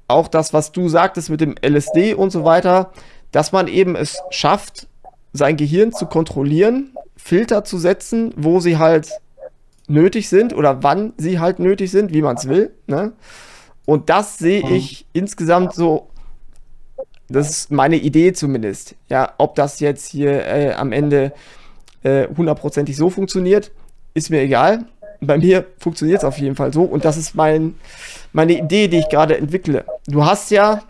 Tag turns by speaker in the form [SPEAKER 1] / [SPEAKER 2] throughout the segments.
[SPEAKER 1] auch das, was du sagtest mit dem LSD und so weiter, dass man eben es schafft, sein Gehirn zu kontrollieren, Filter zu setzen, wo sie halt nötig sind oder wann sie halt nötig sind, wie man es will. Ne? Und das sehe ich insgesamt so, das ist meine Idee zumindest. Ja, ob das jetzt hier am Ende hundertprozentig so funktioniert, ist mir egal. Bei mir funktioniert es auf jeden Fall so und das ist meine Idee, die ich gerade entwickle. Du hast ja,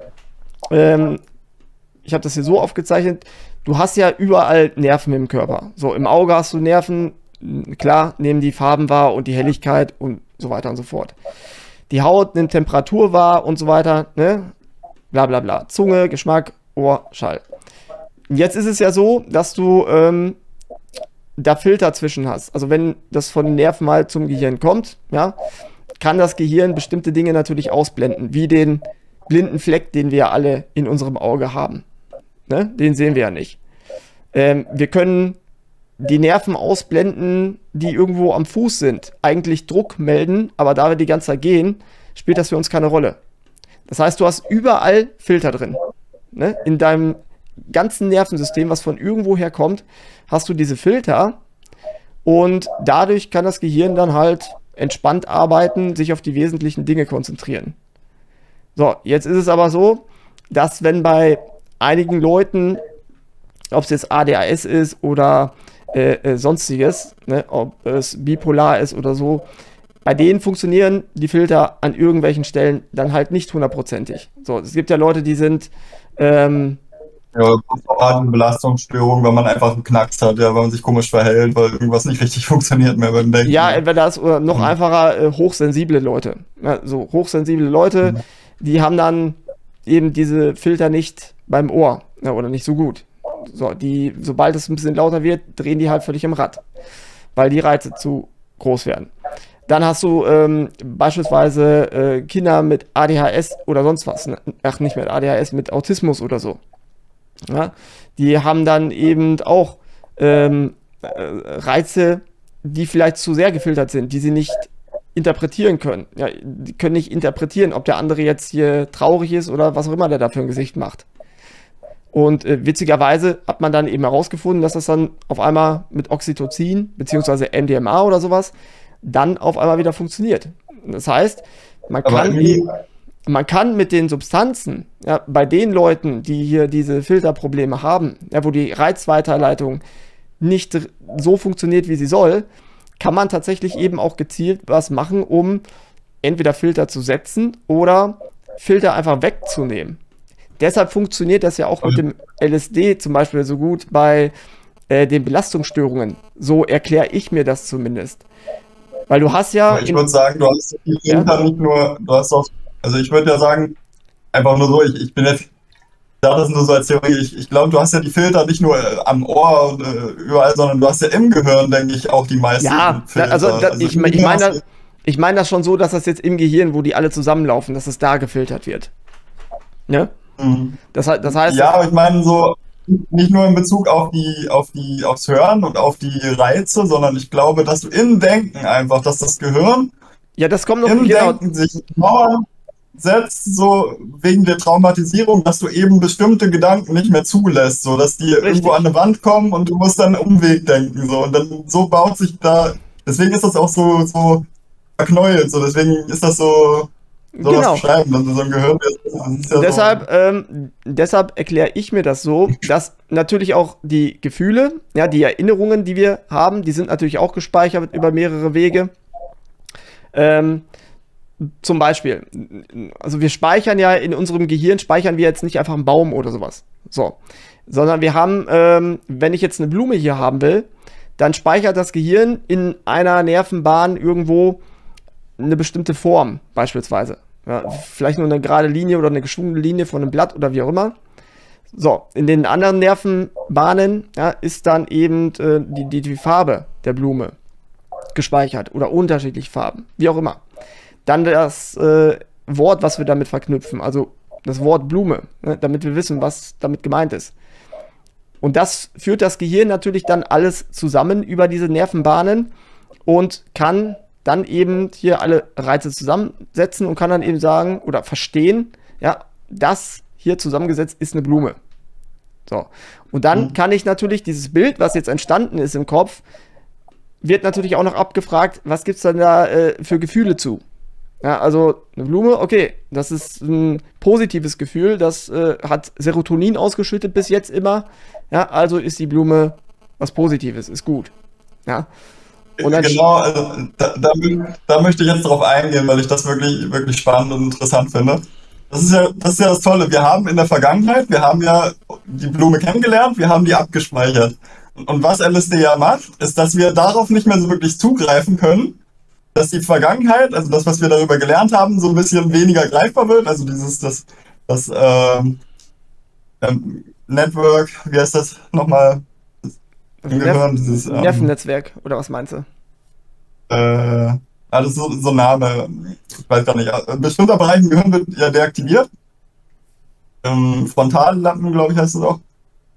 [SPEAKER 1] ich habe das hier so aufgezeichnet, du hast ja überall Nerven im Körper. So, im Auge hast du Nerven, klar, nehmen die Farben wahr und die Helligkeit und so weiter und so fort. Die Haut nimmt Temperatur wahr und so weiter, ne? Bla bla bla. Zunge, Geschmack, Ohr, Schall. Jetzt ist es ja so, dass du da Filter zwischen hast. Also wenn das von den Nerven mal zum Gehirn kommt, ja, kann das Gehirn bestimmte Dinge natürlich ausblenden, wie den blinden Fleck, den wir alle in unserem Auge haben. Ne? Den sehen wir ja nicht. Wir können die Nerven ausblenden, die irgendwo am Fuß sind, eigentlich Druck melden, aber da wir die ganze Zeit gehen, spielt das für uns keine Rolle. Das heißt, du hast überall Filter drin. Ne? In deinem ganzen Nervensystem, was von irgendwoher kommt, hast du diese Filter und dadurch kann das Gehirn dann halt entspannt arbeiten, sich auf die wesentlichen Dinge konzentrieren. So, jetzt ist es aber so, dass wenn bei einigen Leuten, ob es jetzt ADHS ist oder sonstiges, ne, ob es bipolar ist oder so, bei denen funktionieren die Filter an irgendwelchen Stellen dann halt nicht hundertprozentig. So, es gibt ja Leute, die sind
[SPEAKER 2] ja, eine Belastungsstörung, weil man einfach einen Knacks hat, ja, weil man sich komisch verhält, weil irgendwas nicht richtig funktioniert mehr beim Denken.
[SPEAKER 1] Ja, entweder das oder noch einfacher hochsensible Leute. Ja, so hochsensible Leute, die haben dann eben diese Filter nicht beim Ohr, ja, oder nicht so gut. So, sobald es ein bisschen lauter wird, drehen die halt völlig im Rad, weil die Reize zu groß werden. Dann hast du beispielsweise Kinder mit ADHS oder sonst was. Ne? Ach, nicht mit ADHS, mit Autismus oder so. Ja? Die haben dann eben auch Reize, die vielleicht zu sehr gefiltert sind, die sie nicht interpretieren können. Ja, die können nicht interpretieren, ob der andere jetzt hier traurig ist oder was auch immer der da für ein Gesicht macht. Und witzigerweise hat man dann eben herausgefunden, dass das dann auf einmal mit Oxytocin bzw. MDMA oder sowas dann auf einmal wieder funktioniert. Das heißt, man kann mit den Substanzen, ja, bei den Leuten, die hier diese Filterprobleme haben, ja, wo die Reizweiterleitung nicht so funktioniert, wie sie soll, kann man tatsächlich eben auch gezielt was machen, um entweder Filter zu setzen oder Filter einfach wegzunehmen. Deshalb funktioniert das ja auch mit dem LSD zum Beispiel so gut bei den Belastungsstörungen. So erkläre ich mir das zumindest. Weil du hast ja...
[SPEAKER 2] Ich würde sagen, du hast die Filter nicht nur, du hast auch, also ich würde ja sagen, einfach nur so, ich bin jetzt, das nur so als Theorie, ich glaube, du hast ja die Filter nicht nur am Ohr und überall, sondern du hast ja im Gehirn, denke ich, auch die meisten Filter.
[SPEAKER 1] Also ich meine das schon so, dass das jetzt im Gehirn, wo die alle zusammenlaufen, dass es da gefiltert wird. Ne? Das heißt...
[SPEAKER 2] Ja, aber ich meine so, nicht nur in Bezug aufs Hören und auf die Reize, sondern ich glaube, dass du im Denken einfach, dass das Gehirn
[SPEAKER 1] ja, das kommt noch
[SPEAKER 2] im Denken sich Mauern setzt, so wegen der Traumatisierung, dass du eben bestimmte Gedanken nicht mehr zulässt, so dass die irgendwo an eine Wand kommen und du musst dann einen Umweg denken, so und dann so baut sich da, deswegen ist das auch so verknäult, so deswegen ist das so
[SPEAKER 1] genau.
[SPEAKER 2] Beschreiben, dass so ein Gehirn ist ja
[SPEAKER 1] deshalb erkläre ich mir das so, dass natürlich auch die Gefühle, ja, die Erinnerungen, die wir haben, die sind natürlich auch gespeichert über mehrere Wege. Zum Beispiel, also wir speichern ja in unserem Gehirn, speichern wir jetzt nicht einfach einen Baum oder sowas. So. Sondern wir haben, wenn ich jetzt eine Blume hier haben will, dann speichert das Gehirn in einer Nervenbahn irgendwo eine bestimmte Form, beispielsweise. Ja, vielleicht nur eine gerade Linie oder eine geschwungene Linie von einem Blatt oder wie auch immer. So, in den anderen Nervenbahnen, ja, ist dann eben die Farbe der Blume gespeichert oder unterschiedliche Farben, wie auch immer. Dann das Wort, was wir damit verknüpfen, also das Wort Blume, ne, damit wir wissen, was damit gemeint ist. Und das führt das Gehirn natürlich dann alles zusammen über diese Nervenbahnen und kann dann eben hier alle Reize zusammensetzen und kann dann eben sagen oder verstehen, ja, das hier zusammengesetzt ist eine Blume. So. Und dann kann ich natürlich dieses Bild, was jetzt entstanden ist im Kopf, wird natürlich auch noch abgefragt, was gibt es dann da für Gefühle zu? Ja, also eine Blume, okay, das ist ein positives Gefühl, das hat Serotonin ausgeschüttet bis jetzt immer. Ja, also ist die Blume was Positives, ist gut. Ja. Und dann
[SPEAKER 2] genau, also da möchte ich jetzt drauf eingehen, weil ich das wirklich, wirklich spannend und interessant finde. Das ist ja das Tolle. Wir haben in der Vergangenheit, wir haben ja die Blume kennengelernt, wir haben die abgespeichert. Und was LSD ja macht, ist, dass wir darauf nicht mehr so wirklich zugreifen können, dass die Vergangenheit, also das, was wir darüber gelernt haben, so ein bisschen weniger greifbar wird. Also das Network, wie heißt das nochmal? Im Gehirn, dieses
[SPEAKER 1] Nervennetzwerk, oder was meinst du?
[SPEAKER 2] alles so ein Name, ich weiß gar nicht. Ein bestimmter Bereich im Gehirn wird ja deaktiviert. Frontallampen, glaube ich, heißt es auch.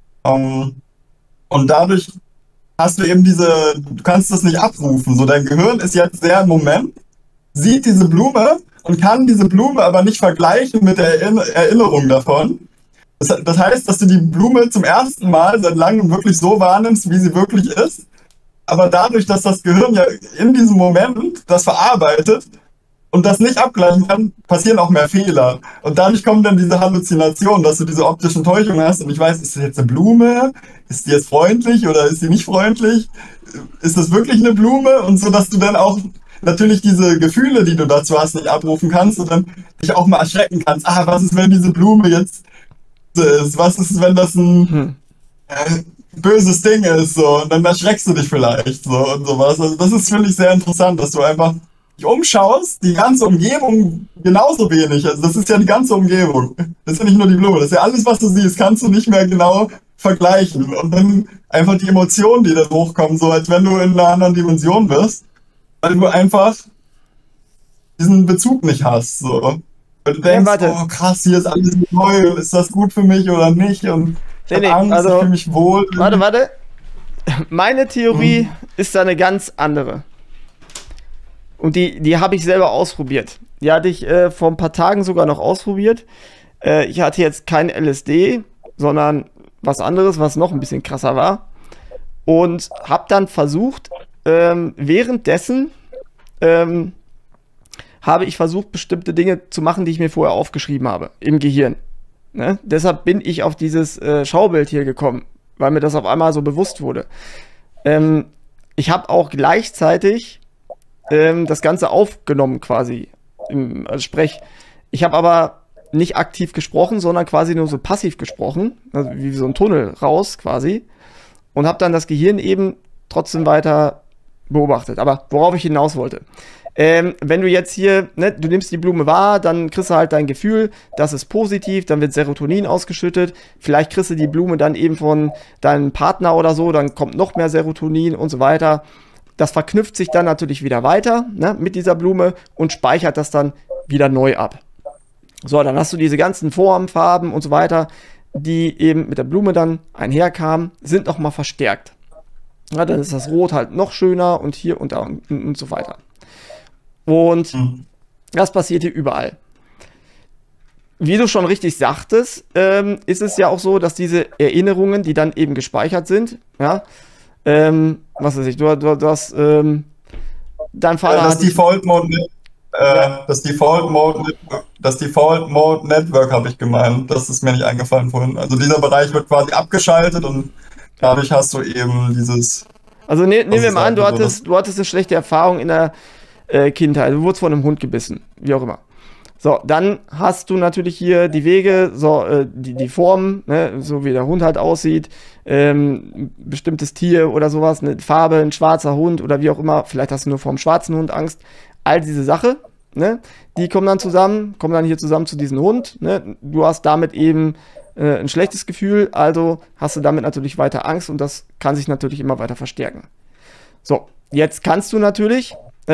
[SPEAKER 2] Und dadurch hast du eben du kannst das nicht abrufen. So, dein Gehirn ist jetzt sehr im Moment, sieht diese Blume und kann diese Blume aber nicht vergleichen mit der Erinnerung davon. Das heißt, dass du die Blume zum ersten Mal seit langem wirklich so wahrnimmst, wie sie wirklich ist. Aber dadurch, dass das Gehirn ja in diesem Moment das verarbeitet und das nicht abgleichen kann, passieren auch mehr Fehler. Und dadurch kommt dann diese Halluzination, dass du diese optischen Täuschungen hast und ich weiß, ist das jetzt eine Blume? Ist die jetzt freundlich oder ist sie nicht freundlich? Ist das wirklich eine Blume? Und so, dass du dann auch natürlich diese Gefühle, die du dazu hast, nicht abrufen kannst und dann dich auch mal erschrecken kannst. Ah, was ist, wenn diese Blume jetzt ist? Was ist, wenn das ein böses Ding ist? So, und dann erschreckst du dich vielleicht so und sowas. Also das ist, finde ich, sehr interessant, dass du einfach dich umschaust, die ganze Umgebung genauso wenig. Also das ist ja die ganze Umgebung. Das ist ja nicht nur die Blume. Das ist ja alles, was du siehst, kannst du nicht mehr genau vergleichen. Und dann einfach die Emotionen, die da hochkommen, so als wenn du in einer anderen Dimension bist, weil du einfach diesen Bezug nicht hast. So. Weil du denkst, oh krass, hier ist alles neu, ist das gut für mich oder nicht? Und ich hab Angst, also, ich fühle mich wohl.
[SPEAKER 1] Warte. Meine Theorie ist da eine ganz andere. Und die habe ich selber ausprobiert. Die hatte ich vor ein paar Tagen sogar noch ausprobiert. Ich hatte jetzt kein LSD, sondern was anderes, was noch ein bisschen krasser war. Und habe dann versucht, währenddessen habe ich versucht, bestimmte Dinge zu machen, die ich mir vorher aufgeschrieben habe, im Gehirn. Ne? Deshalb bin ich auf dieses Schaubild hier gekommen, weil mir das auf einmal so bewusst wurde. Ich habe auch gleichzeitig das Ganze aufgenommen quasi, also sprich, ich habe aber nicht aktiv gesprochen, sondern quasi nur so passiv gesprochen, also wie so ein Tunnel raus quasi, und habe dann das Gehirn eben trotzdem weiter beobachtet. Aber worauf ich hinaus wollte, wenn du jetzt hier, ne, du nimmst die Blume wahr, dann kriegst du halt dein Gefühl, das ist positiv, dann wird Serotonin ausgeschüttet, vielleicht kriegst du die Blume dann eben von deinem Partner oder so, dann kommt noch mehr Serotonin und so weiter. Das verknüpft sich dann natürlich wieder weiter, ne, mit dieser Blume und speichert das dann wieder neu ab. So, dann hast du diese ganzen Formen, Farben und so weiter, die eben mit der Blume dann einherkamen, sind nochmal verstärkt. Ja, dann ist das Rot halt noch schöner und hier und da und so weiter. Und das passiert hier überall. Wie du schon richtig sagtest, ist es ja auch so, dass diese Erinnerungen, die dann eben gespeichert sind, ja, was weiß ich, du hast dein Vater
[SPEAKER 2] das Default Mode, das Default Mode Network habe ich gemeint. Das ist mir nicht eingefallen vorhin. Also dieser Bereich wird quasi abgeschaltet und dadurch hast du eben dieses.
[SPEAKER 1] Also nehmen wir mal an, du hattest eine schlechte Erfahrung in der Kindheit. Du wurdest von einem Hund gebissen, wie auch immer. So, dann hast du natürlich hier die Wege, so die Formen, ne, so wie der Hund halt aussieht, bestimmtes Tier oder sowas, eine Farbe, ein schwarzer Hund oder wie auch immer, vielleicht hast du nur vor einem schwarzen Hund Angst, all diese Sache, ne, die kommen dann hier zusammen zu diesem Hund, ne, du hast damit eben ein schlechtes Gefühl, also hast du damit natürlich weiter Angst und das kann sich natürlich immer weiter verstärken. So, jetzt kannst du natürlich,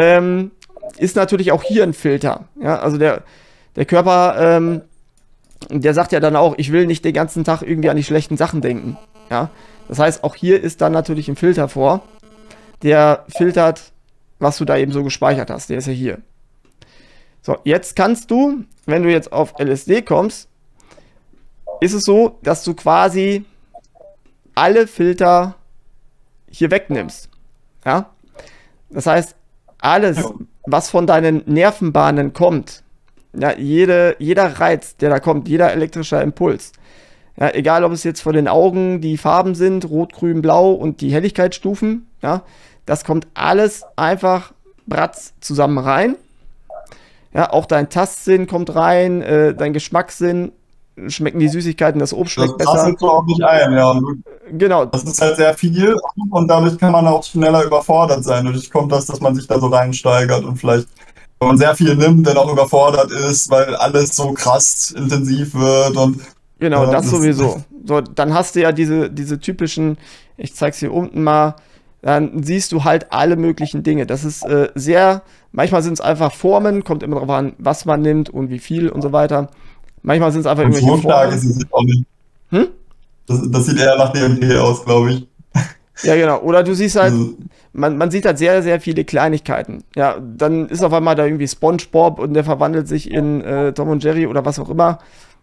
[SPEAKER 1] ist natürlich auch hier ein Filter. Ja, also der Körper, der sagt ja dann auch, ich will nicht den ganzen Tag irgendwie an die schlechten Sachen denken. Ja, das heißt, auch hier ist dann natürlich ein Filter vor, der filtert, was du da eben so gespeichert hast. Der ist ja hier. So, jetzt kannst du, wenn du jetzt auf LSD kommst, ist es so, dass du quasi alle Filter hier wegnimmst. Ja? Das heißt, alles, was von deinen Nervenbahnen kommt, ja, jeder Reiz, der da kommt, jeder elektrische Impuls, ja, egal ob es jetzt von den Augen die Farben sind, rot, grün, blau und die Helligkeitsstufen, ja, das kommt alles einfach bratz zusammen rein. Ja, auch dein Tastsinn kommt rein, dein Geschmackssinn, schmecken die Süßigkeiten, das Obst schmeckt besser. Das
[SPEAKER 2] rasselt so auch nicht ein, ja.
[SPEAKER 1] Genau.
[SPEAKER 2] Das ist halt sehr viel und dadurch kann man auch schneller überfordert sein. Dadurch kommt das, dass man sich da so reinsteigert und vielleicht, wenn man sehr viel nimmt, dann auch überfordert ist, weil alles so krass intensiv wird und
[SPEAKER 1] genau, das sowieso. So, dann hast du ja diese typischen, ich zeig's hier unten mal, dann siehst du halt alle möglichen Dinge. Das ist manchmal sind es einfach Formen, kommt immer darauf an, was man nimmt und wie viel und so weiter. Manchmal sind es einfach irgendwelche
[SPEAKER 2] so stark Formen. Ist es auch nicht. Hm? Das sieht eher nach DMT aus, glaube ich.
[SPEAKER 1] Ja, genau. Oder du siehst halt, man sieht halt sehr, sehr viele Kleinigkeiten. Ja, dann ist auf einmal da irgendwie SpongeBob und der verwandelt sich in Tom und Jerry oder was auch immer.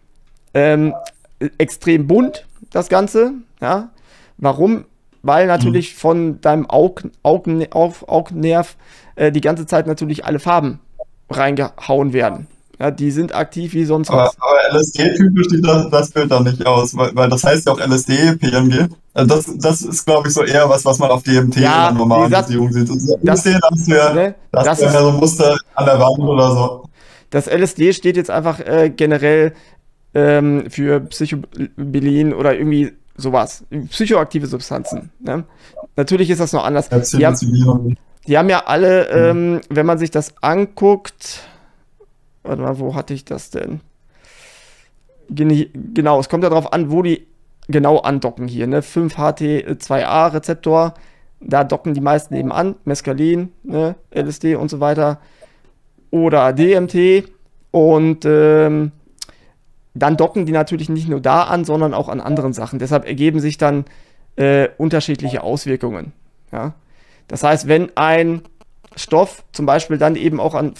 [SPEAKER 1] Extrem bunt, das Ganze. Ja. Warum? Weil natürlich von deinem Augnerv die ganze Zeit natürlich alle Farben reingehauen werden. Ja, die sind aktiv wie sonst was.
[SPEAKER 2] Aber LSD-typisch sieht das Bild dann nicht aus, weil das heißt ja auch LSD, PMG. Also das ist, glaube ich, so eher was man auf DMT
[SPEAKER 1] ja,
[SPEAKER 2] oder normalen Dosierung sieht. Das ist ja so ein Muster an der Wand oder so.
[SPEAKER 1] Das LSD steht jetzt einfach generell für Psychobilin oder irgendwie sowas. Psychoaktive Substanzen. Ne? Natürlich ist das noch anders. Ja, die haben ja alle, wenn man sich das anguckt, warte mal, wo hatte ich das denn? Genau, es kommt ja darauf an, wo die genau andocken hier. Ne? 5-HT2A-Rezeptor, da docken die meisten eben an. Mescalin, ne? LSD und so weiter. Oder DMT. Und dann docken die natürlich nicht nur da an, sondern auch an anderen Sachen. Deshalb ergeben sich dann unterschiedliche Auswirkungen. Ja? Das heißt, wenn ein Stoff zum Beispiel dann eben auch an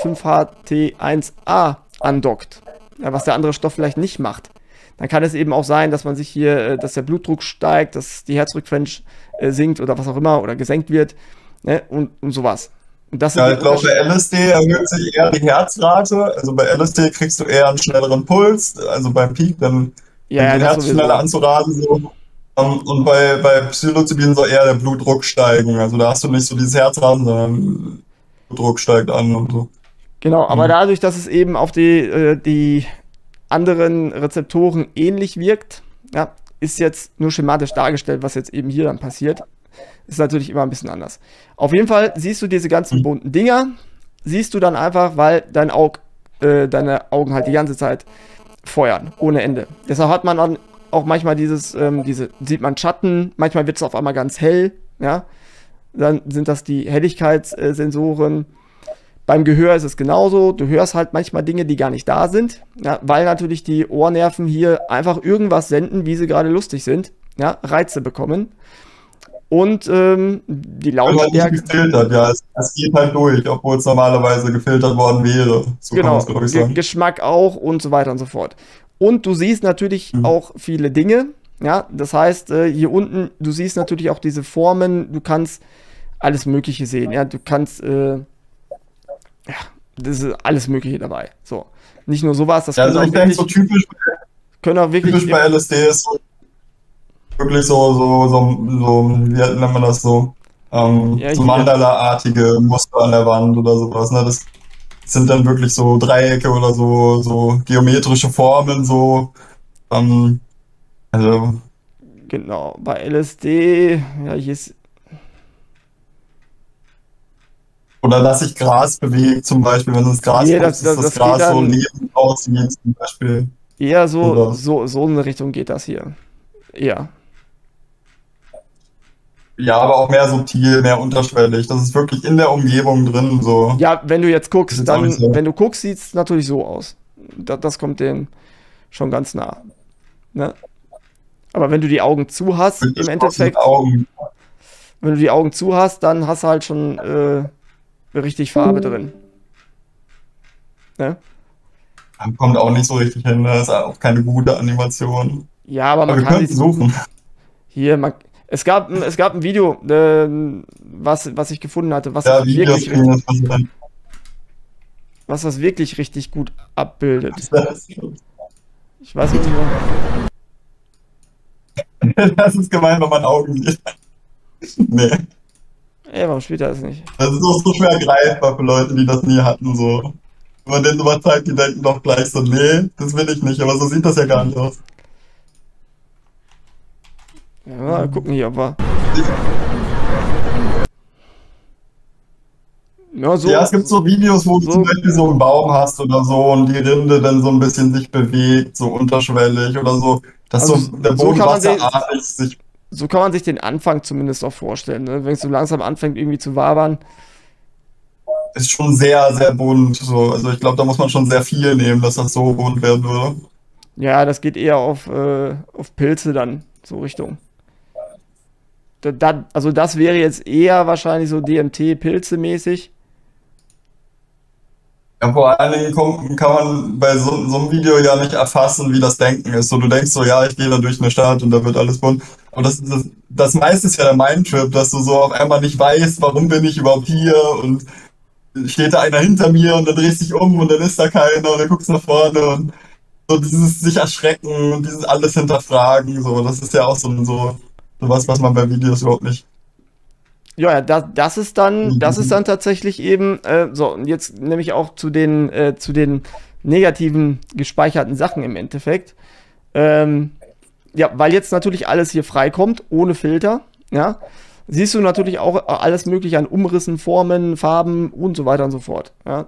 [SPEAKER 1] 5-HT1A andockt, ja, was der andere Stoff vielleicht nicht macht, dann kann es eben auch sein, dass man sich hier, dass der Blutdruck steigt, dass die Herzfrequenz sinkt oder was auch immer oder gesenkt wird, ne, und sowas. Und das
[SPEAKER 2] ja, ich glaube, bei LSD erhöht sich eher die Herzrate, also bei LSD kriegst du eher einen schnelleren Puls, also beim Peak dann
[SPEAKER 1] ja,
[SPEAKER 2] das Herz schneller anzurasen, so. Und bei Psilocybin soll eher der Blutdruck steigen. Also da hast du nicht so dieses Herzrasen, sondern Blutdruck steigt an und so.
[SPEAKER 1] Genau, aber dadurch, dass es eben auf die anderen Rezeptoren ähnlich wirkt, ja, ist jetzt nur schematisch dargestellt, was jetzt eben hier dann passiert. Ist natürlich immer ein bisschen anders. Auf jeden Fall siehst du diese ganzen bunten Dinger, siehst du dann einfach, weil deine Augen halt die ganze Zeit feuern, ohne Ende. Deshalb hat man dann auch manchmal sieht man Schatten, manchmal wird es auf einmal ganz hell, ja, dann sind das die Helligkeitssensoren. Beim Gehör ist es genauso, du hörst halt manchmal Dinge, die gar nicht da sind, ja, weil natürlich die Ohrnerven hier einfach irgendwas senden, wie sie gerade lustig sind, ja, Reize bekommen. Und die Lautstärke...
[SPEAKER 2] gefiltert, ja, es geht halt durch, obwohl es normalerweise gefiltert worden wäre. So
[SPEAKER 1] genau, Geschmack auch und so weiter und so fort. Und du siehst natürlich auch viele Dinge, ja, das heißt, hier unten, du siehst natürlich auch diese Formen, du kannst alles Mögliche sehen, ja, du kannst, ja, das ist alles Mögliche dabei, so. Nicht nur sowas, das
[SPEAKER 2] ja, also ich denke, so typisch bei LSD ist wirklich so, wie nennt man das so,
[SPEAKER 1] ja,
[SPEAKER 2] so Mandala-artige Muster an der Wand oder sowas, ne, das sind dann wirklich so Dreiecke oder so geometrische Formen, so, also.
[SPEAKER 1] Genau, bei LSD, ja, hier ist.
[SPEAKER 2] Oder dass sich Gras bewegt, zum Beispiel, wenn es Gras ist, das Gras so lebend aussieht, zum Beispiel.
[SPEAKER 1] Eher so in eine Richtung geht das hier. Eher.
[SPEAKER 2] Ja, aber auch mehr subtil, mehr unterschwellig. Das ist wirklich in der Umgebung drin, so.
[SPEAKER 1] Ja, wenn du jetzt guckst, dann, wenn du guckst, sieht es natürlich so aus. Das kommt denen schon ganz nah. Ne? Aber wenn du die Augen zu hast, im Endeffekt, wenn du die Augen zu hast, dann hast du halt schon richtig Farbe drin. Ne?
[SPEAKER 2] Kommt auch nicht so richtig hin, das ist auch keine gute Animation.
[SPEAKER 1] Ja, aber
[SPEAKER 2] Aber
[SPEAKER 1] man
[SPEAKER 2] wir
[SPEAKER 1] kann
[SPEAKER 2] könnten
[SPEAKER 1] sich
[SPEAKER 2] suchen.
[SPEAKER 1] hier, es gab ein Video, was ich gefunden hatte,
[SPEAKER 2] Ja, Videos kriegen das passieren.
[SPEAKER 1] was das wirklich richtig gut abbildet. Ich weiß nicht mehr.
[SPEAKER 2] Das ist gemein, wenn man Augen sieht. Nee.
[SPEAKER 1] Ey, warum spielt er das nicht?
[SPEAKER 2] Das ist auch so schwer greifbar für Leute, die das nie hatten, so. Wenn man denen sowas zeigt, die denken doch gleich so, nee, das will ich nicht, aber so sieht das ja gar nicht aus.
[SPEAKER 1] Ja, mal gucken hier, aber. Ja, so,
[SPEAKER 2] Ja, es gibt so Videos, wo du zum Beispiel so einen Baum hast oder so und die Rinde dann so ein bisschen sich bewegt, so unterschwellig oder so, dass
[SPEAKER 1] Also,
[SPEAKER 2] so der
[SPEAKER 1] so
[SPEAKER 2] Boden
[SPEAKER 1] kann man sich-
[SPEAKER 2] wasserartig sich.
[SPEAKER 1] so kann man sich den Anfang zumindest auch vorstellen. Ne? Wenn es so langsam anfängt, irgendwie zu wabern.
[SPEAKER 2] Ist schon sehr, sehr bunt. So. Also ich glaube, da muss man schon sehr viel nehmen, dass das so bunt werden würde.
[SPEAKER 1] Ja, das geht eher auf Pilze dann, so Richtung. Also das wäre jetzt eher wahrscheinlich so DMT-Pilze-mäßig.
[SPEAKER 2] Ja, vor allen Dingen kann man bei so einem Video ja nicht erfassen, wie das Denken ist. So, du denkst so, ja, ich gehe da durch eine Stadt und da wird alles bunt. Und das meiste ist ja der Mindtrip, dass du so auf einmal nicht weißt, warum bin ich überhaupt hier und steht da einer hinter mir und dann drehst dich um und dann ist da keiner und dann guckst nach vorne und so dieses sich erschrecken und dieses alles hinterfragen, so, das ist ja auch so was, was man bei Videos überhaupt nicht.
[SPEAKER 1] Ja, das ist dann tatsächlich eben, so, und jetzt nämlich auch zu den negativen gespeicherten Sachen im Endeffekt. Ja, weil jetzt natürlich alles hier freikommt, ohne Filter, ja, siehst du natürlich auch alles mögliche an Umrissen, Formen, Farben und so weiter und so fort. Ja.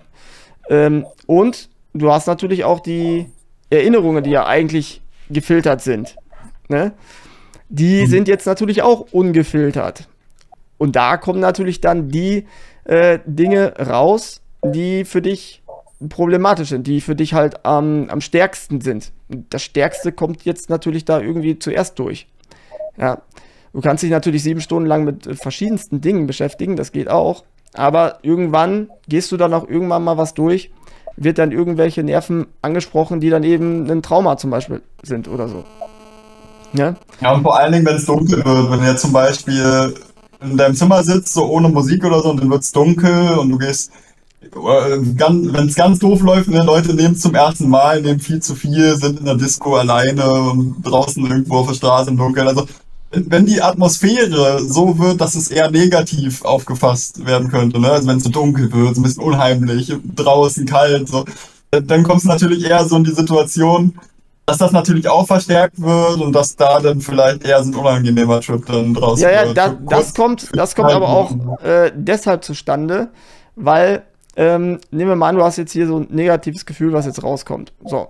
[SPEAKER 1] Und du hast natürlich auch die Erinnerungen, die ja eigentlich gefiltert sind. Ne? Die sind jetzt natürlich auch ungefiltert. Und da kommen natürlich dann die Dinge raus, die für dich problematisch sind, die für dich halt am stärksten sind. Und das Stärkste kommt jetzt natürlich da irgendwie zuerst durch. Ja. Du kannst dich natürlich 7 Stunden lang mit verschiedensten Dingen beschäftigen, das geht auch. Aber irgendwann gehst du dann auch irgendwann mal was durch, wird dann irgendwelche Nerven angesprochen, die dann eben ein Trauma zum Beispiel sind oder so. Ja,
[SPEAKER 2] Ja, und vor allen Dingen, wenn es dunkel wird, wenn du jetzt zum Beispiel in deinem Zimmer sitzt, so ohne Musik oder so, und dann wird es dunkel und du gehst, wenn es ganz doof läuft, ne, Leute nehmen es zum ersten Mal, nehmen viel zu viel, sind in der Disco alleine und draußen irgendwo auf der Straße im Dunkeln. Also, wenn die Atmosphäre so wird, dass es eher negativ aufgefasst werden könnte, ne? Also wenn es so dunkel wird, so ein bisschen unheimlich, draußen kalt, so, dann kommt es natürlich eher so in die Situation, dass das natürlich auch verstärkt wird und dass da dann vielleicht eher so ein unangenehmer Trip dann draus
[SPEAKER 1] ja,
[SPEAKER 2] wird.
[SPEAKER 1] das kommt aber auch deshalb zustande, weil, nehmen wir mal an, du hast jetzt hier so ein negatives Gefühl, was jetzt rauskommt. So.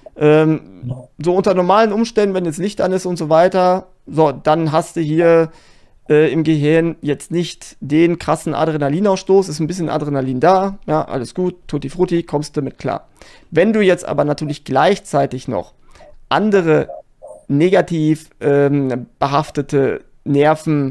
[SPEAKER 1] So unter normalen Umständen, wenn jetzt Licht an ist und so weiter, so, dann hast du hier im Gehirn jetzt nicht den krassen Adrenalinausstoß, ist ein bisschen Adrenalin da, ja, alles gut, tutti frutti, kommst du mit klar. Wenn du jetzt aber natürlich gleichzeitig noch andere negativ behaftete Nerven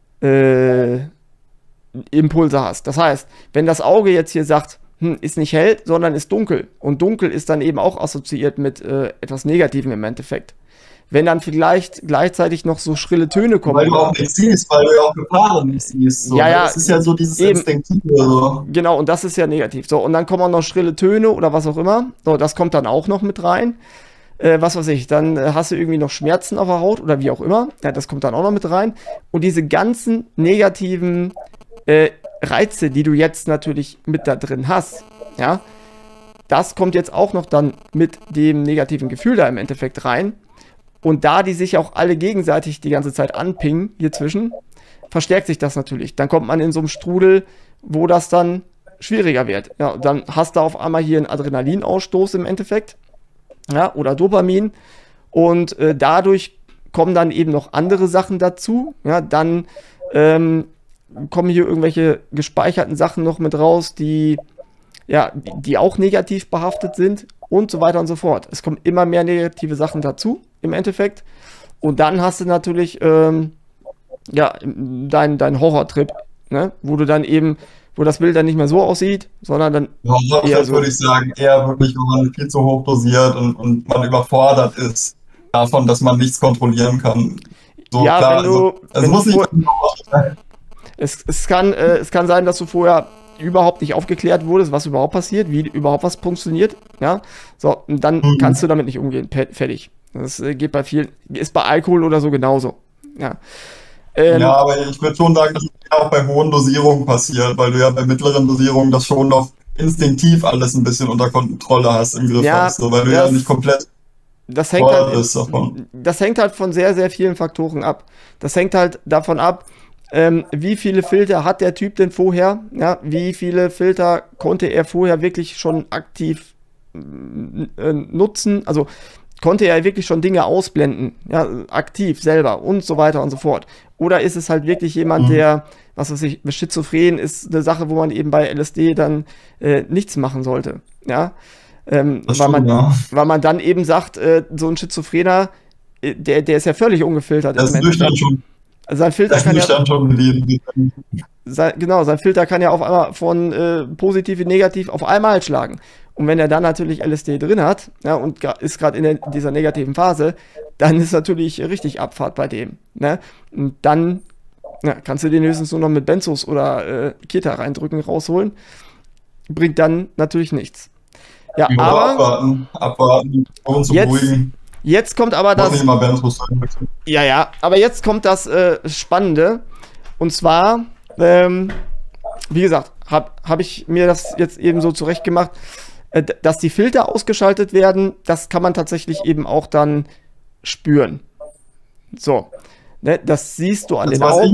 [SPEAKER 1] Impulse hast. Das heißt, wenn das Auge jetzt hier sagt, ist nicht hell, sondern ist dunkel. Und dunkel ist dann eben auch assoziiert mit etwas Negativem im Endeffekt. Wenn dann vielleicht gleichzeitig noch so schrille Töne kommen.
[SPEAKER 2] Weil du auch nichts siehst, weil du ja auch Gefahren nicht siehst. So.
[SPEAKER 1] Ja,
[SPEAKER 2] das ist ja so dieses
[SPEAKER 1] eben.
[SPEAKER 2] Instinktive. So.
[SPEAKER 1] Genau, und das ist ja negativ. So, und dann kommen auch noch schrille Töne oder was auch immer. So, das kommt dann auch noch mit rein. Was weiß ich, dann hast du irgendwie noch Schmerzen auf der Haut oder wie auch immer. Ja, das kommt dann auch noch mit rein. Und diese ganzen negativen Reize, die du jetzt natürlich mit da drin hast, ja, das kommt jetzt auch noch dann mit dem negativen Gefühl da im Endeffekt rein. Und da die sich auch alle gegenseitig die ganze Zeit anpingen hier zwischen, verstärkt sich das natürlich. Dann kommt man in so einem Strudel, wo das dann schwieriger wird. Ja, dann hast du auf einmal hier einen Adrenalinausstoß im Endeffekt, ja, oder Dopamin. Und dadurch kommen dann eben noch andere Sachen dazu. Ja, dann kommen hier irgendwelche gespeicherten Sachen noch mit raus, die auch negativ behaftet sind und so weiter und so fort. Es kommen immer mehr negative Sachen dazu im Endeffekt. Und dann hast du natürlich deinen Horrortrip, ne? Wo wo das Bild dann nicht mehr so aussieht, sondern dann eher so.
[SPEAKER 2] Würde ich sagen, eher wirklich, wo man viel zu hoch dosiert und man überfordert ist davon, dass man nichts kontrollieren kann. So,
[SPEAKER 1] Ja,
[SPEAKER 2] klar,
[SPEAKER 1] wenn du,
[SPEAKER 2] also
[SPEAKER 1] wenn
[SPEAKER 2] muss
[SPEAKER 1] du
[SPEAKER 2] nicht.
[SPEAKER 1] es kann sein, dass du vorher überhaupt nicht aufgeklärt wurdest, was überhaupt passiert, wie überhaupt was funktioniert, ja, so, und dann kannst du damit nicht umgehen, fertig. Das geht bei vielen, ist bei Alkohol oder so genauso, ja.
[SPEAKER 2] Ja, aber ich würde schon sagen, dass es ja auch bei hohen Dosierungen passiert, weil du ja bei mittleren Dosierungen das schon noch instinktiv alles ein bisschen unter Kontrolle hast, im Griff
[SPEAKER 1] Ja,
[SPEAKER 2] hast, so, weil du ja nicht komplett
[SPEAKER 1] das hängt halt,
[SPEAKER 2] bist davon.
[SPEAKER 1] das hängt halt von sehr, sehr vielen Faktoren ab. Das hängt halt davon ab, wie viele Filter hat der Typ denn vorher? Ja, wie viele Filter konnte er vorher wirklich schon aktiv nutzen? Also konnte er wirklich schon Dinge ausblenden, ja, aktiv selber und so weiter und so fort. Oder ist es halt wirklich jemand, der, was weiß ich, schizophren ist eine Sache, wo man eben bei LSD dann nichts machen sollte, ja. Weil man dann eben sagt, so ein Schizophrener, der ist ja völlig ungefiltert.
[SPEAKER 2] Das ist Zustand schon.
[SPEAKER 1] Sein Filter kann ja,
[SPEAKER 2] schon
[SPEAKER 1] genau, sein Filter kann ja auf einmal von positiv in negativ auf einmal schlagen. Und wenn er dann natürlich LSD drin hat, ja, und ist gerade in dieser negativen Phase, dann ist natürlich richtig Abfahrt bei dem. Ne? Und dann kannst du den höchstens nur noch mit Benzos oder Keta reindrücken, rausholen. Bringt dann natürlich nichts. Ja, aber
[SPEAKER 2] abwarten, um zu beruhigen.
[SPEAKER 1] Jetzt kommt aber das. Ja, aber jetzt kommt das Spannende. Und zwar, wie gesagt, hab ich mir das jetzt eben so zurechtgemacht, dass die Filter ausgeschaltet werden. Das kann man tatsächlich eben auch dann spüren. So, ne, das siehst du an den Augen.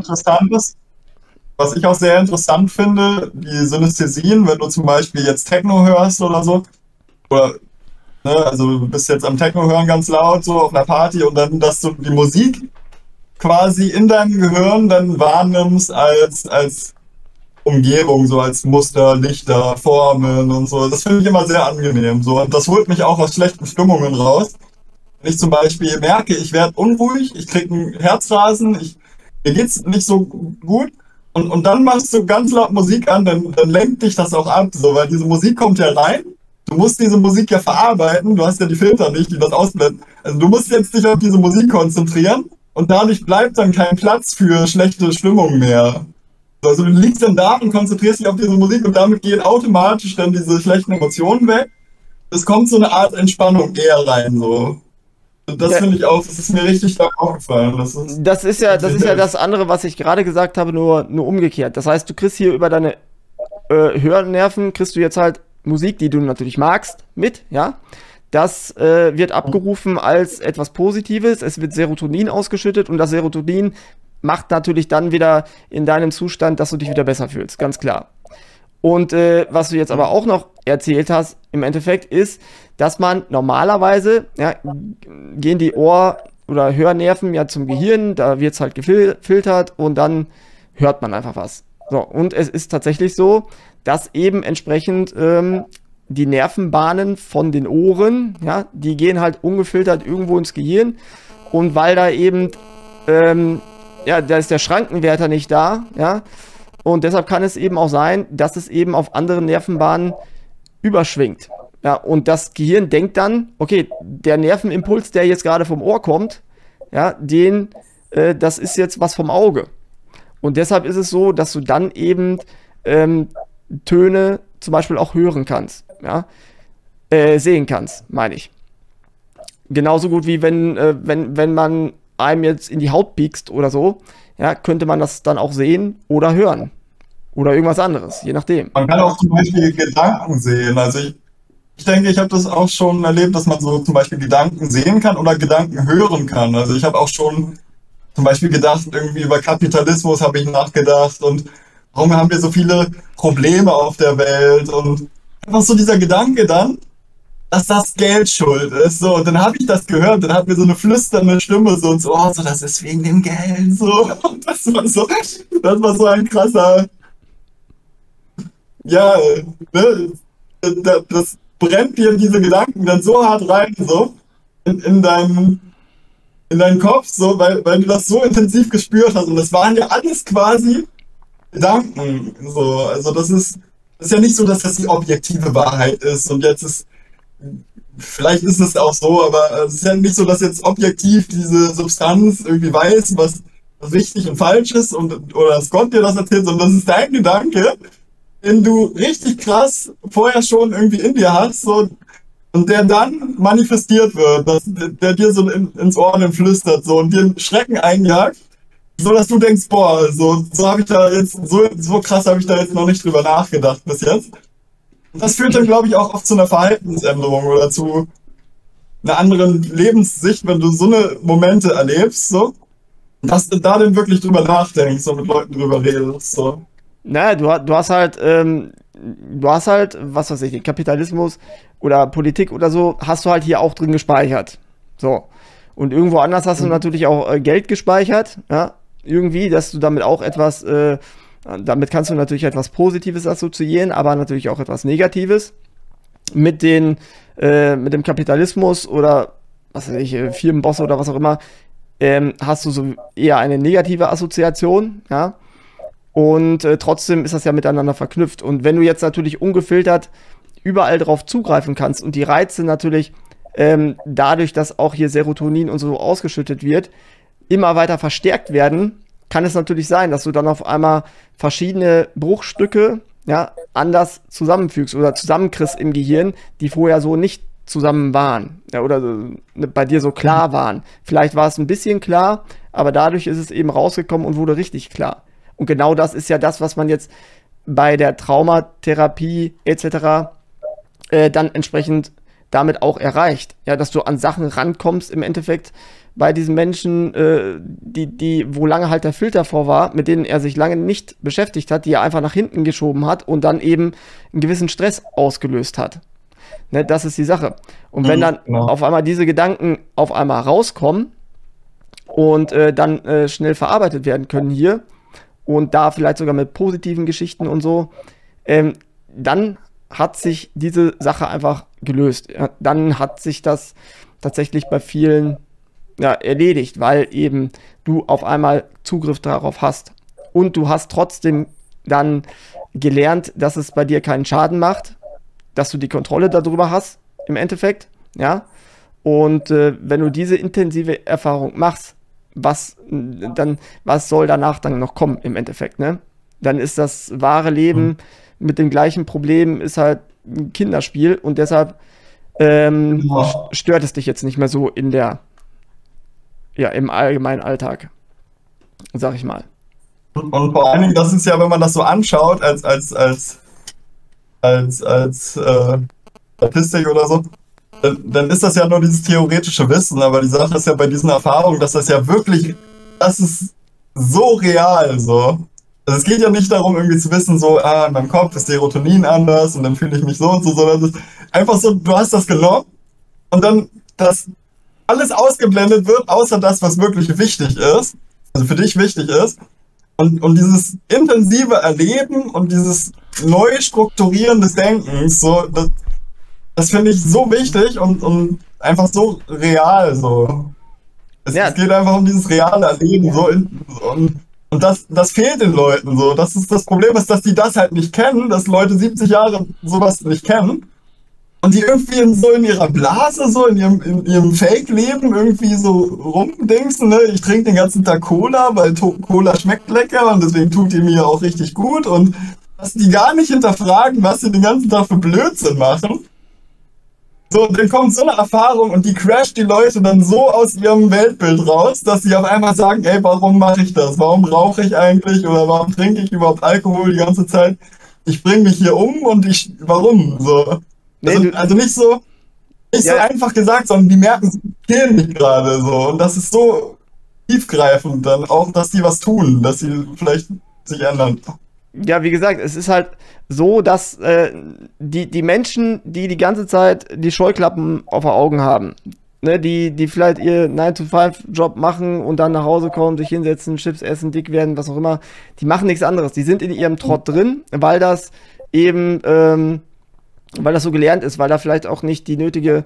[SPEAKER 2] Was ich auch sehr interessant finde, die Synästhesien, wenn du zum Beispiel jetzt Techno hörst oder so, oder ne, also du bist jetzt am Techno hören ganz laut, so auf einer Party, und dann, dass du die Musik quasi in deinem Gehirn dann wahrnimmst als Umgebung, so als Muster, Lichter, Formen und so. Das finde ich immer sehr angenehm. So. Und das holt mich auch aus schlechten Stimmungen raus. Wenn ich zum Beispiel merke, ich werde unruhig, ich kriege einen Herzrasen, mir geht's nicht so gut, und dann machst du ganz laut Musik an, dann lenkt dich das auch ab, so, weil diese Musik kommt ja rein. Du musst diese Musik ja verarbeiten, du hast ja die Filter nicht, die das ausblenden. Also du musst jetzt dich auf diese Musik konzentrieren und dadurch bleibt dann kein Platz für schlechte Stimmung mehr. Also du liegst dann da und konzentrierst dich auf diese Musik und damit gehen automatisch dann diese schlechten Emotionen weg. Es kommt so eine Art Entspannung eher rein, so. Und das finde ich auch, das ist mir richtig stark aufgefallen.
[SPEAKER 1] Das ist ja das andere, was ich gerade gesagt habe, nur umgekehrt. Das heißt, du kriegst hier über deine Hörnerven, kriegst du jetzt halt Musik, die du natürlich magst, mit, ja. Das wird abgerufen als etwas Positives, es wird Serotonin ausgeschüttet und das Serotonin macht natürlich dann wieder in deinem Zustand, dass du dich wieder besser fühlst, ganz klar. Und was du jetzt aber auch noch erzählt hast, im Endeffekt ist, dass man normalerweise, ja, gehen die Ohr- oder Hörnerven ja zum Gehirn, da wird es halt gefiltert und dann hört man einfach was. So, und es ist tatsächlich so, dass eben entsprechend die Nervenbahnen von den Ohren, ja, die gehen halt ungefiltert irgendwo ins Gehirn, und weil da eben, ja, da ist der Schrankenwärter nicht da, ja, und deshalb kann es eben auch sein, dass es eben auf anderen Nervenbahnen überschwingt. Ja, und das Gehirn denkt dann, okay, der Nervenimpuls, der jetzt gerade vom Ohr kommt, ja, das ist jetzt was vom Auge. Und deshalb ist es so, dass du dann eben Töne zum Beispiel auch hören kannst, ja, sehen kannst, meine ich. Genauso gut wie wenn man einem jetzt in die Haut piekst oder so, ja, könnte man das dann auch sehen oder hören. Oder irgendwas anderes, je nachdem.
[SPEAKER 2] Man kann auch zum Beispiel Gedanken sehen. Also ich denke, ich habe das auch schon erlebt, dass man so zum Beispiel Gedanken sehen kann oder Gedanken hören kann. Also ich habe auch schon zum Beispiel gedacht, irgendwie über Kapitalismus habe ich nachgedacht und warum haben wir so viele Probleme auf der Welt, und einfach so dieser Gedanke dann, dass das Geld schuld ist, so, und dann habe ich das gehört, dann hat mir so eine flüsternde Stimme so und so, oh, so, das ist wegen dem Geld, so, und das war so ein krasser, ja, ne, das brennt dir diese Gedanken dann so hart rein, so, in deinen Kopf, so, weil du das so intensiv gespürt hast, und das waren ja alles quasi Gedanken. So. Also das ist ja nicht so, dass das die objektive Wahrheit ist. Und jetzt ist, vielleicht ist es auch so, aber es ist ja nicht so, dass jetzt objektiv diese Substanz irgendwie weiß, was richtig und falsch ist oder dass Gott dir das erzählt, sondern das ist dein Gedanke, den du richtig krass vorher schon irgendwie in dir hast, so, und der dann manifestiert wird, der dir so ins Ohr dann flüstert, so, und dir einen Schrecken einjagt, so dass du denkst, boah, so habe ich da jetzt, so krass habe ich da jetzt noch nicht drüber nachgedacht bis jetzt. Und das führt dann, glaube ich, auch oft zu einer Verhaltensänderung oder zu einer anderen Lebenssicht, wenn du so eine Momente erlebst, so, dass du da dann wirklich drüber nachdenkst und mit Leuten drüber redest, so.
[SPEAKER 1] Naja, du hast halt, was weiß ich, den Kapitalismus oder Politik oder so, hast du halt hier auch drin gespeichert. So. Und irgendwo anders hast du natürlich auch Geld gespeichert, ja, irgendwie, dass du damit auch etwas, damit kannst du natürlich etwas Positives assoziieren, aber natürlich auch etwas Negatives. Mit dem Kapitalismus oder, was weiß ich, Firmenbosse oder was auch immer, hast du so eher eine negative Assoziation, ja. Und trotzdem ist das ja miteinander verknüpft. Und wenn du jetzt natürlich ungefiltert überall drauf zugreifen kannst und die Reize natürlich dadurch, dass auch hier Serotonin und so ausgeschüttet wird, immer weiter verstärkt werden, kann es natürlich sein, dass du dann auf einmal verschiedene Bruchstücke, ja, anders zusammenfügst oder zusammenkriegst im Gehirn, die vorher so nicht zusammen waren, ja, oder bei dir so klar waren. Vielleicht war es ein bisschen klar, aber dadurch ist es eben rausgekommen und wurde richtig klar. Und genau das ist ja das, was man jetzt bei der Traumatherapie etc. Dann entsprechend damit auch erreicht. Ja, dass du an Sachen rankommst im Endeffekt bei diesen Menschen, wo lange halt der Filter vor war, mit denen er sich lange nicht beschäftigt hat, die er einfach nach hinten geschoben hat und dann eben einen gewissen Stress ausgelöst hat. Ne, das ist die Sache. Und wenn dann auf einmal diese Gedanken auf einmal rauskommen und dann schnell verarbeitet werden können hier, und da vielleicht sogar mit positiven Geschichten und so, dann hat sich diese Sache einfach gelöst. Ja, dann hat sich das tatsächlich bei vielen erledigt, weil eben du auf einmal Zugriff darauf hast. Und du hast trotzdem dann gelernt, dass es bei dir keinen Schaden macht, dass du die Kontrolle darüber hast, im Endeffekt. Ja? Und wenn du diese intensive Erfahrung machst, was soll danach dann noch kommen im Endeffekt, ne? Dann ist das wahre Leben mit dem gleichen Problem ist halt ein Kinderspiel und deshalb stört es dich jetzt nicht mehr so im allgemeinen Alltag, sag ich mal.
[SPEAKER 2] Und vor allen Dingen, das ist ja, wenn man das so anschaut, als Statistik oder so, dann ist das ja nur dieses theoretische Wissen, aber die Sache ist ja bei diesen Erfahrungen, dass das ja wirklich, das ist so real, so. Also es geht ja nicht darum, irgendwie zu wissen, so, in meinem Kopf ist Serotonin anders und dann fühle ich mich so und so, sondern es ist einfach so, du hast das genommen und dann, dass alles ausgeblendet wird, außer das, was wirklich wichtig ist, also für dich wichtig ist. Und dieses intensive Erleben und dieses Neustrukturieren des Denkens, so, das finde ich so wichtig und einfach so real. So. Es geht einfach um dieses reale Erleben. So und das fehlt den Leuten. So. Das Problem ist, dass die das halt nicht kennen, dass Leute 70 Jahre sowas nicht kennen. Und die irgendwie in ihrer Blase, so in ihrem Fake-Leben irgendwie so rumdingsen, ne? Ich trinke den ganzen Tag Cola, weil Cola schmeckt lecker und deswegen tut die mir auch richtig gut. Und dass die gar nicht hinterfragen, was sie den ganzen Tag für Blödsinn machen. So, dann kommt so eine Erfahrung und die crasht die Leute dann so aus ihrem Weltbild raus, dass sie auf einmal sagen, ey, warum mache ich das? Warum rauche ich eigentlich? Oder warum trinke ich überhaupt Alkohol die ganze Zeit? Ich bringe mich hier um und warum? So. Also nicht so einfach gesagt, sondern die merken, sie killen mich gerade so. Und das ist so tiefgreifend dann auch, dass die was tun, dass sie vielleicht sich ändern.
[SPEAKER 1] Ja, wie gesagt, es ist halt so, dass die Menschen, die ganze Zeit die Scheuklappen auf den Augen haben, ne, die vielleicht ihr 9-to-5-Job machen und dann nach Hause kommen, sich hinsetzen, Chips essen, dick werden, was auch immer, die machen nichts anderes. Die sind in ihrem Trott drin, weil das eben weil das so gelernt ist, weil da vielleicht auch nicht die nötige,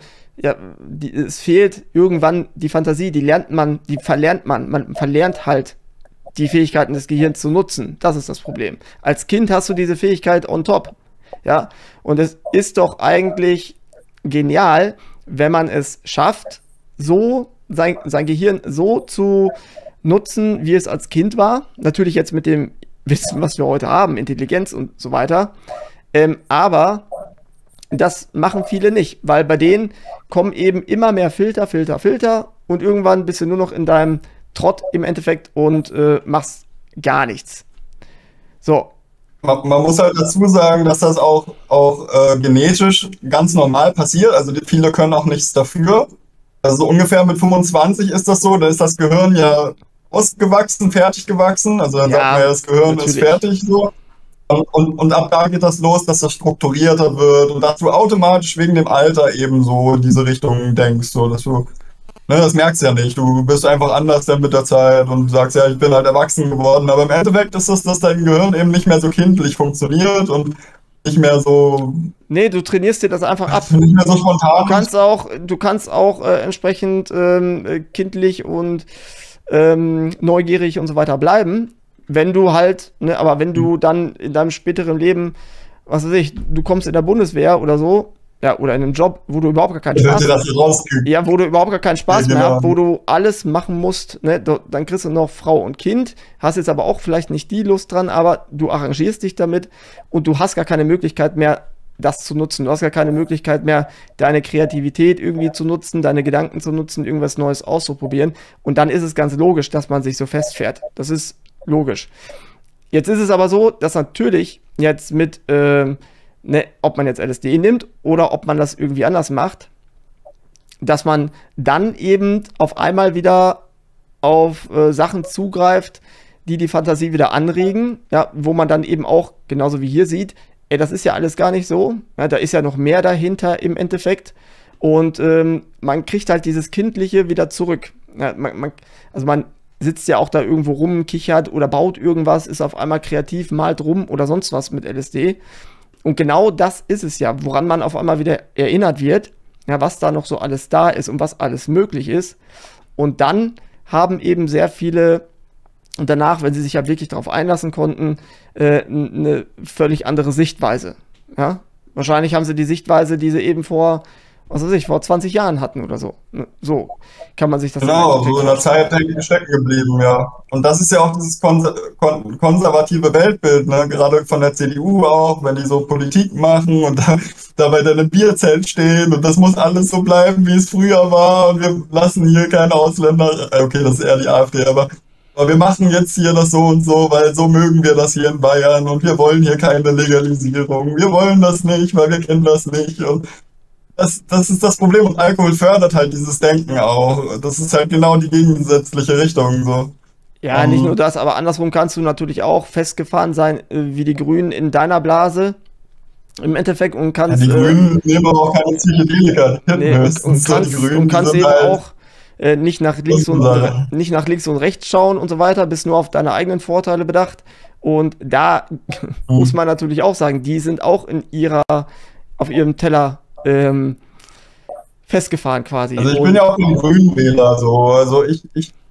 [SPEAKER 1] es fehlt irgendwann die Fantasie, die verlernt man. Man verlernt halt die Fähigkeiten des Gehirns zu nutzen. Das ist das Problem. Als Kind hast du diese Fähigkeit on top. Ja, und es ist doch eigentlich genial, wenn man es schafft, so sein Gehirn so zu nutzen, wie es als Kind war. Natürlich jetzt mit dem Wissen, was wir heute haben, Intelligenz und so weiter. Aber das machen viele nicht, weil bei denen kommen eben immer mehr Filter und irgendwann bist du nur noch in deinem Trott im Endeffekt und machst gar nichts. So.
[SPEAKER 2] Man muss halt dazu sagen, dass das auch genetisch ganz normal passiert. Also viele können auch nichts dafür. Also so ungefähr mit 25 ist das so, da ist das Gehirn ja ausgewachsen, fertig gewachsen. Also dann sagt man ja, das Gehirn ist fertig so. Und ab da geht das los, dass das strukturierter wird und dass du automatisch wegen dem Alter eben so diese Richtung denkst, so dass du, ne, das merkst du ja nicht. Du bist einfach anders dann mit der Zeit und sagst, ja, ich bin halt erwachsen geworden. Aber im Endeffekt ist es, dass dein Gehirn eben nicht mehr so kindlich funktioniert und nicht mehr so.
[SPEAKER 1] Nee, du trainierst dir das einfach ab.
[SPEAKER 2] Nicht mehr so spontan.
[SPEAKER 1] Du kannst auch entsprechend kindlich und neugierig und so weiter bleiben. Wenn du halt, ne, aber wenn du dann in deinem späteren Leben, was weiß ich, du kommst in der Bundeswehr oder so, ja, oder in einem Job, wo du überhaupt gar keinen Spaß wo du überhaupt gar keinen Spaß mehr hast, wo du alles machen musst, ne, dann kriegst du noch Frau und Kind, hast jetzt aber auch vielleicht nicht die Lust dran, aber du arrangierst dich damit und du hast gar keine Möglichkeit mehr, das zu nutzen. Du hast gar keine Möglichkeit mehr, deine Kreativität irgendwie zu nutzen, deine Gedanken zu nutzen, irgendwas Neues auszuprobieren. Und dann ist es ganz logisch, dass man sich so festfährt. Das ist logisch. Jetzt ist es aber so, dass natürlich jetzt mit, ob man jetzt LSD nimmt oder ob man das irgendwie anders macht, dass man dann eben auf einmal wieder auf Sachen zugreift, die Fantasie wieder anregen, ja, wo man dann eben auch, genauso wie hier sieht, ey, das ist ja alles gar nicht so, ja, da ist ja noch mehr dahinter im Endeffekt und man kriegt halt dieses Kindliche wieder zurück. Ja, also man sitzt ja auch da irgendwo rum, kichert oder baut irgendwas, ist auf einmal kreativ, malt rum oder sonst was mit LSD. Und genau das ist es ja, woran man auf einmal wieder erinnert wird, ja, was da noch so alles da ist und was alles möglich ist. Und dann haben eben sehr viele und danach, wenn sie sich ja wirklich darauf einlassen konnten, eine völlig andere Sichtweise. Ja? Wahrscheinlich haben sie die Sichtweise, die sie eben vor 20 Jahren hatten oder so. So kann man sich das
[SPEAKER 2] genau, so in der Zeit stecken geblieben, ja. Und das ist ja auch dieses konservative Weltbild, ne? Gerade von der CDU auch, wenn die so Politik machen und da bei einem Bierzelt stehen und das muss alles so bleiben, wie es früher war und wir lassen hier keine Ausländer, okay, das ist eher die AfD, aber wir machen jetzt hier das so und so, weil so mögen wir das hier in Bayern und wir wollen hier keine Legalisierung. Wir wollen das nicht, weil wir kennen das nicht und das ist das Problem und Alkohol fördert halt dieses Denken auch. Das ist halt genau die gegensätzliche Richtung. So.
[SPEAKER 1] Ja, nicht nur das, aber andersrum kannst du natürlich auch festgefahren sein, wie die Grünen in deiner Blase. Im Endeffekt und kannst.
[SPEAKER 2] Ja, die Grünen nehmen aber auch keine Psychedelika.
[SPEAKER 1] Und kannst eben halt auch nicht nach links und rechts schauen und so weiter, bist nur auf deine eigenen Vorteile bedacht. Und da muss man natürlich auch sagen, die sind auch auf ihrem Teller festgefahren quasi.
[SPEAKER 2] Also ich bin ja auch ein Grünwähler, so. Also ich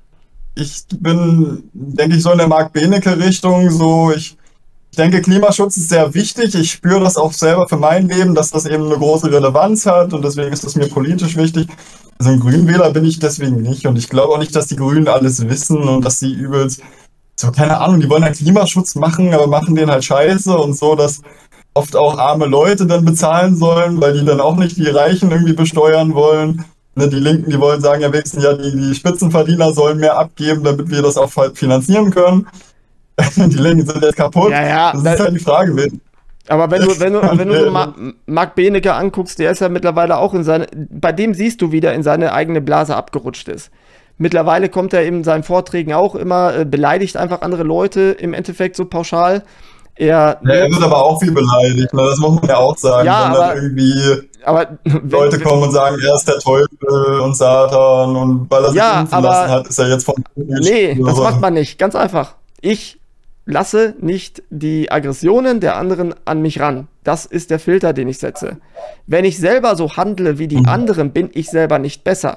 [SPEAKER 2] bin, denke ich, so in der Marc-Benecke-Richtung, so. Ich denke, Klimaschutz ist sehr wichtig. Ich spüre das auch selber für mein Leben, dass das eben eine große Relevanz hat und deswegen ist das mir politisch wichtig. Also ein Grünwähler bin ich deswegen nicht und ich glaube auch nicht, dass die Grünen alles wissen und dass sie übelst, so keine Ahnung, die wollen ja Klimaschutz machen, aber machen den halt scheiße und so, dass oft auch arme Leute dann bezahlen sollen, weil die dann auch nicht die Reichen irgendwie besteuern wollen. Ne, die Linken, die wollen sagen, ja wenigstens ja, die Spitzenverdiener sollen mehr abgeben, damit wir das auch finanzieren können. Die Linken sind jetzt kaputt.
[SPEAKER 1] Ja,
[SPEAKER 2] das ist halt die Frage.
[SPEAKER 1] Aber wenn du so Marc Benecke anguckst, der ist ja mittlerweile auch bei dem siehst du wieder in seine eigene Blase abgerutscht ist. Mittlerweile kommt er in seinen Vorträgen auch immer, beleidigt einfach andere Leute im Endeffekt so pauschal. Er
[SPEAKER 2] wird aber auch viel beleidigt, ne? Das muss man ja auch sagen.
[SPEAKER 1] Ja,
[SPEAKER 2] wenn dann irgendwie Leute kommen und sagen, er ist der Teufel und Satan und weil er sich impfen lassen hat, ist er jetzt vom
[SPEAKER 1] Nee, das macht man nicht. Ganz einfach. Ich lasse nicht die Aggressionen der anderen an mich ran. Das ist der Filter, den ich setze. Wenn ich selber so handle wie die anderen, bin ich selber nicht besser.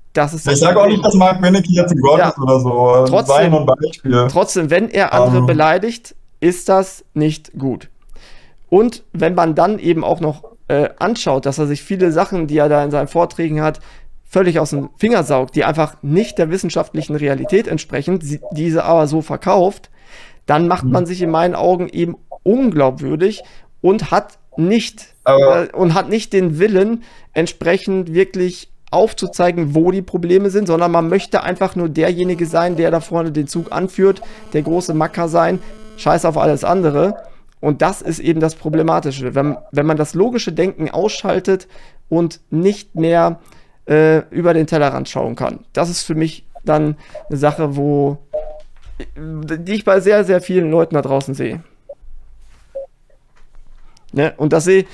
[SPEAKER 1] Das ist
[SPEAKER 2] Ich
[SPEAKER 1] das
[SPEAKER 2] sage auch
[SPEAKER 1] Problem.
[SPEAKER 2] nicht, dass Mark Benecke jetzt ein Gott
[SPEAKER 1] Ja,
[SPEAKER 2] ist oder so. Das war ja nur ein Beispiel.
[SPEAKER 1] trotzdem, wenn er andere beleidigt, ist das nicht gut. Und wenn man dann eben auch noch anschaut, dass er sich viele Sachen, die er da in seinen Vorträgen hat, völlig aus dem Finger saugt, die einfach nicht der wissenschaftlichen Realität entsprechen, diese aber so verkauft, dann macht man sich in meinen Augen eben unglaubwürdig und hat nicht den Willen, entsprechend wirklich aufzuzeigen, wo die Probleme sind, sondern man möchte einfach nur derjenige sein, der da vorne den Zug anführt, der große Macker sein, scheiß auf alles andere. Und das ist eben das Problematische. Wenn man das logische Denken ausschaltet und nicht mehr über den Tellerrand schauen kann. Das ist für mich dann eine Sache, die ich bei sehr, sehr vielen Leuten da draußen sehe. Ne? Und das sehe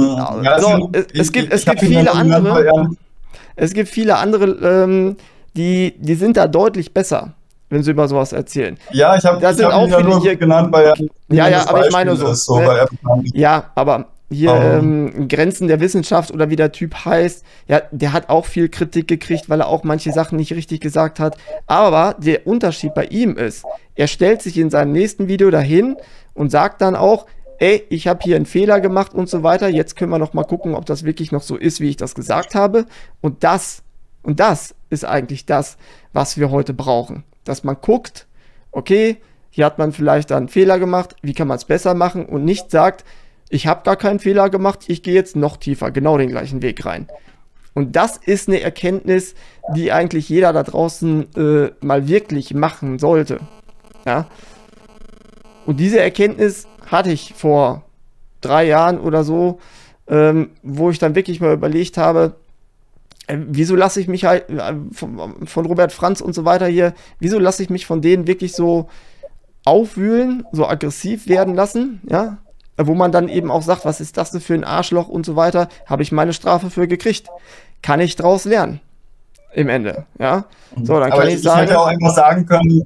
[SPEAKER 1] es gibt viele andere. Es gibt viele andere, die sind da deutlich besser, wenn sie über sowas erzählen.
[SPEAKER 2] Ja, ich habe
[SPEAKER 1] auch
[SPEAKER 2] viele
[SPEAKER 1] nur
[SPEAKER 2] hier genannt, weil
[SPEAKER 1] ja, aber ich meine so.
[SPEAKER 2] Ne?
[SPEAKER 1] Ja, aber hier Grenzen der Wissenschaft oder wie der Typ heißt, ja, der hat auch viel Kritik gekriegt, weil er auch manche Sachen nicht richtig gesagt hat. Aber der Unterschied bei ihm ist, er stellt sich in seinem nächsten Video dahin und sagt dann auch, ey, ich habe hier einen Fehler gemacht und so weiter, jetzt können wir noch mal gucken, ob das wirklich noch so ist, wie ich das gesagt habe. Und das ist eigentlich das, was wir heute brauchen. Dass man guckt, okay, hier hat man vielleicht dann einen Fehler gemacht, wie kann man es besser machen und nicht sagt, ich habe gar keinen Fehler gemacht, ich gehe jetzt noch tiefer, genau den gleichen Weg rein. Und das ist eine Erkenntnis, die eigentlich jeder da draußen mal wirklich machen sollte. Ja? Und diese Erkenntnis hatte ich vor 3 Jahren oder so, wo ich dann wirklich mal überlegt habe, wieso lasse ich mich halt von Robert Franz und so weiter hier, wieso lasse ich mich von denen wirklich so aufwühlen, so aggressiv werden lassen, ja? Wo man dann eben auch sagt, was ist das denn für ein Arschloch und so weiter, habe ich meine Strafe für gekriegt. Kann ich draus lernen, im Ende, ja? So, dann kann ich sagen...
[SPEAKER 2] hätte auch einfach sagen können,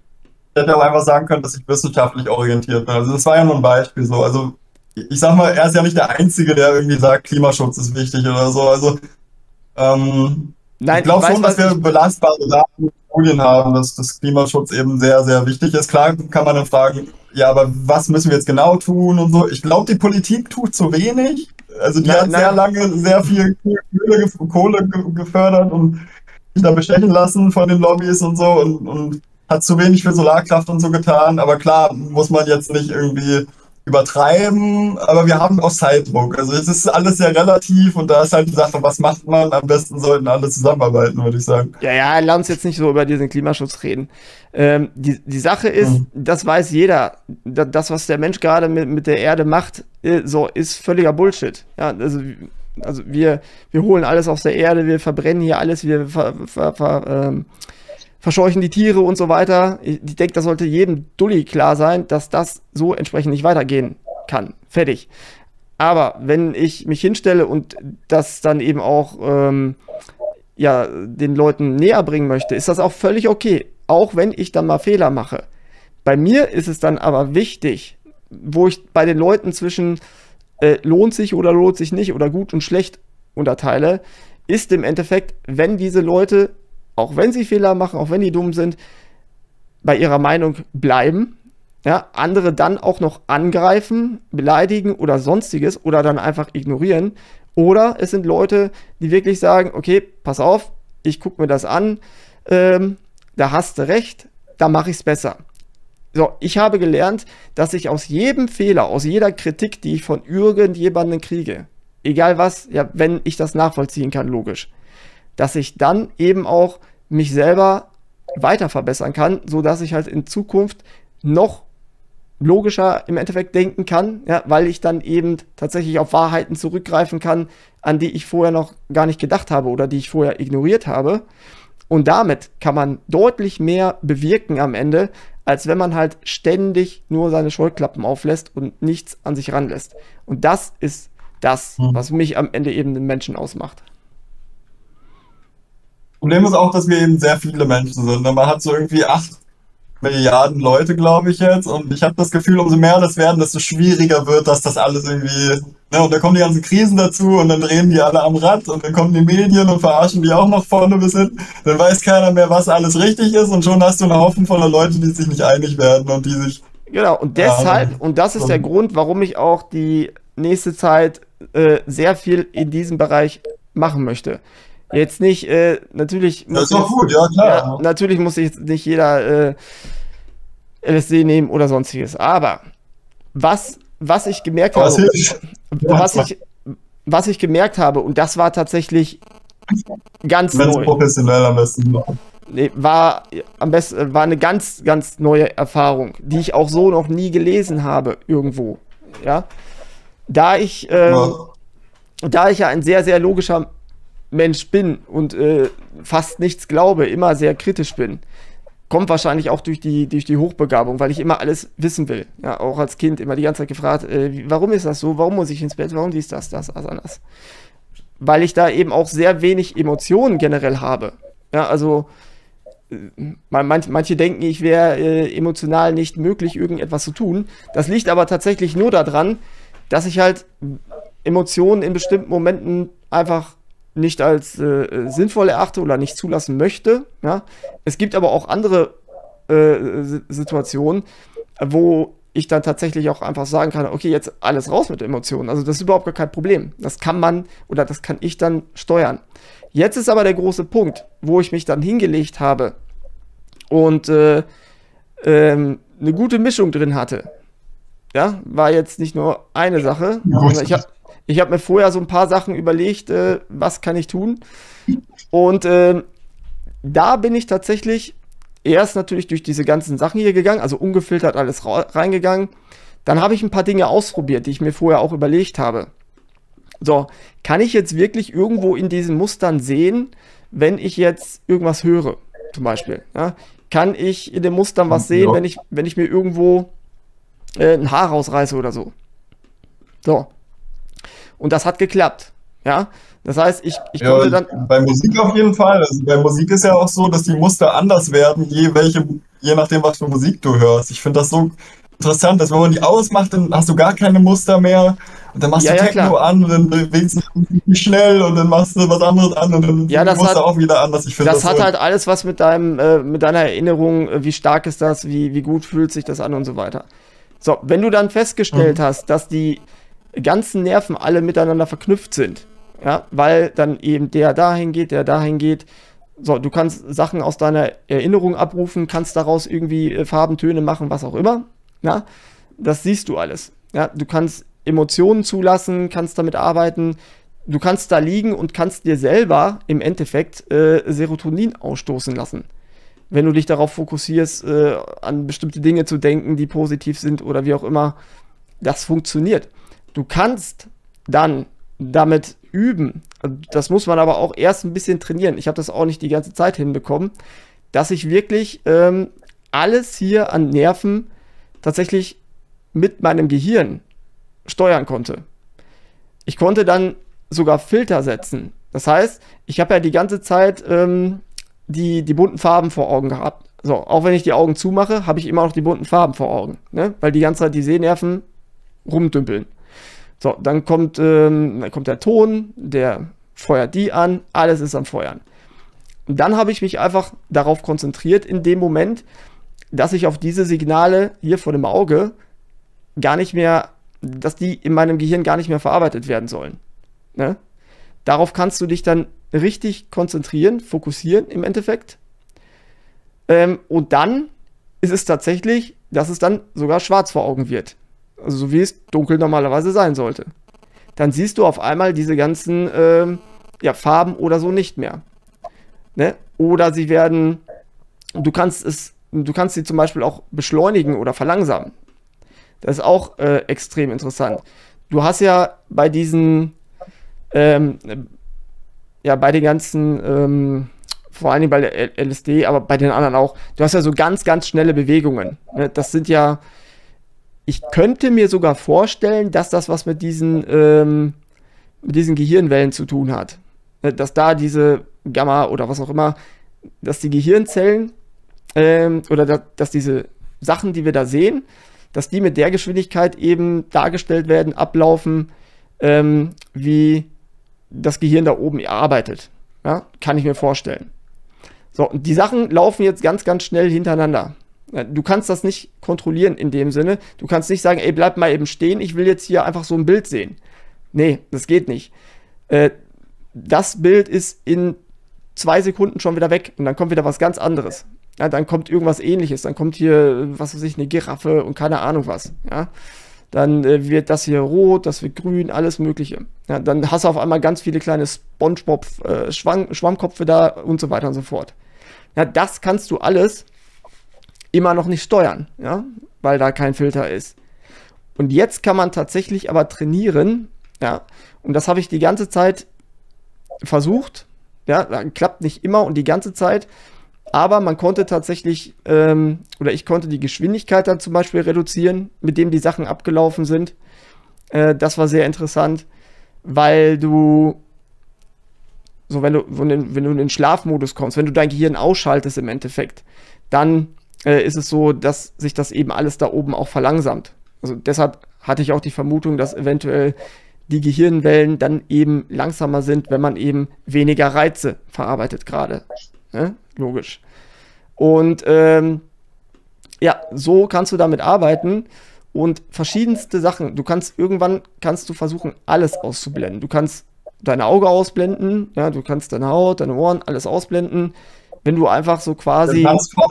[SPEAKER 2] dass ich wissenschaftlich orientiert bin. Also das war ja nur ein Beispiel so. Also ich sag mal, er ist ja nicht der Einzige, der irgendwie sagt, Klimaschutz ist wichtig oder so. Also
[SPEAKER 1] Nein,
[SPEAKER 2] ich glaube schon, dass wir belastbare Daten und Studien haben, dass das Klimaschutz eben sehr, sehr wichtig ist. Klar kann man dann fragen, ja, aber was müssen wir jetzt genau tun und so. Ich glaube, die Politik tut zu wenig. Also die hat sehr lange sehr viel Kohle gefördert und sich da bestechen lassen von den Lobbys und so und hat zu wenig für Solarkraft und so getan. Aber klar, muss man jetzt nicht irgendwie übertreiben, aber wir haben auch Zeitdruck. Also es ist alles sehr relativ und da ist halt die Sache, was macht man? Am besten sollten alle zusammenarbeiten, würde ich sagen.
[SPEAKER 1] Ja, lass uns jetzt nicht so über diesen Klimaschutz reden. Die Sache ist, das weiß jeder, das, was der Mensch gerade mit der Erde macht, so ist völliger Bullshit. Ja, also wir holen alles aus der Erde, wir verbrennen hier alles, wir verscheuchen die Tiere und so weiter. Ich denke, das sollte jedem Dulli klar sein, dass das so entsprechend nicht weitergehen kann. Fertig. Aber wenn ich mich hinstelle und das dann eben auch den Leuten näher bringen möchte, ist das auch völlig okay. Auch wenn ich dann mal Fehler mache. Bei mir ist es dann aber wichtig, wo ich bei den Leuten zwischen lohnt sich oder lohnt sich nicht oder gut und schlecht unterteile, ist im Endeffekt, wenn diese Leute, auch wenn sie Fehler machen, auch wenn die dumm sind, bei ihrer Meinung bleiben, ja, andere dann auch noch angreifen, beleidigen oder sonstiges oder dann einfach ignorieren. Oder es sind Leute, die wirklich sagen, okay, pass auf, ich gucke mir das an, da hast du recht, da mache ich es besser. So, ich habe gelernt, dass ich aus jedem Fehler, aus jeder Kritik, die ich von irgendjemandem kriege, egal was, ja, wenn ich das nachvollziehen kann, logisch, dass ich dann eben auch mich selber weiter verbessern kann, sodass ich halt in Zukunft noch logischer im Endeffekt denken kann, ja, weil ich dann eben tatsächlich auf Wahrheiten zurückgreifen kann, an die ich vorher noch gar nicht gedacht habe oder die ich vorher ignoriert habe. Und damit kann man deutlich mehr bewirken am Ende, als wenn man halt ständig nur seine Scheuklappen auflässt und nichts an sich ranlässt. Und das ist das, was mich am Ende eben den Menschen ausmacht.
[SPEAKER 2] Problem ist auch, dass wir eben sehr viele Menschen sind. Man hat so irgendwie Milliarden Leute, glaube ich jetzt. Und ich habe das Gefühl, umso mehr das werden, desto schwieriger wird, dass das alles irgendwie. Ne? Und dann kommen die ganzen Krisen dazu und dann drehen die alle am Rad und dann kommen die Medien und verarschen die auch noch vorne bis hin. Dann weiß keiner mehr, was alles richtig ist und schon hast du einen Haufen voller Leute, die sich nicht einig werden und die sich.
[SPEAKER 1] Genau, und deshalb, und das ist der Grund, warum ich auch die nächste Zeit sehr viel in diesem Bereich machen möchte. Jetzt nicht, natürlich
[SPEAKER 2] Das ist doch gut, ja klar.
[SPEAKER 1] ja, natürlich muss sich jetzt nicht jeder LSD nehmen oder sonstiges. Aber was ich gemerkt
[SPEAKER 2] Aber es
[SPEAKER 1] habe,
[SPEAKER 2] hilft.
[SPEAKER 1] was ich, was ich gemerkt habe, und das war tatsächlich ganz
[SPEAKER 2] Wenn es
[SPEAKER 1] neu.
[SPEAKER 2] professionell am besten macht.
[SPEAKER 1] Nee, war am besten, war eine ganz, ganz neue Erfahrung, die ich auch so noch nie gelesen habe irgendwo. Ja, da ich,
[SPEAKER 2] Ja.
[SPEAKER 1] da ich ja ein sehr, sehr logischer Mensch bin und fast nichts glaube, immer sehr kritisch bin, kommt wahrscheinlich auch durch die Hochbegabung, weil ich immer alles wissen will. Ja, auch als Kind immer die ganze Zeit gefragt, warum ist das so? Warum muss ich ins Bett? Warum dies, das, anders? Weil ich da eben auch sehr wenig Emotionen generell habe. Ja, also manche denken, ich wäre emotional nicht möglich, irgendetwas zu tun. Das liegt aber tatsächlich nur daran, dass ich halt Emotionen in bestimmten Momenten einfach nicht als sinnvoll erachte oder nicht zulassen möchte. Ja? Es gibt aber auch andere Situationen, wo ich dann tatsächlich auch einfach sagen kann, okay, jetzt alles raus mit Emotionen. Also das ist überhaupt gar kein Problem. Das kann man oder das kann ich dann steuern. Jetzt ist aber der große Punkt, wo ich mich dann hingelegt habe und eine gute Mischung drin hatte. Ja, war jetzt nicht nur eine Sache.
[SPEAKER 2] Gut.
[SPEAKER 1] Ich hab mir vorher so ein paar Sachen überlegt, was kann ich tun. Und da bin ich tatsächlich erst natürlich durch diese ganzen Sachen hier gegangen, also ungefiltert alles reingegangen. Dann habe ich ein paar Dinge ausprobiert, die ich mir vorher auch überlegt habe. So, kann ich jetzt wirklich irgendwo in diesen Mustern sehen, wenn ich jetzt irgendwas höre, zum Beispiel? Ja? Kann ich in den Mustern was sehen,
[SPEAKER 2] Ja.
[SPEAKER 1] wenn ich mir irgendwo ein Haar rausreiße oder so? So. Und das hat geklappt. Ja, das heißt, ich
[SPEAKER 2] Ja,
[SPEAKER 1] konnte dann.
[SPEAKER 2] bei Musik auf jeden Fall. Also bei Musik ist ja auch so, dass die Muster anders werden, je nachdem, was für Musik du hörst. Ich finde das so interessant, dass wenn man die ausmacht, dann hast du gar keine Muster mehr. Und dann machst
[SPEAKER 1] Ja,
[SPEAKER 2] du
[SPEAKER 1] ja,
[SPEAKER 2] Techno
[SPEAKER 1] klar.
[SPEAKER 2] an und dann bewegst du dich schnell und dann machst du was anderes an und dann sind
[SPEAKER 1] Ja,
[SPEAKER 2] die Muster auch wieder anders. Ich finde
[SPEAKER 1] das
[SPEAKER 2] das
[SPEAKER 1] hat
[SPEAKER 2] so.
[SPEAKER 1] halt alles was mit deiner Erinnerung, wie stark ist das, wie gut fühlt sich das an und so weiter. So, wenn du dann festgestellt
[SPEAKER 2] Mhm.
[SPEAKER 1] hast, dass die ganzen Nerven alle miteinander verknüpft sind, ja, weil dann eben der dahin geht, der dahin geht. So, du kannst Sachen aus deiner Erinnerung abrufen, kannst daraus irgendwie Farben, Töne machen, was auch immer. Ja, das siehst du alles. Ja, du kannst Emotionen zulassen, kannst damit arbeiten. Du kannst da liegen und kannst dir selber im Endeffekt Serotonin ausstoßen lassen. Wenn du dich darauf fokussierst, an bestimmte Dinge zu denken, die positiv sind oder wie auch immer, das funktioniert. Du kannst dann damit üben. Das muss man aber auch erst ein bisschen trainieren. Ich habe das auch nicht die ganze Zeit hinbekommen, dass ich wirklich alles hier an Nerven tatsächlich mit meinem Gehirn steuern konnte. Ich konnte dann sogar Filter setzen. Das heißt, ich habe ja die ganze Zeit die bunten Farben vor Augen gehabt. So, auch wenn ich die Augen zumache, habe ich immer noch die bunten Farben vor Augen, ne? Weil die ganze Zeit die Sehnerven rumdümpeln. So, dann kommt der Ton, der feuert die an, alles ist am Feuern. Und dann habe ich mich einfach darauf konzentriert in dem Moment, dass ich auf diese Signale hier vor dem Auge gar nicht mehr, dass die in meinem Gehirn gar nicht mehr verarbeitet werden sollen. Ne? Darauf kannst du dich dann richtig konzentrieren, fokussieren im Endeffekt. Und dann ist es tatsächlich, dass es dann sogar schwarz vor Augen wird. Also so wie es dunkel normalerweise sein sollte. Dann siehst du auf einmal diese ganzen Farben oder so nicht mehr. Ne? Oder sie werden, du kannst sie zum Beispiel auch beschleunigen oder verlangsamen. Das ist auch extrem interessant. Du hast ja bei diesen, bei den ganzen, vor allen Dingen bei der LSD, aber bei den anderen auch, du hast ja so ganz, ganz schnelle Bewegungen. Ne? Das sind ja, ich könnte mir sogar vorstellen, dass das was mit diesen Gehirnwellen zu tun hat. Ne? Dass da diese Gamma oder was auch immer, dass die Gehirnzellen oder dass diese Sachen, die wir da sehen, dass die mit der Geschwindigkeit eben dargestellt werden, ablaufen, wie das Gehirn da oben arbeitet. Ja, kann ich mir vorstellen. So, und die Sachen laufen jetzt ganz, ganz schnell hintereinander. Ja, du kannst das nicht kontrollieren in dem Sinne. Du kannst nicht sagen, ey, bleib mal eben stehen, ich will jetzt hier einfach so ein Bild sehen. Nee, das geht nicht. Das Bild ist in 2 Sekunden schon wieder weg und dann kommt wieder was ganz anderes. Ja, dann kommt irgendwas Ähnliches. Dann kommt hier, was weiß ich, eine Giraffe und keine Ahnung was. Ja, dann wird das hier rot, das wird grün, alles Mögliche. Ja, dann hast du auf einmal ganz viele kleine Schwammkopfe da und so weiter und so fort. Ja, das kannst du alles immer noch nicht steuern, ja, weil da kein Filter ist. Und jetzt kann man tatsächlich aber trainieren, ja, und das habe ich die ganze Zeit versucht, ja, klappt nicht immer und die ganze Zeit, aber man konnte tatsächlich, oder ich konnte die Geschwindigkeit dann zum Beispiel reduzieren, mit dem die Sachen abgelaufen sind. Das war sehr interessant, weil du, so wenn du in den Schlafmodus kommst, wenn du dein Gehirn ausschaltest im Endeffekt, dann ist es so, dass sich das eben alles da oben auch verlangsamt. Also deshalb hatte ich auch die Vermutung, dass eventuell die Gehirnwellen dann eben langsamer sind, wenn man eben weniger Reize verarbeitet gerade. Ne? Logisch. Und ja, so kannst du damit arbeiten und verschiedenste Sachen. Irgendwann kannst du versuchen, alles auszublenden. Du kannst dein Auge ausblenden, ja, du kannst deine Haut, deine Ohren, alles ausblenden. Wenn du einfach so quasi.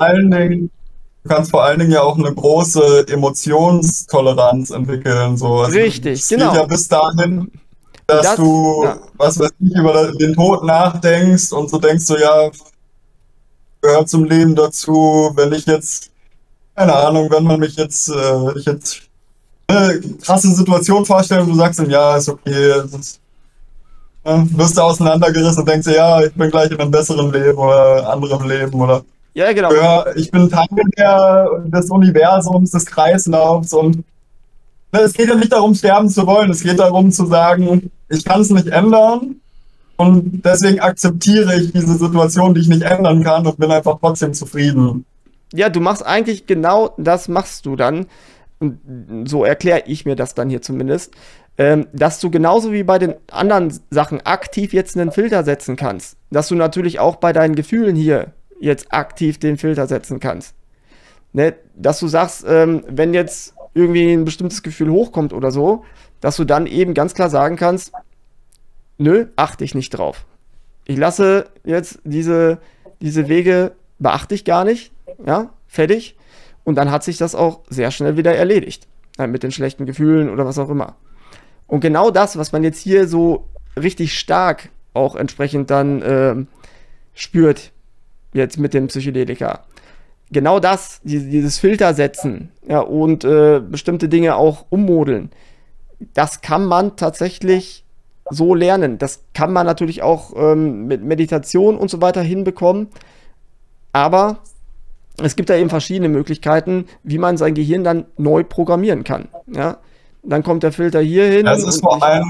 [SPEAKER 2] Du kannst vor allen Dingen ja auch eine große Emotionstoleranz entwickeln. So. Also
[SPEAKER 1] Richtig,
[SPEAKER 2] es
[SPEAKER 1] genau.
[SPEAKER 2] geht ja bis dahin, dass du, was weiß ich, über den Tod nachdenkst und so denkst du, ja, gehört zum Leben dazu, wenn ich jetzt, keine Ahnung, wenn man mich jetzt, ich jetzt eine krasse Situation vorstelle und du sagst dann, ja, ist okay, wirst du auseinandergerissen und denkst dir, ja, ich bin gleich in einem besseren Leben oder anderem Leben oder
[SPEAKER 1] ja, genau.
[SPEAKER 2] ja, ich bin Teil des Universums, des Kreislaufs und es geht ja nicht darum, sterben zu wollen, es geht darum zu sagen, ich kann es nicht ändern und deswegen akzeptiere ich diese Situation, die ich nicht ändern kann und bin einfach trotzdem zufrieden.
[SPEAKER 1] Ja, du machst eigentlich genau das machst du dann und so erkläre ich mir das dann hier zumindest, dass du genauso wie bei den anderen Sachen aktiv jetzt einen Filter setzen kannst, dass du natürlich auch bei deinen Gefühlen hier jetzt aktiv den Filter setzen kannst. Ne? Dass du sagst, wenn jetzt irgendwie ein bestimmtes Gefühl hochkommt oder so, dass du dann eben ganz klar sagen kannst, nö, achte ich nicht drauf. Ich lasse jetzt diese Wege, beachte ich gar nicht, ja, fertig. Und dann hat sich das auch sehr schnell wieder erledigt. Mit den schlechten Gefühlen oder was auch immer. Und genau das, was man jetzt hier so richtig stark auch entsprechend dann spürt, jetzt mit dem Psychedelika. Genau das, dieses Filter setzen, ja, und bestimmte Dinge auch ummodeln, das kann man tatsächlich so lernen. Das kann man natürlich auch mit Meditation und so weiter hinbekommen, aber es gibt da eben verschiedene Möglichkeiten, wie man sein Gehirn dann neu programmieren kann. Ja? Dann kommt der Filter hier hin.
[SPEAKER 2] Das ist vor allen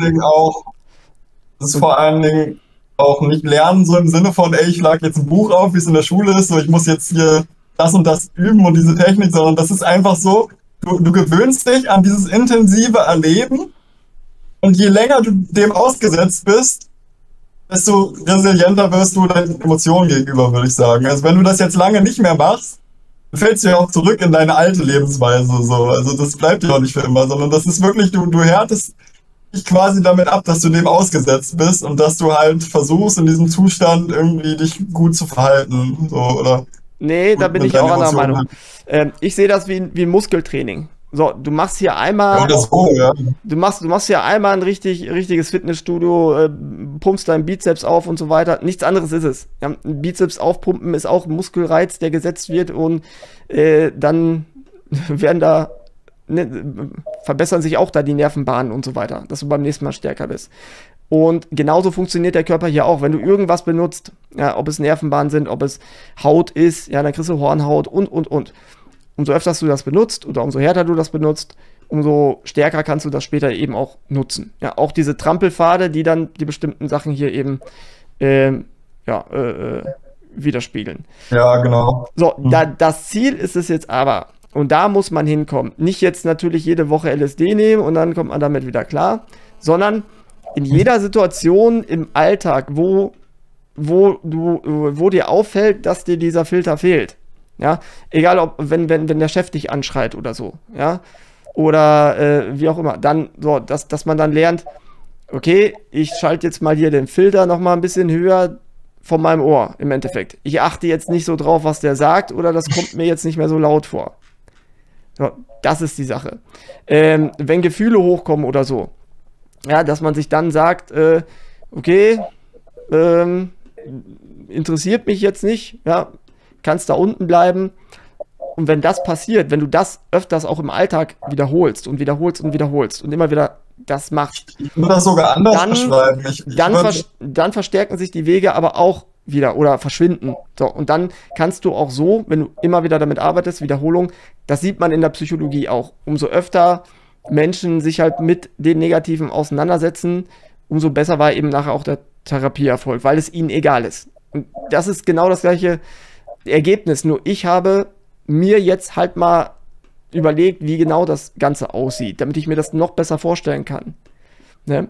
[SPEAKER 2] Dingen auch nicht lernen, so im Sinne von, ey, ich schlage jetzt ein Buch auf, wie es in der Schule ist, so ich muss jetzt hier das und das üben und diese Technik, sondern das ist einfach so, du gewöhnst dich an dieses intensive Erleben und je länger du dem ausgesetzt bist, desto resilienter wirst du deinen Emotionen gegenüber, würde ich sagen. Also wenn du das jetzt lange nicht mehr machst, fällst du ja auch zurück in deine alte Lebensweise, so. Also das bleibt ja auch nicht für immer, sondern das ist wirklich, du härtest dich quasi damit ab, dass du dem ausgesetzt bist und dass du halt versuchst, in diesem Zustand irgendwie dich gut zu verhalten. So, oder
[SPEAKER 1] nee, da bin ich auch anderer Meinung. Ich sehe das wie ein Muskeltraining. So, du machst hier einmal.
[SPEAKER 2] Ja, ja.
[SPEAKER 1] Du machst hier einmal ein richtiges Fitnessstudio, pumpst deinen Bizeps auf und so weiter. Nichts anderes ist es. Ja, ein Bizeps aufpumpen ist auch ein Muskelreiz, der gesetzt wird und dann werden da verbessern sich auch da die Nervenbahnen und so weiter, dass du beim nächsten Mal stärker bist. Und genauso funktioniert der Körper hier auch. Wenn du irgendwas benutzt, ja, ob es Nervenbahnen sind, ob es Haut ist, ja, dann kriegst du Hornhaut und. Umso öfter du das benutzt oder umso härter du das benutzt, umso stärker kannst du das später eben auch nutzen. Ja, auch diese Trampelpfade, die dann die bestimmten Sachen hier eben widerspiegeln.
[SPEAKER 2] Ja, genau.
[SPEAKER 1] So, das Ziel ist es jetzt aber, und da muss man hinkommen, nicht jetzt natürlich jede Woche LSD nehmen und dann kommt man damit wieder klar, sondern in jeder Situation im Alltag, wo dir auffällt, dass dir dieser Filter fehlt. Ja, egal ob, wenn der Chef dich anschreit oder so, ja, oder wie auch immer, dann so, dass man dann lernt, okay, ich schalte jetzt mal hier den Filter noch mal ein bisschen höher von meinem Ohr, im Endeffekt. Ich achte jetzt nicht so drauf, was der sagt, oder das kommt mir jetzt nicht mehr so laut vor. So, das ist die Sache. Wenn Gefühle hochkommen oder so, ja, dass man sich dann sagt, okay, interessiert mich jetzt nicht, ja, kannst da unten bleiben. Und wenn das passiert, wenn du das öfters auch im Alltag wiederholst und wiederholst und wiederholst und immer wieder das machst,
[SPEAKER 2] ich würde das sogar anders beschreiben.
[SPEAKER 1] Dann verstärken sich die Wege aber auch wieder oder verschwinden. So, und dann kannst du auch so, wenn du immer wieder damit arbeitest, Wiederholung, das sieht man in der Psychologie auch. Umso öfter Menschen sich halt mit den Negativen auseinandersetzen, umso besser war eben nachher auch der Therapieerfolg, weil es ihnen egal ist. Und das ist genau das gleiche Ergebnis, nur ich habe mir jetzt halt mal überlegt, wie genau das Ganze aussieht, damit ich mir das noch besser vorstellen kann. Ne?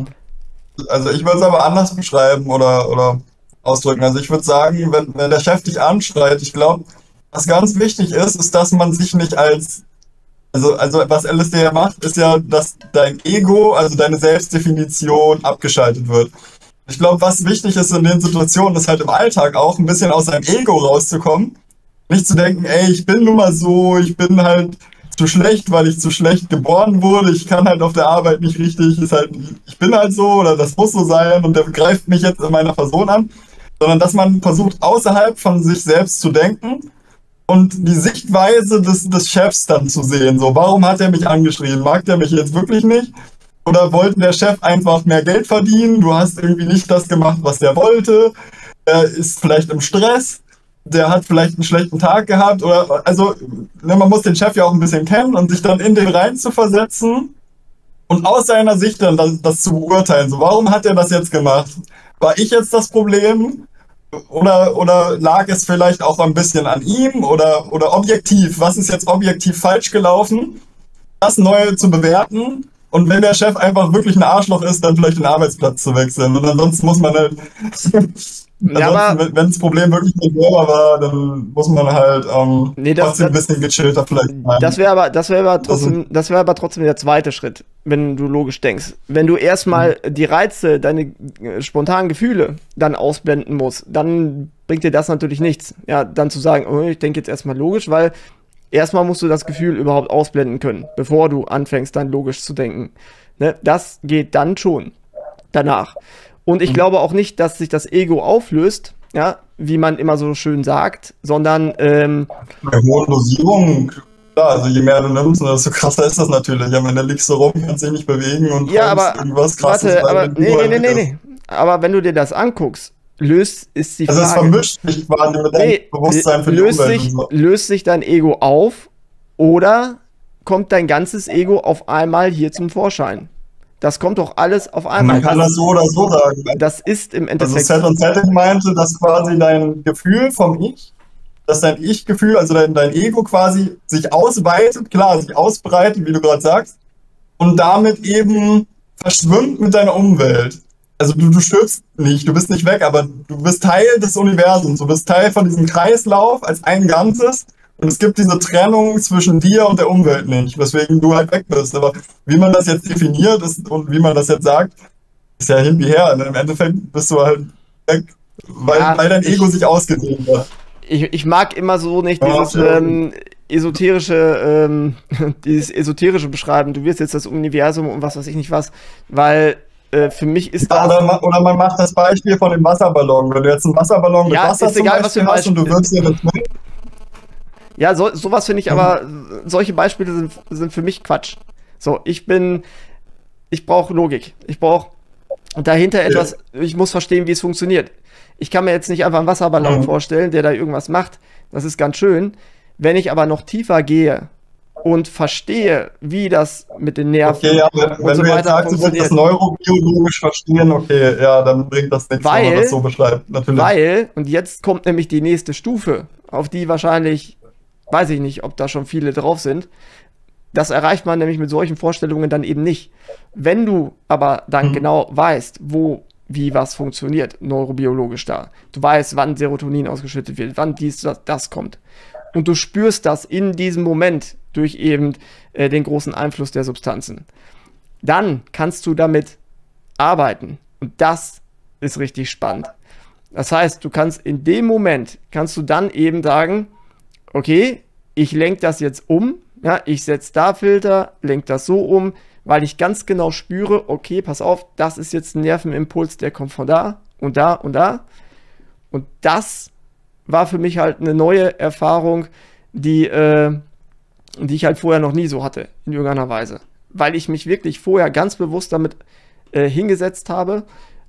[SPEAKER 2] Also ich würde es aber anders beschreiben oder ausdrücken. Also ich würde sagen, wenn der Chef dich anschreit, ich glaube, was ganz wichtig ist, dass man sich nicht als, also was LSD ja macht, ist ja, dass dein Ego, also deine Selbstdefinition abgeschaltet wird. Ich glaube, was wichtig ist in den Situationen, ist halt im Alltag auch ein bisschen aus seinem Ego rauszukommen. Nicht zu denken, ey, ich bin nun mal so, ich bin halt zu schlecht, weil ich zu schlecht geboren wurde, ich kann halt auf der Arbeit nicht richtig, ich bin halt so oder das muss so sein und der greift mich jetzt in meiner Person an, sondern dass man versucht, außerhalb von sich selbst zu denken und die Sichtweise des Chefs dann zu sehen. So, warum hat er mich angeschrien? Mag der mich jetzt wirklich nicht? Oder wollte der Chef einfach mehr Geld verdienen? Du hast irgendwie nicht das gemacht, was der wollte. Er ist vielleicht im Stress. Der hat vielleicht einen schlechten Tag gehabt. Oder, also, ne, man muss den Chef ja auch ein bisschen kennen und sich dann in den rein zu versetzen und aus seiner Sicht dann das zu beurteilen. So, warum hat er das jetzt gemacht? War ich jetzt das Problem? Oder lag es vielleicht auch ein bisschen an ihm? Oder objektiv? Was ist jetzt objektiv falsch gelaufen? Das Neue zu bewerten. Und wenn der Chef einfach wirklich ein Arschloch ist, dann vielleicht den Arbeitsplatz zu wechseln. Und ansonsten muss man halt, wenn das Problem wirklich nicht selber war, dann muss man halt trotzdem ein bisschen gechillter vielleicht sein.
[SPEAKER 1] Das wäre aber trotzdem der zweite Schritt, wenn du logisch denkst. Wenn du erstmal die Reize, deine spontanen Gefühle dann ausblenden musst, dann bringt dir das natürlich nichts. Ja, dann zu sagen, oh, ich denke jetzt erstmal logisch, weil erstmal musst du das Gefühl überhaupt ausblenden können, bevor du anfängst, dann logisch zu denken. Ne? Das geht dann schon danach. Und ich glaube auch nicht, dass sich das Ego auflöst, ja, wie man immer so schön sagt, sondern
[SPEAKER 2] bei hohen Dosierungen, klar, also je mehr du nimmst, desto krasser ist das natürlich. Ja, wenn du liegst so rum, kannst dich nicht bewegen und
[SPEAKER 1] ja, aber
[SPEAKER 2] irgendwas krasses.
[SPEAKER 1] Warte, aber nee. Aber wenn du dir das anguckst, ist die Frage.
[SPEAKER 2] Also es vermischt sich quasi mit deinem Bewusstsein für die Umwelt.
[SPEAKER 1] Löst sich dein Ego auf oder kommt dein ganzes Ego auf einmal hier zum Vorschein? Das kommt doch alles auf einmal.
[SPEAKER 2] Man kann das so oder so sagen.
[SPEAKER 1] Das ist im Endeffekt.
[SPEAKER 2] Also Set und Setting meinte, dass quasi dein Gefühl vom Ich, dass dein Ich-Gefühl, also dein Ego quasi sich ausweitet, klar, sich ausbreitet, wie du gerade sagst, und damit eben verschwimmt mit deiner Umwelt. Also du stirbst nicht, du bist nicht weg, aber du bist Teil des Universums, du bist Teil von diesem Kreislauf als ein Ganzes und es gibt diese Trennung zwischen dir und der Umwelt nicht, weswegen du halt weg bist. Aber wie man das jetzt definiert ist und wie man das jetzt sagt, ist ja hin wie her. Und im Endeffekt bist du halt weg, weil dein Ego sich ausgedehnt hat.
[SPEAKER 1] Ich mag immer so nicht dieses esoterische Beschreiben, du wirst jetzt das Universum und was weiß ich nicht was, weil für mich ist das...
[SPEAKER 2] Oder man macht das Beispiel von dem Wasserballon. Wenn du jetzt einen Wasserballon mit Wasser
[SPEAKER 1] ist egal,
[SPEAKER 2] zum Beispiel hast und du wirkst dir das mit.
[SPEAKER 1] Ja, sowas finde ich, aber solche Beispiele sind für mich Quatsch. So, ich brauche Logik. Ich brauche dahinter etwas, ich muss verstehen, wie es funktioniert. Ich kann mir jetzt nicht einfach einen Wasserballon vorstellen, der da irgendwas macht. Das ist ganz schön. Wenn ich aber noch tiefer gehe und verstehe, wie das mit den Nerven
[SPEAKER 2] Okay, ja, wenn
[SPEAKER 1] und so
[SPEAKER 2] du jetzt
[SPEAKER 1] weiter
[SPEAKER 2] sagst, du willst das
[SPEAKER 1] funktioniert.
[SPEAKER 2] neurobiologisch verstehen, okay, ja, dann bringt das nichts, wenn man das so beschreibt, natürlich.
[SPEAKER 1] Und jetzt kommt nämlich die nächste Stufe, auf die wahrscheinlich, weiß ich nicht, ob da schon viele drauf sind. Das erreicht man nämlich mit solchen Vorstellungen dann eben nicht. Wenn du aber dann genau weißt, wo, wie was funktioniert, neurobiologisch da. Du weißt, wann Serotonin ausgeschüttet wird, wann das kommt. Und du spürst das in diesem Moment durch eben den großen Einfluss der Substanzen. Dann kannst du damit arbeiten. Und das ist richtig spannend. Das heißt, du kannst in dem Moment, kannst du dann eben sagen, okay, ich lenke das jetzt um. Ja, ich setze da Filter, lenke das so um, weil ich ganz genau spüre, okay, pass auf, das ist jetzt ein Nervenimpuls, der kommt von da und da und da. Und das war für mich halt eine neue Erfahrung, die ich halt vorher noch nie so hatte, in irgendeiner Weise. Weil ich mich wirklich vorher ganz bewusst damit hingesetzt habe,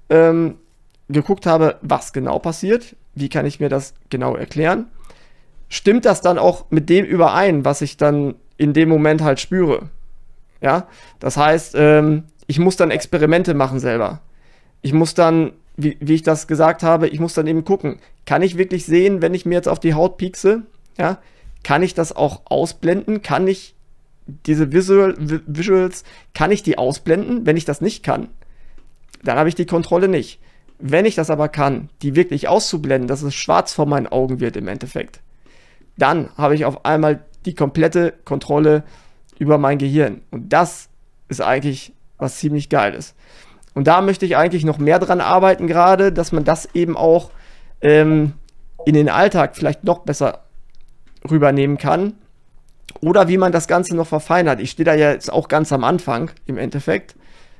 [SPEAKER 1] geguckt habe, was genau passiert, wie kann ich mir das genau erklären. Stimmt das dann auch mit dem überein, was ich dann in dem Moment halt spüre? Ja, das heißt, ich muss dann Experimente machen selber. Ich muss dann, wie ich das gesagt habe, ich muss dann eben gucken, kann ich wirklich sehen, wenn ich mir jetzt auf die Haut piekse? Ja, kann ich das auch ausblenden? Kann ich diese Visuals, kann ich die ausblenden? Wenn ich das nicht kann, dann habe ich die Kontrolle nicht. Wenn ich das aber kann, die wirklich auszublenden, dass es schwarz vor meinen Augen wird im Endeffekt, dann habe ich auf einmal die komplette Kontrolle über mein Gehirn. Und das ist eigentlich was ziemlich Geiles. Und da möchte ich eigentlich noch mehr dran arbeiten gerade, dass man das eben auch in den Alltag vielleicht noch besser rübernehmen kann. Oder wie man das Ganze noch verfeinert. Ich stehe da ja jetzt auch ganz am Anfang im Endeffekt.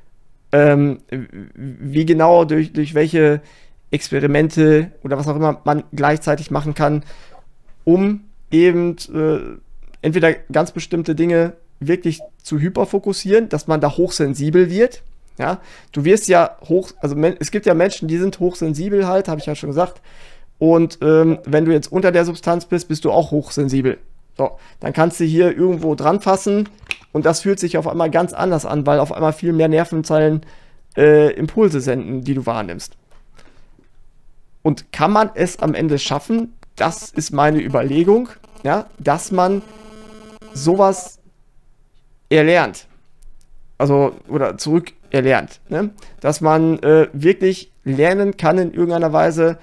[SPEAKER 1] Wie genau, durch welche Experimente oder was auch immer man gleichzeitig machen kann, um eben entweder ganz bestimmte Dinge wirklich zu hyperfokussieren, dass man da hochsensibel wird. Ja, du wirst ja es gibt ja Menschen, die sind hochsensibel halt, habe ich ja schon gesagt. Und wenn du jetzt unter der Substanz bist, bist du auch hochsensibel. So, dann kannst du hier irgendwo dran fassen und das fühlt sich auf einmal ganz anders an, weil auf einmal viel mehr Nervenzellen Impulse senden, die du wahrnimmst. Und kann man es am Ende schaffen, das ist meine Überlegung, ja, dass man sowas erlernt. Also, oder zurück erlernt. Ne? Dass man wirklich lernen kann, in irgendeiner Weise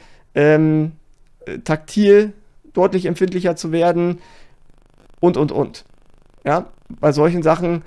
[SPEAKER 1] taktil deutlich empfindlicher zu werden und. Ja, bei solchen Sachen.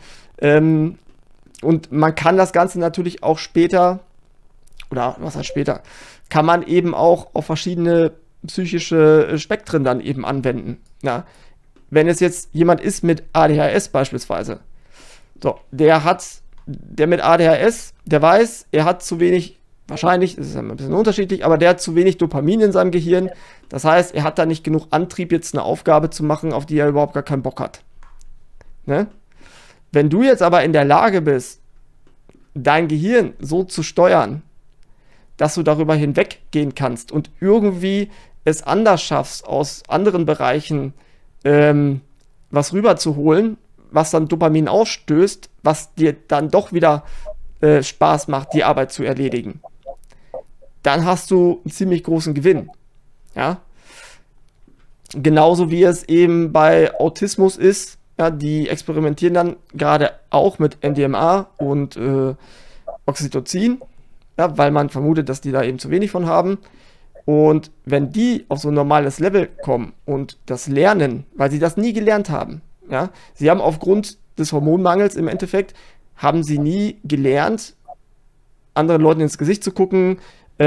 [SPEAKER 1] Und man kann das Ganze natürlich auch später, oder was heißt später, kann man eben auch auf verschiedene psychische Spektren dann eben anwenden. Ja? Wenn es jetzt jemand ist mit ADHS beispielsweise, so, der mit ADHS, der weiß, er hat zu wenig, wahrscheinlich, das ist ein bisschen unterschiedlich, aber der hat zu wenig Dopamin in seinem Gehirn. Das heißt, er hat da nicht genug Antrieb, jetzt eine Aufgabe zu machen, auf die er überhaupt gar keinen Bock hat. Ne? Wenn du jetzt aber in der Lage bist, dein Gehirn so zu steuern, dass du darüber hinweggehen kannst und irgendwie es anders schaffst, aus anderen Bereichen was rüberzuholen, was dann Dopamin ausstößt, was dir dann doch wieder Spaß macht, die Arbeit zu erledigen, dann hast du einen ziemlich großen Gewinn. Ja? Genauso wie es eben bei Autismus ist, ja, die experimentieren dann gerade auch mit MDMA und Oxytocin, ja, weil man vermutet, dass die da eben zu wenig von haben. Und wenn die auf so ein normales Level kommen und das lernen, weil sie das nie gelernt haben, ja, sie haben aufgrund des Hormonmangels im Endeffekt, haben sie nie gelernt, anderen Leuten ins Gesicht zu gucken,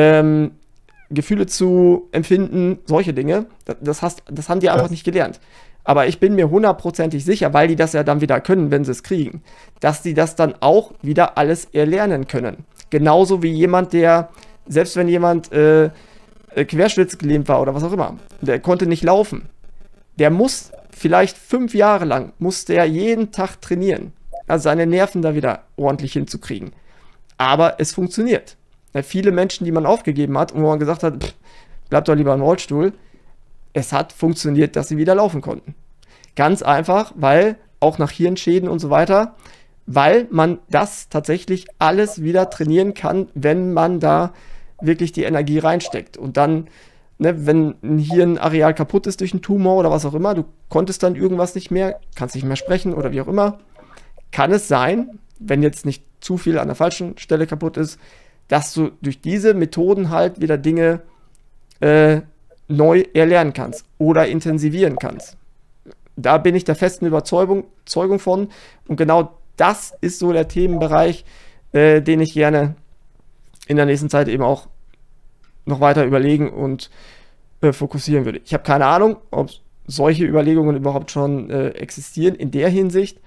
[SPEAKER 1] Gefühle zu empfinden, solche Dinge. Das haben die einfach nicht gelernt. Aber ich bin mir hundertprozentig sicher, weil die das ja dann wieder können, wenn sie es kriegen, dass die das dann auch wieder alles erlernen können. Genauso wie jemand, selbst wenn jemand querschnittsgelähmt war oder was auch immer, der konnte nicht laufen. Der muss vielleicht 5 Jahre lang, muss der jeden Tag trainieren, also seine Nerven da wieder ordentlich hinzukriegen. Aber es funktioniert. Ja, viele Menschen, die man aufgegeben hat und wo man gesagt hat, bleib doch lieber im Rollstuhl, es hat funktioniert, dass sie wieder laufen konnten. Ganz einfach, weil auch nach Hirnschäden und so weiter, weil man das tatsächlich alles wieder trainieren kann, wenn man da wirklich die Energie reinsteckt. Und dann, ne, wenn ein Hirnareal kaputt ist durch einen Tumor oder was auch immer, du konntest dann irgendwas nicht mehr, kannst nicht mehr sprechen oder wie auch immer, kann es sein, wenn jetzt nicht zu viel an der falschen Stelle kaputt ist, dass du durch diese Methoden halt wieder Dinge neu erlernen kannst oder intensivieren kannst. Da bin ich der festen Überzeugung von. Und genau das ist so der Themenbereich, den ich gerne in der nächsten Zeit eben auch noch weiter überlegen und fokussieren würde. Ich habe keine Ahnung, ob solche Überlegungen überhaupt schon existieren in der Hinsicht,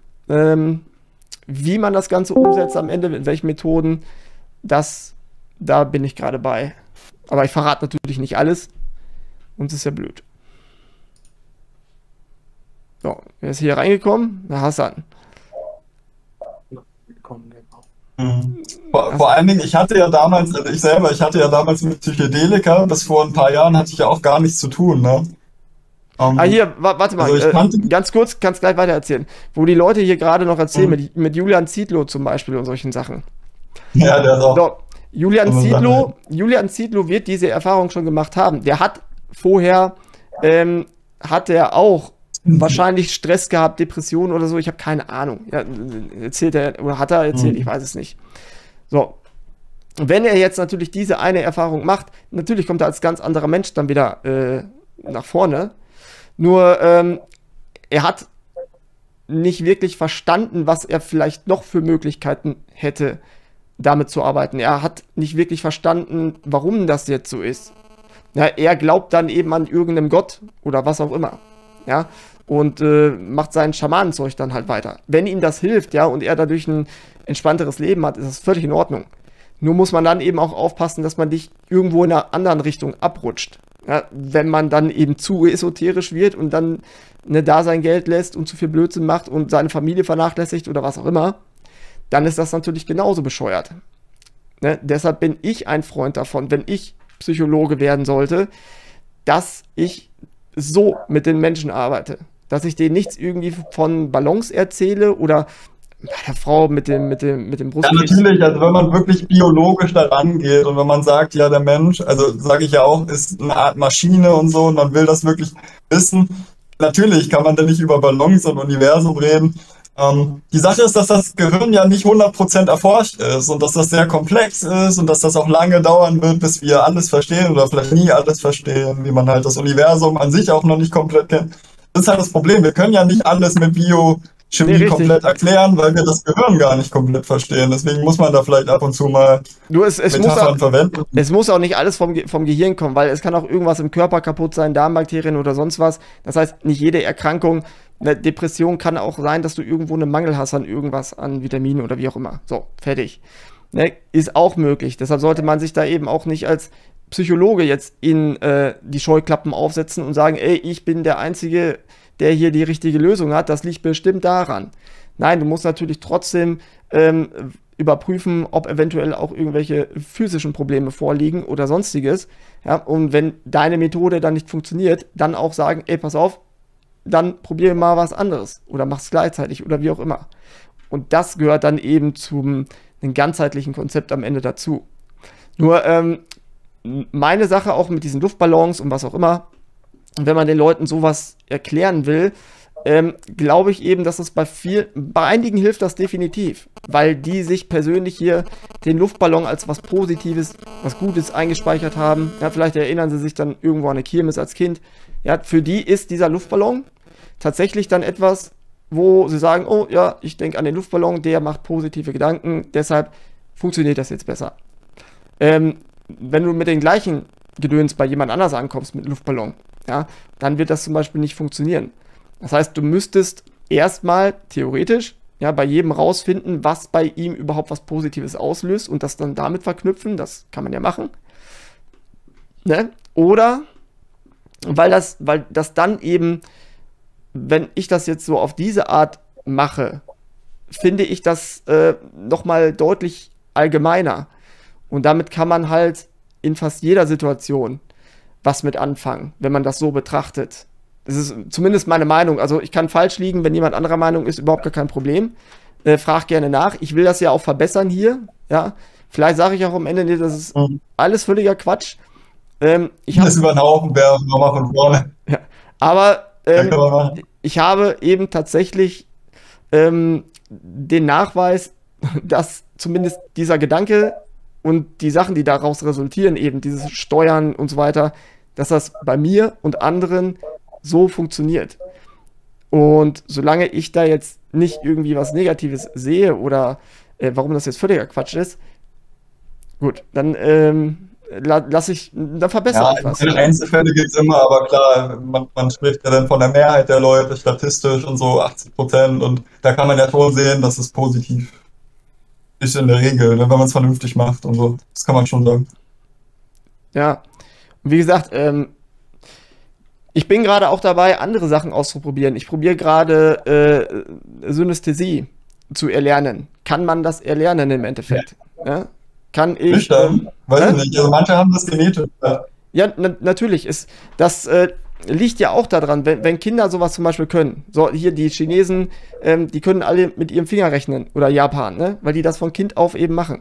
[SPEAKER 1] wie man das Ganze umsetzt am Ende, mit welchen Methoden, da bin ich gerade bei. Aber ich verrate natürlich nicht alles, und es ist ja blöd. So, wer ist hier reingekommen? Na, Hassan.
[SPEAKER 2] Vor allen Dingen, ich hatte ja damals mit Psychedelika, bis vor ein paar Jahren hatte ich ja auch gar nichts zu tun, ne?
[SPEAKER 1] Hier, warte mal,
[SPEAKER 2] also
[SPEAKER 1] ganz kurz, kannst gleich weiter erzählen. Wo die Leute hier gerade noch erzählen, mit Julian Zietlow zum Beispiel und solchen Sachen.
[SPEAKER 2] Ja, der ist auch.
[SPEAKER 1] So, Julian Zietlow wird diese Erfahrung schon gemacht haben. Der hat vorher, hat er auch wahrscheinlich Stress gehabt, Depressionen oder so, ich habe keine Ahnung. Ja, erzählt er, oder hat er erzählt, ich weiß es nicht. So, wenn er jetzt natürlich diese eine Erfahrung macht, natürlich kommt er als ganz anderer Mensch dann wieder nach vorne. Nur, er hat nicht wirklich verstanden, was er vielleicht noch für Möglichkeiten hätte, damit zu arbeiten. Er hat nicht wirklich verstanden, warum das jetzt so ist. Ja, er glaubt dann eben an irgendeinem Gott oder was auch immer. Ja, und macht sein Schamanenzeug dann halt weiter. Wenn ihm das hilft, ja, und er dadurch ein entspannteres Leben hat, ist das völlig in Ordnung. Nur muss man dann eben auch aufpassen, dass man nicht irgendwo in einer anderen Richtung abrutscht. Ja, wenn man dann eben zu esoterisch wird und dann da sein Geld lässt und zu viel Blödsinn macht und seine Familie vernachlässigt oder was auch immer, dann ist das natürlich genauso bescheuert. Ne? Deshalb bin ich ein Freund davon, wenn ich Psychologe werden sollte, dass ich so mit den Menschen arbeite. Dass ich denen nichts irgendwie von Ballons erzähle oder bei der Frau mit dem Brustkrebs.
[SPEAKER 2] Ja, natürlich, also wenn man wirklich biologisch da rangeht und wenn man sagt, ja, der Mensch, also sage ich ja auch, ist eine Art Maschine und so und man will das wirklich wissen, natürlich kann man da nicht über Ballons und Universum reden. Die Sache ist, dass das Gehirn ja nicht 100% erforscht ist und dass das sehr komplex ist und dass das auch lange dauern wird, bis wir alles verstehen oder vielleicht nie alles verstehen, wie man halt das Universum an sich auch noch nicht komplett kennt. Das ist halt das Problem. Wir können ja nicht alles mit Biochemie komplett erklären, weil wir das Gehirn gar nicht komplett verstehen. Deswegen muss man da vielleicht ab und zu mal
[SPEAKER 1] Metaphern verwenden. Es muss auch nicht alles vom Gehirn kommen, weil es kann auch irgendwas im Körper kaputt sein, Darmbakterien oder sonst was. Das heißt, nicht jede Erkrankung, eine Depression kann auch sein, dass du irgendwo einen Mangel hast an irgendwas, an Vitaminen oder wie auch immer. So, fertig. Ne? Ist auch möglich. Deshalb sollte man sich da eben auch nicht als Psychologe jetzt in die Scheuklappen aufsetzen und sagen, ey, ich bin der Einzige, der hier die richtige Lösung hat. Das liegt bestimmt daran. Nein, du musst natürlich trotzdem überprüfen, ob eventuell auch irgendwelche physischen Probleme vorliegen oder sonstiges. Ja? Und wenn deine Methode dann nicht funktioniert, dann auch sagen, ey, pass auf, dann probiere mal was anderes oder mach es gleichzeitig oder wie auch immer. Und das gehört dann eben zum einem ganzheitlichen Konzept am Ende dazu. Nur meine Sache auch mit diesen Luftballons und was auch immer, wenn man den Leuten sowas erklären will, glaube ich eben, dass es bei einigen hilft das definitiv, weil die sich persönlich hier den Luftballon als was Positives, was Gutes eingespeichert haben. Ja, vielleicht erinnern sie sich dann irgendwo an eine Kirmes als Kind. Ja, für die ist dieser Luftballon tatsächlich dann etwas, wo sie sagen, oh ja, ich denke an den Luftballon, der macht positive Gedanken, deshalb funktioniert das jetzt besser. Wenn du mit den gleichen Gedöns bei jemand anders ankommst mit Luftballon, ja, dann wird das zum Beispiel nicht funktionieren. Das heißt, du müsstest erstmal theoretisch ja, bei jedem rausfinden, was bei ihm überhaupt was Positives auslöst und das dann damit verknüpfen, das kann man ja machen. Ne? Oder weil das dann eben, wenn ich das jetzt so auf diese Art mache, finde ich das nochmal deutlich allgemeiner. Und damit kann man halt in fast jeder Situation was mit anfangen, wenn man das so betrachtet. Das ist zumindest meine Meinung. Also ich kann falsch liegen, wenn jemand anderer Meinung ist, überhaupt gar kein Problem. Frag gerne nach. Ich will das ja auch verbessern hier. Ja, vielleicht sage ich auch am Ende, nee, das ist alles völliger Quatsch.
[SPEAKER 2] Das über den Haufen werfen, nochmal von vorne.
[SPEAKER 1] Ja, aber ich habe eben tatsächlich den Nachweis, dass zumindest dieser Gedanke und die Sachen, die daraus resultieren, eben dieses Steuern und so weiter, dass das bei mir und anderen so funktioniert. Und solange ich da jetzt nicht irgendwie was Negatives sehe oder warum das jetzt völliger Quatsch ist, gut, dann dann verbessere ich was.
[SPEAKER 2] Einzelfälle gibt es immer, aber klar, man spricht ja dann von der Mehrheit der Leute statistisch und so 80%, und da kann man ja schon sehen, dass es positiv ist in der Regel, ne, wenn man es vernünftig macht und so. Das kann man schon sagen.
[SPEAKER 1] Ja, und wie gesagt, ich bin gerade auch dabei, andere Sachen auszuprobieren. Ich probiere gerade Synästhesie zu erlernen. Kann man das erlernen im Endeffekt? Ja? Kann ich.
[SPEAKER 2] Weiß ich nicht. Also manche haben das genetisch.
[SPEAKER 1] Ja, natürlich. Das liegt ja auch daran, wenn Kinder sowas zum Beispiel können. So, hier die Chinesen, die können alle mit ihrem Finger rechnen. Oder Japan, ne? Weil die das von Kind auf eben machen.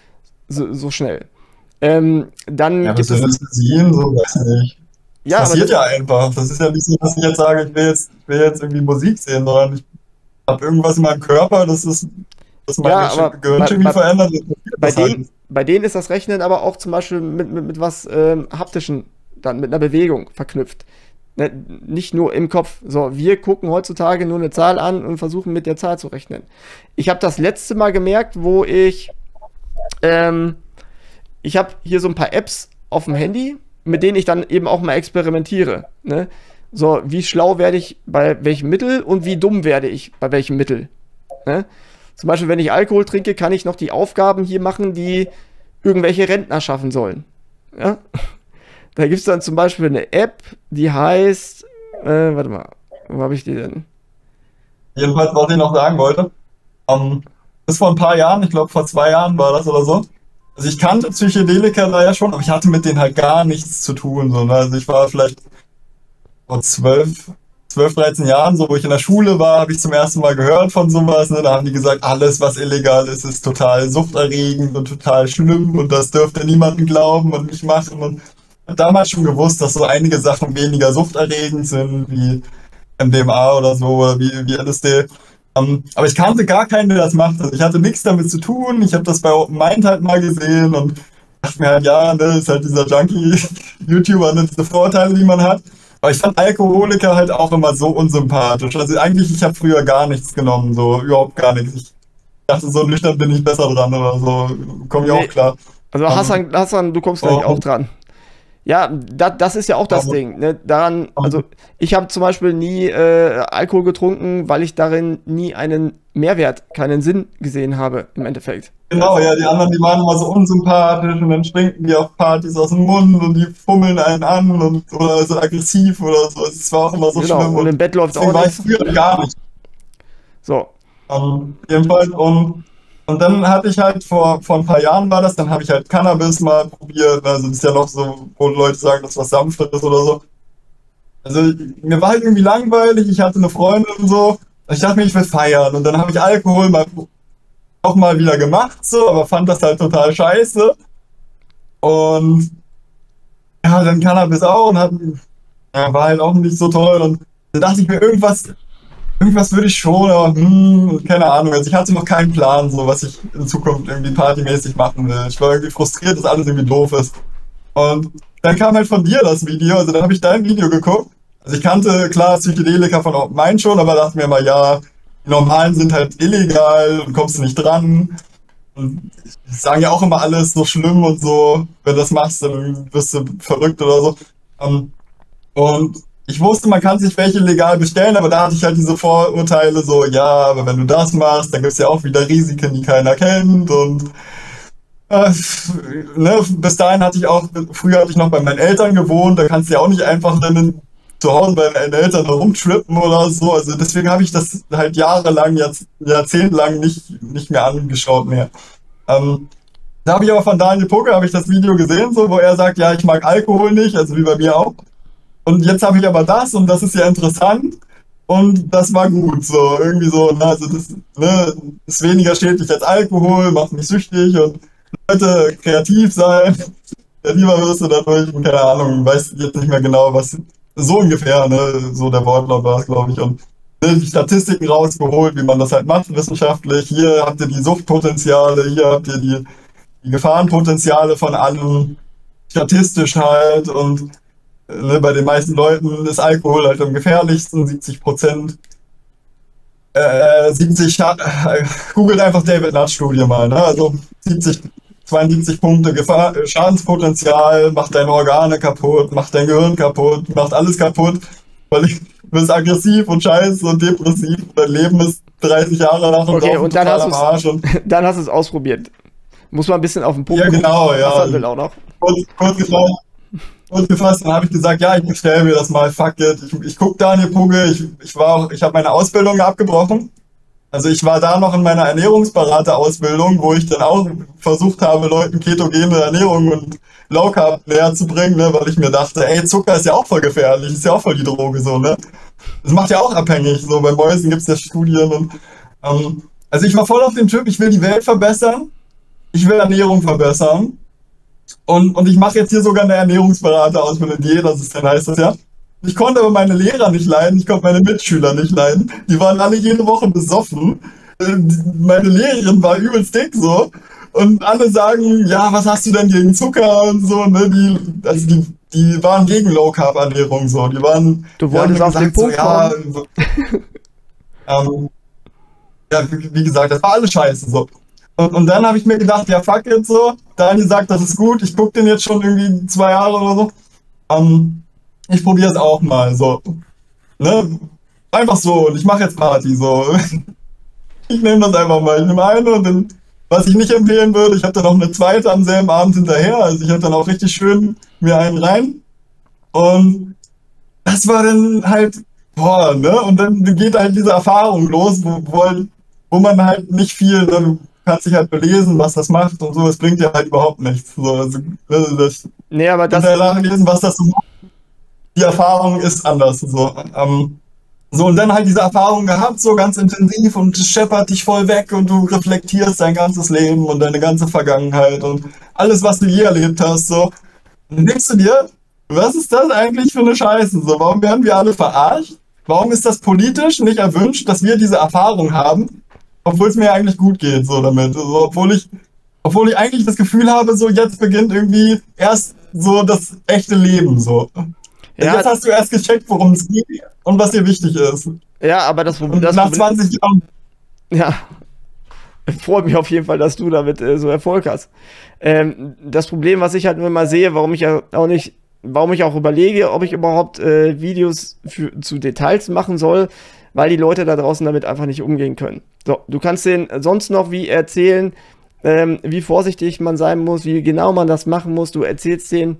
[SPEAKER 1] So schnell. Dann
[SPEAKER 2] ja, gibt es sehen, so weiß ich nicht. Das passiert ja einfach. Das ist ja nicht so, dass ich jetzt sage, ich will jetzt irgendwie Musik sehen, sondern ich habe irgendwas in meinem Körper, das meine Gehirnchemie verändert.
[SPEAKER 1] Bei denen ist das Rechnen aber auch zum Beispiel mit was Haptischen, dann mit einer Bewegung verknüpft. Ne? Nicht nur im Kopf. So, wir gucken heutzutage nur eine Zahl an und versuchen mit der Zahl zu rechnen. Ich habe das letzte Mal gemerkt, wo ich habe hier so ein paar Apps auf dem Handy, mit denen ich dann eben auch mal experimentiere. Ne? So, wie schlau werde ich bei welchem Mittel und wie dumm werde ich bei welchem Mittel. Ne? Zum Beispiel, wenn ich Alkohol trinke, kann ich noch die Aufgaben hier machen, die irgendwelche Rentner schaffen sollen. Ja? Da gibt es dann zum Beispiel eine App, die heißt, warte mal, wo habe ich die denn?
[SPEAKER 2] Jedenfalls, was ich noch sagen wollte, das vor ein paar Jahren, ich glaube vor 2 Jahren war das oder so. Also ich kannte Psychedelika da ja schon, aber ich hatte mit denen halt gar nichts zu tun. So, ne? Also ich war vielleicht vor 12, 13 Jahren, so wo ich in der Schule war, habe ich zum ersten Mal gehört von sowas. Ne? Da haben die gesagt, alles was illegal ist, ist total suchterregend und total schlimm und das dürfte niemandem glauben und nicht machen. Und habe damals schon gewusst, dass so einige Sachen weniger suchterregend sind, wie MDMA oder so, oder wie LSD. Aber ich kannte gar keinen, der das macht. Also ich hatte nichts damit zu tun. Ich habe das bei Open Mind halt mal gesehen und dachte mir halt, ja, ne, ist halt dieser Junkie-YouTuber, ne, diese Vorteile, die man hat. Aber ich fand Alkoholiker halt auch immer so unsympathisch. Also eigentlich, ich habe früher gar nichts genommen, so überhaupt gar nichts. Ich dachte, so nüchtern bin ich besser dran oder so. Komme ich auch klar.
[SPEAKER 1] Also Hassan, du kommst gleich auch dran. Ja, das ist ja auch das Ding. Ne? Also ich habe zum Beispiel nie Alkohol getrunken, weil ich darin nie einen Mehrwert, keinen Sinn gesehen habe, im Endeffekt.
[SPEAKER 2] Genau, ja, die anderen, die waren immer so unsympathisch und dann trinken die auf Partys aus dem Mund und die fummeln einen an oder sind aggressiv oder so. Es war auch immer so schlimm.
[SPEAKER 1] Und im Bett läuft auch
[SPEAKER 2] nichts. War ich früher gar nicht.
[SPEAKER 1] So.
[SPEAKER 2] Jedenfalls und dann hatte ich halt vor ein paar Jahren war das, dann habe ich halt Cannabis mal probiert. Also das ist ja noch so, wo Leute sagen, das ist was Sanfteres oder so. Also mir war halt irgendwie langweilig, ich hatte eine Freundin und so. Ich dachte mir, ich will feiern. Und dann habe ich Alkohol auch mal wieder gemacht, so, aber fand das halt total scheiße. Und ja, dann Cannabis auch und war halt auch nicht so toll. Und da dachte ich mir, irgendwas würde ich schon, aber keine Ahnung. Also ich hatte noch keinen Plan, so was ich in Zukunft irgendwie partymäßig machen will. Ich war irgendwie frustriert, dass alles irgendwie doof ist. Und dann kam halt von dir das Video, also dann habe ich dein Video geguckt. Also ich kannte, klar, Psychedelika von Open Mind schon, aber dachte mir mal, ja, die normalen sind halt illegal und kommst du nicht dran. Und die sagen ja auch immer alles so schlimm und so, wenn du das machst, dann wirst du verrückt oder so. Und ich wusste, man kann sich welche legal bestellen, aber da hatte ich halt diese Vorurteile so, ja, aber wenn du das machst, dann gibt es ja auch wieder Risiken, die keiner kennt und ne, bis dahin früher hatte ich noch bei meinen Eltern gewohnt, da kannst du ja auch nicht einfach dann zu Hause bei meinen Eltern herumtrippen oder so, also deswegen habe ich das halt jahrelang, jahrzehntelang nicht mehr angeschaut mehr. Da habe ich aber von Daniel Pucke, habe ich das Video gesehen, so, wo er sagt, ja, ich mag Alkohol nicht, also wie bei mir auch. und jetzt habe ich aber das und das ist ja interessant und das war gut, so irgendwie so, ne, also das, ne, ist weniger schädlich als Alkohol, macht mich süchtig und Leute kreativ sein, ja, lieber wirst du dadurch, keine Ahnung, weiß jetzt nicht mehr genau, was, so ungefähr, ne, so der Wortlaut war es, glaube ich, und ne, die Statistiken rausgeholt, wie man das halt macht wissenschaftlich, hier habt ihr die Suchtpotenziale, hier habt ihr die Gefahrenpotenziale von allem, statistisch halt und ne, bei den meisten Leuten ist Alkohol halt am gefährlichsten, 70%. 70, googelt einfach David Nutt Studie mal, ne? Also 70, 72 Punkte Schadenspotenzial, macht deine Organe kaputt, macht dein Gehirn kaputt, macht alles kaputt, weil du bist aggressiv und scheiße und depressiv, dein Leben ist 30 Jahre nach
[SPEAKER 1] okay, und dann hast, dann hast du es ausprobiert. Muss man ein bisschen auf den Punkt
[SPEAKER 2] gucken. Ja, genau, ja.
[SPEAKER 1] Will auch noch.
[SPEAKER 2] Kurz gefasst, dann habe ich gesagt, ja, ich bestelle mir das mal, fuck it. Ich gucke Daniel Pugge, ich habe meine Ausbildung abgebrochen. Also ich war da noch in meiner Ernährungsberater-Ausbildung, wo ich dann auch versucht habe, Leuten ketogene Ernährung und Low Carb näher zu bringen, ne, weil ich mir dachte, ey, Zucker ist ja auch voll gefährlich, ist ja auch voll die Droge, so, ne. Das macht ja auch abhängig, so, bei Mäusen gibt es ja Studien und, also ich war voll auf dem Trip, ich will die Welt verbessern, ich will Ernährung verbessern. Und ich mache jetzt hier sogar eine Ernährungsberater-Ausbildung, Diätassistent heißt das ja. Ich konnte aber meine Lehrer nicht leiden, ich konnte meine Mitschüler nicht leiden. Die waren alle jede Woche besoffen. Meine Lehrerin war übelst dick so. Und alle sagen, ja, was hast du denn gegen Zucker und so, ne? Die waren gegen Low-Carb-Ernährung so. Du
[SPEAKER 1] wolltest auf den Punkt
[SPEAKER 2] kommen. Ja, wie gesagt, das war alles scheiße so. Und dann habe ich mir gedacht, ja fuck it so, Dani sagt, das ist gut, ich gucke den jetzt schon irgendwie 2 Jahre oder so. Ich probiere es auch mal so. Ne? Einfach so, und ich mache jetzt Party so. Ich nehme das einfach mal. Ich nehme eine und dann, was ich nicht empfehlen würde, ich hatte noch eine zweite am selben Abend hinterher. Also ich hatte dann auch richtig schön mir einen rein. Und das war dann halt, boah, ne? Und dann geht halt diese Erfahrung los, wo man halt nicht viel, ne? Kannst dich halt belesen, was das macht und so, es bringt dir halt überhaupt nichts. So, also,
[SPEAKER 1] nee, aber das
[SPEAKER 2] lesen, was das so macht. Die Erfahrung ist anders. So, so, und dann halt diese Erfahrung gehabt, so ganz intensiv und es scheppert dich voll weg und du reflektierst dein ganzes Leben und deine ganze Vergangenheit und alles, was du je erlebt hast. So. Und dann denkst du dir, was ist das eigentlich für eine Scheiße? So, warum werden wir alle verarscht? Warum ist das politisch nicht erwünscht, dass wir diese Erfahrung haben? Obwohl es mir eigentlich gut geht, so damit. Also, obwohl ich eigentlich das Gefühl habe, so jetzt beginnt irgendwie erst so das echte Leben, so. Ja, jetzt hast du erst gecheckt, worum es geht und was dir wichtig ist.
[SPEAKER 1] Ja, aber das
[SPEAKER 2] nach 20 Jahren.
[SPEAKER 1] Ja. Freut mich auf jeden Fall, dass du damit so Erfolg hast. Das Problem, was ich halt nur immer sehe, warum ich auch überlege, ob ich überhaupt Videos zu Details machen soll, weil die Leute da draußen damit einfach nicht umgehen können. So, du kannst denen sonst noch wie erzählen, wie vorsichtig man sein muss, wie genau man das machen muss. Du erzählst denen,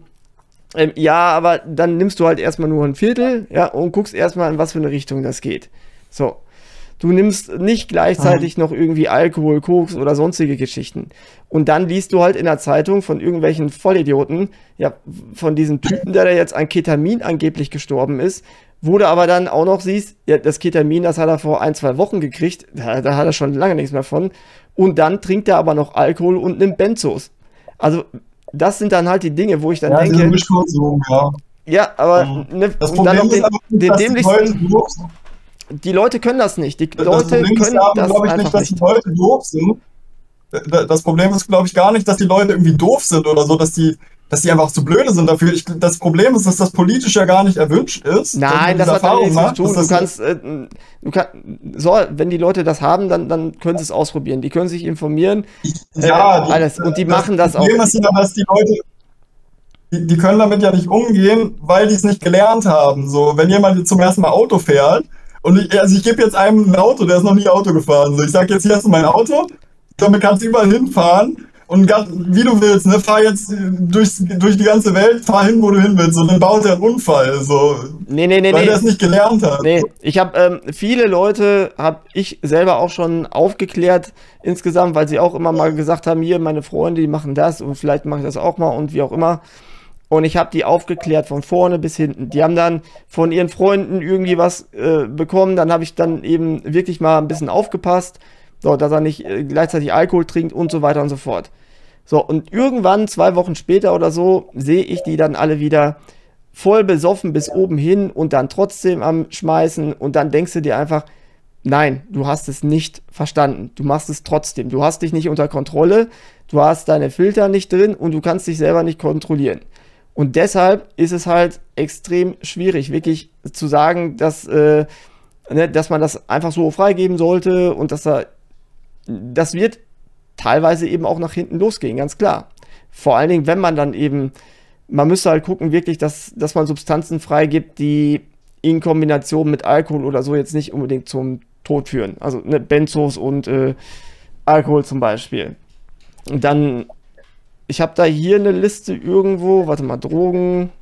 [SPEAKER 1] ja, aber dann nimmst du halt erstmal nur ein Viertel, ja, und guckst erstmal, in was für eine Richtung das geht. So. Du nimmst nicht gleichzeitig noch irgendwie Alkohol, Koks oder sonstige Geschichten. Und dann liest du halt in der Zeitung von irgendwelchen Vollidioten, ja, von diesem Typen, der da jetzt an Ketamin angeblich gestorben ist, wo du aber dann auch noch siehst, ja, das Ketamin, das hat er vor 1-2 Wochen gekriegt, da hat er schon lange nichts mehr von. Und dann trinkt er aber noch Alkohol und nimmt Benzos. Also, das sind dann halt die Dinge, wo ich dann denke. Ja, aber ne,
[SPEAKER 2] das Problem dann noch den dämlichsten.
[SPEAKER 1] Die Leute können das nicht. Die Leute können das
[SPEAKER 2] einfach nicht, dass die Leute doof sind. Das Problem ist, glaube ich, gar nicht, dass die Leute irgendwie doof sind oder so, dass die einfach zu blöde sind dafür. Das Problem ist, dass das politisch ja gar nicht erwünscht ist.
[SPEAKER 1] Nein, das hat damit nichts zu tun. Wenn die Leute das haben, dann können sie es ausprobieren. Die können sich informieren.
[SPEAKER 2] Ja,
[SPEAKER 1] alles. Und die machen das auch.
[SPEAKER 2] Das Problem ist ja, dass die Leute, die können damit ja nicht umgehen, weil die es nicht gelernt haben. So, wenn jemand zum ersten Mal Auto fährt, und ich gebe jetzt einem ein Auto, der ist noch nie Auto gefahren. So, ich sage jetzt, hier hast du mein Auto, damit kannst du überall hinfahren und wie du willst, ne? Fahr jetzt durch die ganze Welt, fahr hin, wo du hin willst und dann baut er einen Unfall. So,
[SPEAKER 1] weil
[SPEAKER 2] der es nicht gelernt hat.
[SPEAKER 1] Nee, ich habe viele Leute, habe ich selber auch schon aufgeklärt insgesamt, weil sie auch immer mal gesagt haben, hier, meine Freunde, die machen das und vielleicht mache ich das auch mal und wie auch immer. Und ich habe die aufgeklärt von vorne bis hinten. Die haben dann von ihren Freunden irgendwie was bekommen. Dann habe ich dann eben wirklich mal ein bisschen aufgepasst, so, dass er nicht gleichzeitig Alkohol trinkt und so weiter und so fort. So, und irgendwann, 2 Wochen später oder so, sehe ich die dann alle wieder voll besoffen bis oben hin und dann trotzdem am Schmeißen. Und dann denkst du dir einfach, nein, du hast es nicht verstanden. Du machst es trotzdem. Du hast dich nicht unter Kontrolle, du hast deine Filter nicht drin und du kannst dich selber nicht kontrollieren. Und deshalb ist es halt extrem schwierig, wirklich zu sagen, dass man das einfach so freigeben sollte und das wird teilweise eben auch nach hinten losgehen, ganz klar. Vor allen Dingen, wenn man dann eben, man müsste halt gucken, wirklich, dass man Substanzen freigibt, die in Kombination mit Alkohol oder so jetzt nicht unbedingt zum Tod führen. Also Benzos und Alkohol zum Beispiel. Und dann, ich habe da hier eine Liste irgendwo, warte mal, Drogen.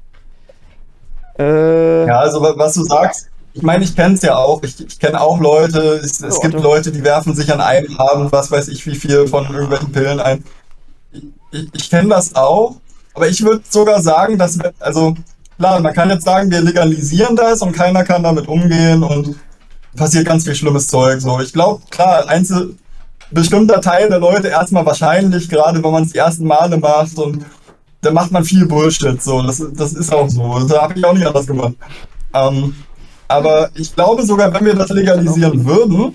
[SPEAKER 2] Ja, also was du sagst, ich meine, ich kenne es ja auch. Ich kenne auch Leute, es gibt Leute, die werfen sich an einem Abend, was weiß ich, wie viel von irgendwelchen Pillen ein. Ich kenne das auch, aber ich würde sogar sagen, dass, also klar, man kann jetzt sagen, wir legalisieren das und keiner kann damit umgehen und passiert ganz viel schlimmes Zeug. So, ich glaube, klar, bestimmter Teil der Leute erstmal wahrscheinlich, gerade wenn man es die ersten Male macht und dann macht man viel Bullshit. So, das ist auch so. Da habe ich auch nicht anders gemacht. Aber ich glaube sogar, wenn wir das legalisieren würden,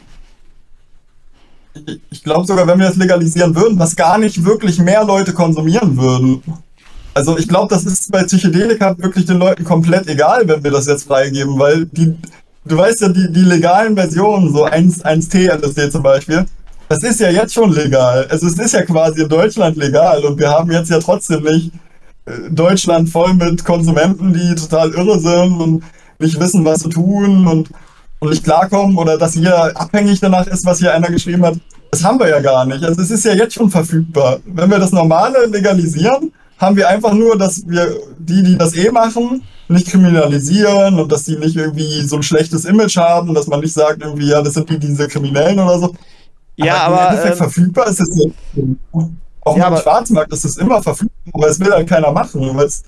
[SPEAKER 2] was gar nicht wirklich mehr Leute konsumieren würden. Also ich glaube, das ist bei Psychedelika wirklich den Leuten komplett egal, wenn wir das jetzt freigeben, weil du weißt ja, die legalen Versionen, so 1T-LSD zum Beispiel, das ist ja jetzt schon legal. Also es ist ja quasi in Deutschland legal und wir haben jetzt ja trotzdem nicht Deutschland voll mit Konsumenten, die total irre sind und nicht wissen, was zu tun und nicht klarkommen oder dass jeder abhängig danach ist, was hier einer geschrieben hat. Das haben wir ja gar nicht. Also es ist ja jetzt schon verfügbar. Wenn wir das Normale legalisieren, haben wir einfach nur, dass wir die das machen, nicht kriminalisieren und dass die nicht irgendwie so ein schlechtes Image haben, dass man nicht sagt irgendwie, ja, das sind diese Kriminellen oder so.
[SPEAKER 1] Ja, aber
[SPEAKER 2] im Endeffekt verfügbar ist es ja. Auch im Schwarzmarkt ist es immer verfügbar, aber es will halt keiner machen.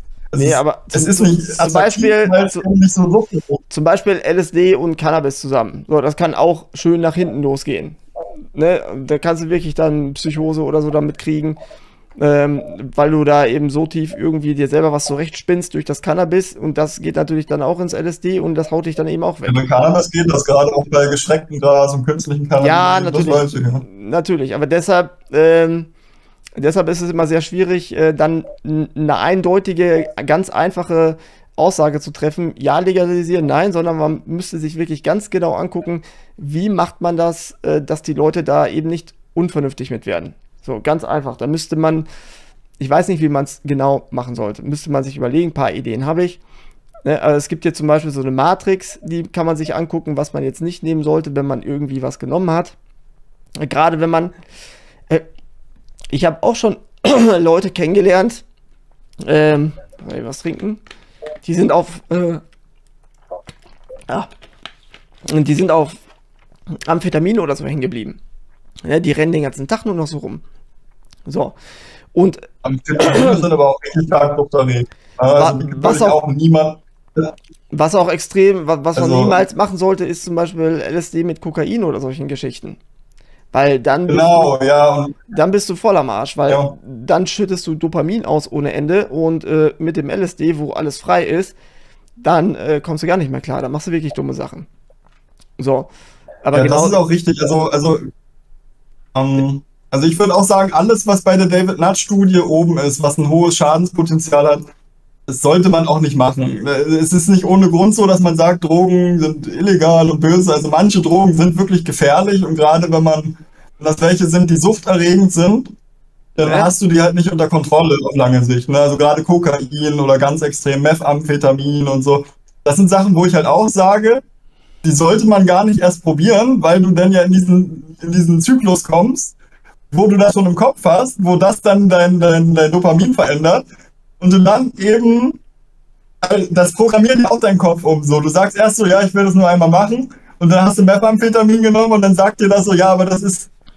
[SPEAKER 1] Zum Beispiel LSD und Cannabis zusammen. So, das kann auch schön nach hinten losgehen. Ne? Da kannst du wirklich dann Psychose oder so damit kriegen, weil du da eben so tief irgendwie dir selber was zurechtspinnst durch das Cannabis und das geht natürlich dann auch ins LSD und das haut dich dann eben auch weg.
[SPEAKER 2] Bei Cannabis geht das gerade auch bei gestreckten Gras und künstlichen Cannabis.
[SPEAKER 1] Ja, natürlich. Natürlich, aber deshalb ist es immer sehr schwierig, dann eine eindeutige, ganz einfache Aussage zu treffen, ja, legalisieren, nein, sondern man müsste sich wirklich ganz genau angucken, wie macht man das, dass die Leute da eben nicht unvernünftig mit werden. So, ganz einfach. Da müsste man, ich weiß nicht, wie man es genau machen sollte, müsste man sich überlegen, ein paar Ideen habe ich. Ne, also es gibt hier zum Beispiel so eine Matrix, die kann man sich angucken, was man jetzt nicht nehmen sollte, wenn man irgendwie was genommen hat. Gerade wenn man, ich habe auch schon Leute kennengelernt, was trinken, die sind auf Amphetamin oder so hängen geblieben. Ja, die rennen den ganzen Tag nur noch so rum. So. Und
[SPEAKER 2] Amphetamin sind aber auch richtig stark unterwegs.
[SPEAKER 1] Was auch extrem, was man niemals machen sollte, ist zum Beispiel LSD mit Kokain oder solchen Geschichten. Weil dann bist du voll am Arsch, weil dann schüttest du Dopamin aus ohne Ende und mit dem LSD, wo alles frei ist, dann kommst du gar nicht mehr klar. Dann machst du wirklich dumme Sachen. So. Aber
[SPEAKER 2] genau, das ist auch richtig. Also ich würde auch sagen, alles, was bei der David-Nutt-Studie oben ist, was ein hohes Schadenspotenzial hat, das sollte man auch nicht machen. Es ist nicht ohne Grund so, dass man sagt, Drogen sind illegal und böse. Also manche Drogen sind wirklich gefährlich und gerade wenn das welche sind, die suchterregend sind, dann hast du die halt nicht unter Kontrolle auf lange Sicht. Ne? Also gerade Kokain oder ganz extrem Methamphetamin und so. Das sind Sachen, wo ich halt auch sage, die sollte man gar nicht erst probieren, weil du dann ja in diesen Zyklus kommst, wo du das schon im Kopf hast, wo das dann dein Dopamin verändert und du dann eben, das programmiert ja auch deinen Kopf um. So, du sagst erst so, ja, ich will das nur einmal machen und dann hast du Methamphetamin genommen und dann sagt dir das so, ja, aber das ist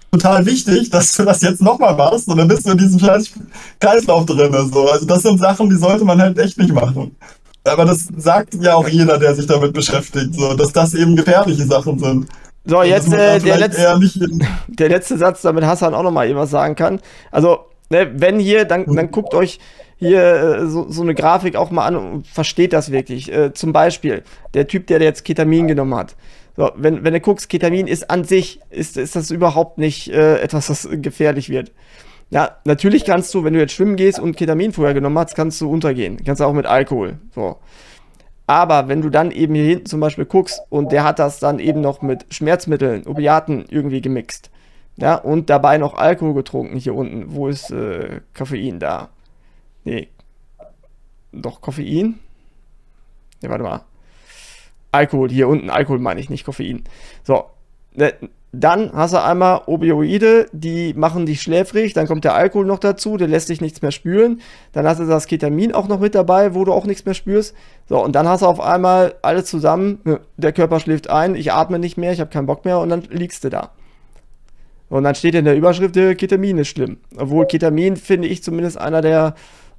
[SPEAKER 2] total wichtig, dass du das jetzt nochmal machst und dann bist du in diesem scheiß Kreislauf drin. So. Also das sind Sachen, die sollte man halt echt nicht machen. Aber das sagt ja auch jeder, der sich damit beschäftigt, so, dass das eben gefährliche Sachen sind.
[SPEAKER 1] So, jetzt der letzte Satz, damit Hassan auch nochmal was sagen kann. Also, ne, wenn hier, dann guckt euch hier so eine Grafik auch mal an und versteht das wirklich. Zum Beispiel, der Typ, der jetzt Ketamin genommen hat. So, wenn du guckst, Ketamin ist an sich, ist das überhaupt nicht etwas, das gefährlich wird. Ja, natürlich kannst du, wenn du jetzt schwimmen gehst und Ketamin vorher genommen hast, kannst du untergehen. Kannst du auch mit Alkohol. So. Aber wenn du dann eben hier hinten zum Beispiel guckst und der hat das dann eben noch mit Schmerzmitteln, Opiaten irgendwie gemixt. Ja, und dabei noch Alkohol getrunken hier unten. Wo ist Koffein da? Nee. Doch, Koffein? Ne, warte mal. Alkohol, hier unten, Alkohol meine ich, nicht Koffein. So, dann hast du einmal Opioide, die machen dich schläfrig, dann kommt der Alkohol noch dazu, der lässt dich nichts mehr spüren. Dann hast du das Ketamin auch noch mit dabei, wo du auch nichts mehr spürst. So, und dann hast du auf einmal alles zusammen, der Körper schläft ein, ich atme nicht mehr, ich habe keinen Bock mehr und dann liegst du da. Und dann steht in der Überschrift, Ketamin ist schlimm. Obwohl Ketamin, finde ich, zumindest einer der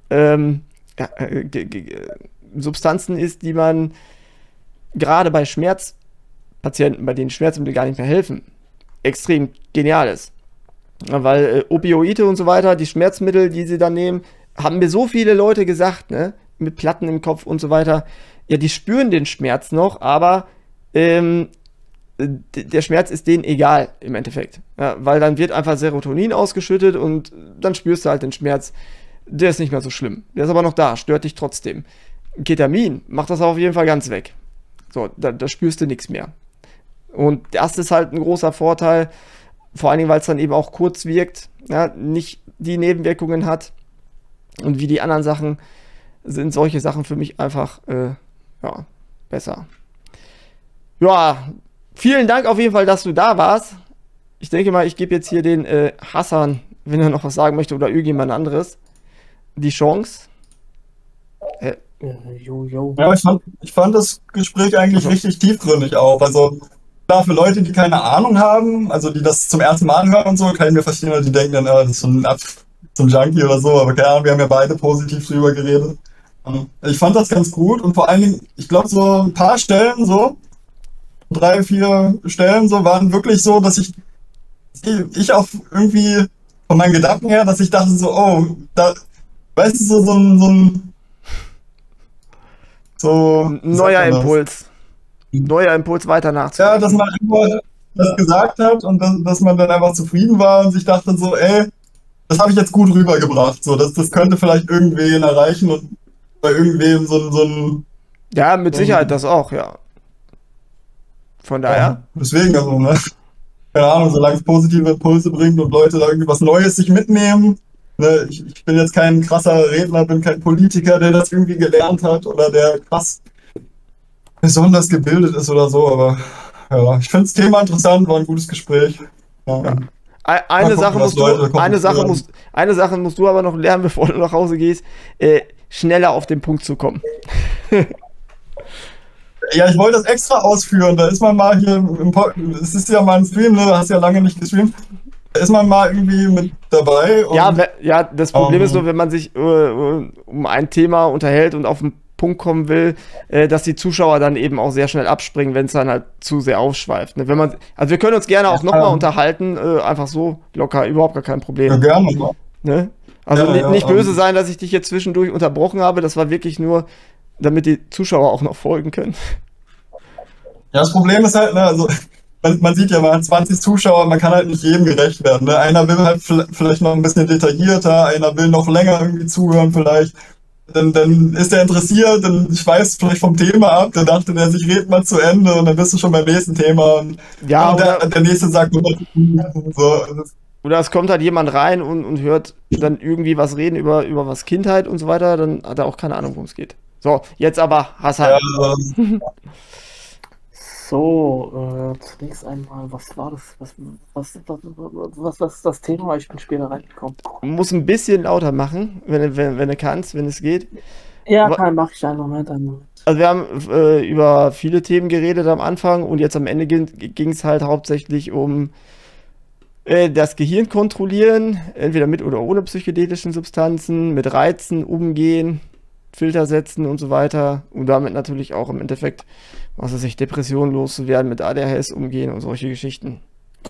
[SPEAKER 1] Substanzen ist, die man gerade bei Schmerzpatienten, bei denen Schmerzmittel gar nicht mehr helfen, extrem genial ist. Weil Opioide und so weiter, die Schmerzmittel, die sie dann nehmen, haben mir so viele Leute gesagt, ne, mit Platten im Kopf und so weiter, ja, die spüren den Schmerz noch, aber der Schmerz ist denen egal im Endeffekt. Ja, weil dann wird einfach Serotonin ausgeschüttet und dann spürst du halt den Schmerz. Der ist nicht mehr so schlimm. Der ist aber noch da, stört dich trotzdem. Ketamin macht das auf jeden Fall ganz weg. So, da spürst du nichts mehr. Und das ist halt ein großer Vorteil, vor allen Dingen, weil es dann eben auch kurz wirkt, ja, nicht die Nebenwirkungen hat. Und wie die anderen Sachen sind solche Sachen für mich einfach ja, besser. Ja, vielen Dank auf jeden Fall, dass du da warst. Ich denke mal, ich gebe jetzt hier den Hassan, wenn er noch was sagen möchte, oder irgendjemand anderes, die Chance.
[SPEAKER 2] Ja, ich fand das Gespräch eigentlich richtig tiefgründig auch. Also klar, für Leute, die keine Ahnung haben, also die das zum ersten Mal hören und so, kann ich mir verstehen, weil die denken dann, das ist so ein Junkie oder so, aber keine Ahnung, wir haben ja beide positiv drüber geredet. Ich fand das ganz gut und vor allen Dingen, ich glaube, so ein paar Stellen, so 3, 4 Stellen, so waren wirklich so, dass ich auch irgendwie von meinen Gedanken her, dass ich dachte so, oh, da, weißt du, so ein
[SPEAKER 1] neuer Impuls. Neuer Impuls, weiter nachzudenken.
[SPEAKER 2] Ja, dass man einfach das gesagt hat und dass man dann einfach zufrieden war und sich dachte so, ey, das habe ich jetzt gut rübergebracht. So, das könnte vielleicht irgendwen erreichen und bei irgendwem so ein.
[SPEAKER 1] Ja, mit Sicherheit das auch, ja. Von daher.
[SPEAKER 2] Ja, deswegen, also, ne? Keine Ahnung, solange es positive Impulse bringt und Leute da irgendwie was Neues sich mitnehmen. Ne? Ich bin jetzt kein krasser Redner, bin kein Politiker, der das irgendwie gelernt hat oder der krass besonders gebildet ist oder so, aber ja, ich finde das Thema interessant, war ein gutes Gespräch. Ja.
[SPEAKER 1] Ja. Eine Sache musst du aber noch lernen, bevor du nach Hause gehst, schneller auf den Punkt zu kommen.
[SPEAKER 2] Ja, ich wollte das extra ausführen, da ist man mal hier, es ist ja mal ein Stream, ne? Du hast ja lange nicht gestreamt, da ist man mal irgendwie mit dabei. Und,
[SPEAKER 1] ja, das Problem ist nur, wenn man sich um ein Thema unterhält und auf den Punkt kommen will, dass die Zuschauer dann eben auch sehr schnell abspringen, wenn es dann halt zu sehr aufschweift. Ne? Also wir können uns gerne auch nochmal unterhalten, einfach so locker, überhaupt gar kein Problem.
[SPEAKER 2] Ja, gerne.
[SPEAKER 1] Ne? Also nicht böse sein, dass ich dich jetzt zwischendurch unterbrochen habe, das war wirklich nur, damit die Zuschauer auch noch folgen können.
[SPEAKER 2] Ja, das Problem ist halt, ne, also man sieht ja, man hat 20 Zuschauer, man kann halt nicht jedem gerecht werden. Ne? Einer will halt vielleicht noch ein bisschen detaillierter, einer will noch länger irgendwie zuhören vielleicht. Dann ist er interessiert, dann schweißt vielleicht vom Thema ab, dann dachte der sich, red mal zu Ende und dann bist du schon beim nächsten Thema. Und der nächste sagt so.
[SPEAKER 1] Oder es kommt halt jemand rein und hört dann irgendwie was reden über was Kindheit und so weiter, dann hat er auch keine Ahnung, worum es geht. So, jetzt aber Hassan.
[SPEAKER 3] Ja. So, zunächst einmal, was war das? Was ist das Thema? Ich bin später reingekommen.
[SPEAKER 1] Muss ein bisschen lauter machen, wenn du kannst, wenn es geht.
[SPEAKER 3] Ja, mach ich einen Moment.
[SPEAKER 1] Also wir haben über viele Themen geredet am Anfang und jetzt am Ende ging es halt hauptsächlich um Das Gehirn kontrollieren, entweder mit oder ohne psychedelischen Substanzen, mit Reizen umgehen, Filter setzen und so weiter. Und damit natürlich auch im Endeffekt, was weiß ich, Depressionen loszuwerden, mit ADHS umgehen und solche Geschichten.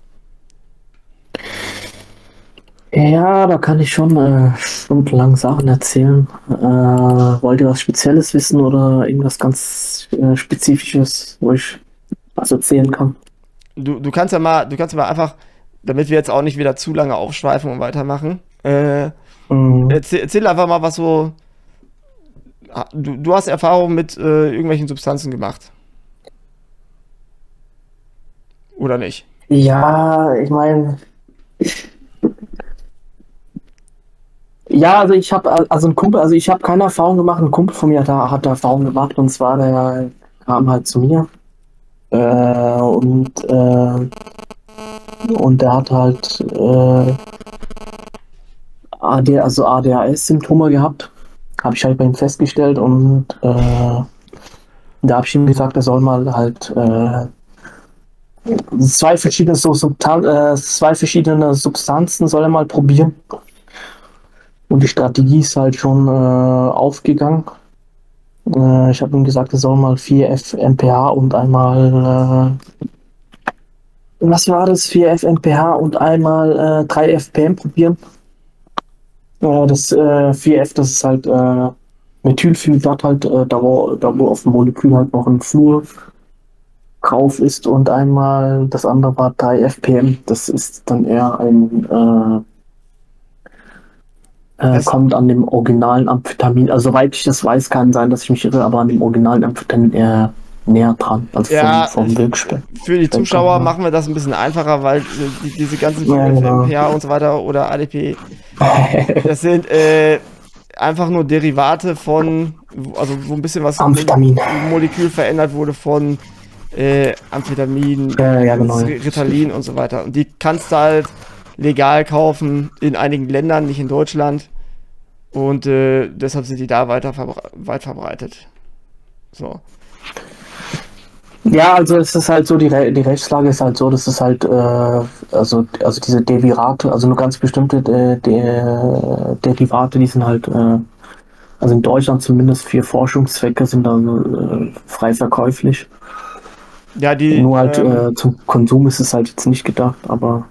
[SPEAKER 3] Ja, da kann ich schon stundenlang Sachen erzählen. Wollt ihr was Spezielles wissen oder irgendwas ganz Spezifisches, wo ich was erzählen kann?
[SPEAKER 1] Du kannst ja mal einfach, damit wir jetzt auch nicht wieder zu lange aufschweifen und weitermachen, erzähl einfach mal, was so. Du hast Erfahrung mit irgendwelchen Substanzen gemacht. Oder nicht?
[SPEAKER 3] Ja, ich meine, ja, also ich habe also ein Kumpel, also ich habe keine Erfahrung gemacht. Ein Kumpel von mir hat da Erfahrung gemacht und zwar der kam halt zu mir und der hat halt also ADHS-Symptome gehabt. Habe ich halt bei ihm festgestellt und da habe ich ihm gesagt, er soll mal halt zwei verschiedene Substanzen soll er mal probieren. Und die Strategie ist halt schon aufgegangen. Ich habe ihm gesagt, er soll mal 4F-MPH und einmal was war das? 4F-MPH und einmal 3FPM probieren. Das 4F, das ist halt Methylphenidat halt, da wo auf dem Molekül halt noch ein Fluor drauf ist und einmal das andere war 3FPM, das ist dann eher ein kommt an dem originalen Amphetamin, also soweit ich das weiß, kann sein, dass ich mich irre, aber an dem originalen Amphetamin eher näher dran, also
[SPEAKER 1] Ja,
[SPEAKER 3] vom Wirkstoff.
[SPEAKER 1] für die Zuschauer machen wir das ein bisschen einfacher, weil diese ganzen MPH und so weiter oder ADP, das sind einfach nur Derivate von, also wo ein bisschen was
[SPEAKER 3] Amphetamin.
[SPEAKER 1] im Molekül verändert wurde von Amphetamin,
[SPEAKER 3] Genau.
[SPEAKER 1] Ritalin und so weiter. Und die kannst du halt legal kaufen in einigen Ländern, nicht in Deutschland. Und deshalb sind die da weit verbreitet. So.
[SPEAKER 3] Ja, also es ist halt so, die Rechtslage ist halt so, dass es halt, also diese Derivate, also nur ganz bestimmte Derivate, die sind halt, also in Deutschland zumindest für Forschungszwecke sind dann frei verkäuflich.
[SPEAKER 1] Ja,
[SPEAKER 3] nur halt zum Konsum ist es halt jetzt nicht gedacht, aber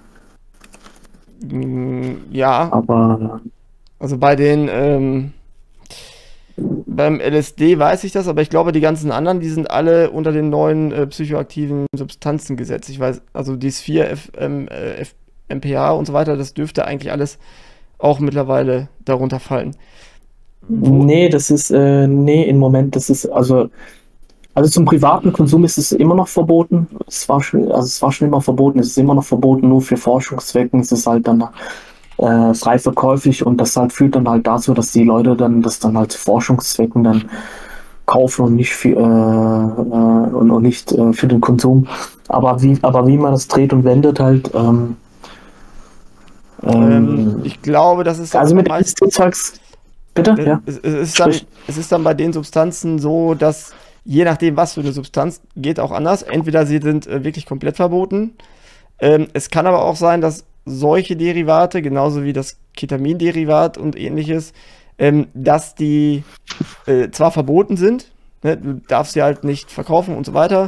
[SPEAKER 1] ja. Also bei den beim LSD weiß ich das, aber ich glaube, die ganzen anderen, die sind alle unter den neuen psychoaktiven Substanzengesetz. Ich weiß, also dieses 4-MPH und so weiter, das dürfte eigentlich alles auch mittlerweile darunter fallen.
[SPEAKER 3] Nee, das ist, im Moment, das ist, also zum privaten Konsum ist es immer noch verboten. Es war schon immer verboten, es ist immer noch verboten, nur für Forschungszwecken. Es ist halt dann frei verkäuflich und das halt führt dann halt dazu, dass die Leute dann das dann halt zu Forschungszwecken dann kaufen und nicht für für den Konsum. Aber wie man das dreht und wendet halt.
[SPEAKER 1] Ich glaube, das ist
[SPEAKER 3] also mit LSD-Zeugs. Bitte? Ja.
[SPEAKER 1] Es ist dann bei den Substanzen so, dass je nachdem, was für eine Substanz, geht auch anders. Entweder sie sind wirklich komplett verboten. Es kann aber auch sein, dass solche Derivate, genauso wie das Ketaminderivat und ähnliches, dass die zwar verboten sind, ne, du darfst sie halt nicht verkaufen und so weiter,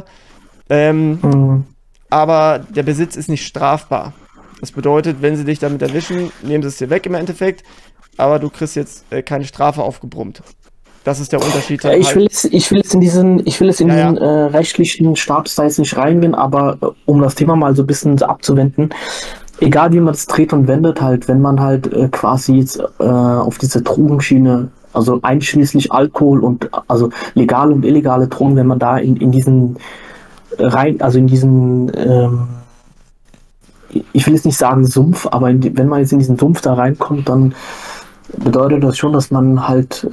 [SPEAKER 1] aber der Besitz ist nicht strafbar. Das bedeutet, wenn sie dich damit erwischen, nehmen sie es dir weg im Endeffekt, aber du kriegst jetzt keine Strafe aufgebrummt. Das ist der Unterschied.
[SPEAKER 3] Ich will jetzt in diesen rechtlichen Status da jetzt nicht reingehen, aber um das Thema mal so ein bisschen abzuwenden, egal wie man es dreht und wendet, halt, wenn man halt quasi jetzt auf diese Drogenschiene, also einschließlich Alkohol und also legale und illegale Drogen, wenn man da in diesen ich will jetzt nicht sagen Sumpf, aber wenn man jetzt in diesen Sumpf da reinkommt, dann bedeutet das schon, dass man halt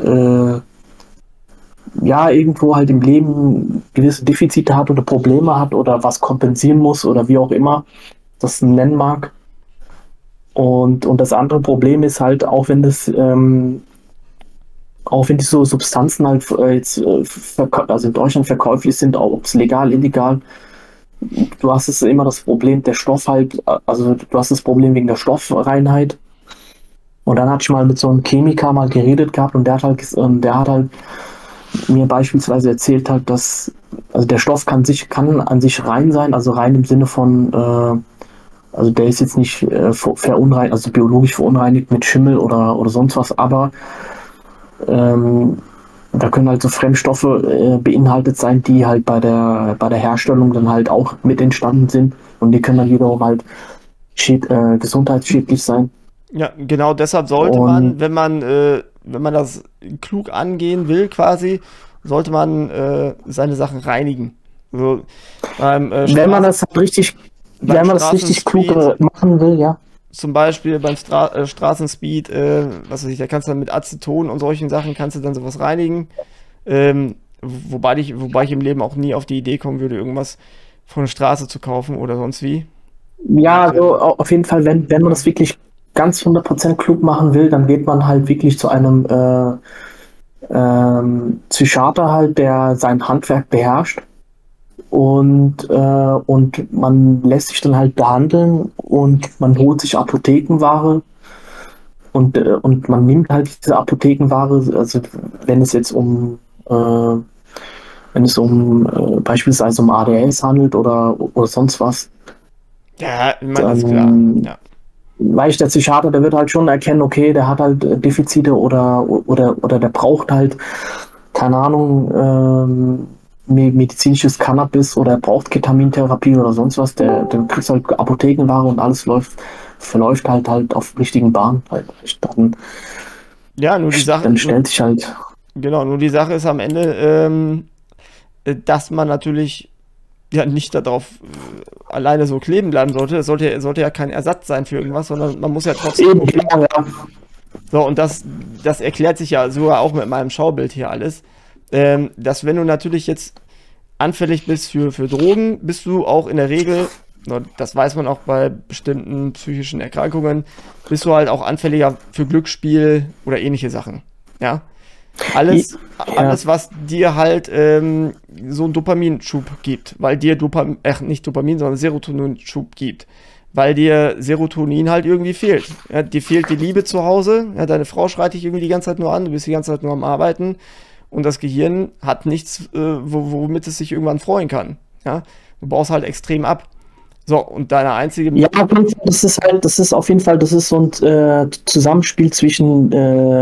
[SPEAKER 3] irgendwo halt im Leben gewisse Defizite hat oder Probleme hat oder was kompensieren muss oder wie auch immer das nennen mag. Und das andere Problem ist halt, auch wenn die so Substanzen halt also in Deutschland verkäuflich sind, ob es legal, illegal, du hast es immer das Problem, der Stoff halt, also du hast das Problem wegen der Stoffreinheit. Und dann hatte ich mal mit so einem Chemiker mal geredet gehabt und der hat halt mir beispielsweise erzählt halt, dass also der Stoff kann an sich rein sein, also rein im Sinne von, also der ist jetzt nicht verunreinigt, also biologisch verunreinigt mit Schimmel oder sonst was, aber da können halt so Fremdstoffe beinhaltet sein, die halt bei der Herstellung dann halt auch mit entstanden sind und die können dann wiederum halt gesundheitsschädlich sein.
[SPEAKER 1] Ja, genau deshalb sollte man, wenn man das klug angehen will quasi, sollte man seine Sachen reinigen. So,
[SPEAKER 3] wenn man das halt richtig, wenn man das richtig klug machen will, ja.
[SPEAKER 1] Zum Beispiel beim Straßenspeed, was weiß ich, da kannst du dann mit Aceton und solchen Sachen kannst du dann sowas reinigen. Wobei ich im Leben auch nie auf die Idee kommen würde, irgendwas von der Straße zu kaufen oder sonst wie.
[SPEAKER 3] Ja, also auf jeden Fall, wenn man das wirklich ganz 100% klug machen will, dann geht man halt wirklich zu einem Psychiater halt, der sein Handwerk beherrscht und man lässt sich dann halt behandeln und man holt sich Apothekenware und man nimmt halt diese Apothekenware, also wenn es jetzt beispielsweise um ADS handelt oder sonst was.
[SPEAKER 1] Ja, ich meine, das ist klar. Ja.
[SPEAKER 3] Weil der Psychiater, der wird halt schon erkennen, okay, der hat halt Defizite oder der braucht halt, keine Ahnung, medizinisches Cannabis oder er braucht Ketamintherapie oder sonst was. Der kriegt halt Apothekenware und alles verläuft halt auf richtigen Bahnen. Halt.
[SPEAKER 1] Ja, nur die Sache.
[SPEAKER 3] Dann stellt sich halt.
[SPEAKER 1] Genau, nur die Sache ist am Ende, dass man natürlich ja nicht darauf alleine so kleben bleiben sollte. Es sollte ja kein Ersatz sein für irgendwas, sondern man muss ja trotzdem.
[SPEAKER 3] Ja.
[SPEAKER 1] So, und das erklärt sich ja sogar auch mit meinem Schaubild hier alles. Dass wenn du natürlich jetzt anfällig bist für Drogen, bist du auch in der Regel, das weiß man auch bei bestimmten psychischen Erkrankungen, bist du halt auch anfälliger für Glücksspiel oder ähnliche Sachen. Ja. Alles, was dir halt so einen Dopaminschub gibt, weil dir nicht Dopamin, sondern Serotoninschub gibt, weil dir Serotonin halt irgendwie fehlt. Ja, dir fehlt die Liebe zu Hause, ja, deine Frau schreit dich irgendwie die ganze Zeit nur an, du bist die ganze Zeit nur am Arbeiten und das Gehirn hat nichts, womit es sich irgendwann freuen kann. Ja? Du baust halt extrem ab. So, und deine einzige...
[SPEAKER 3] Ja, das ist auf jeden Fall, das ist so ein Zusammenspiel zwischen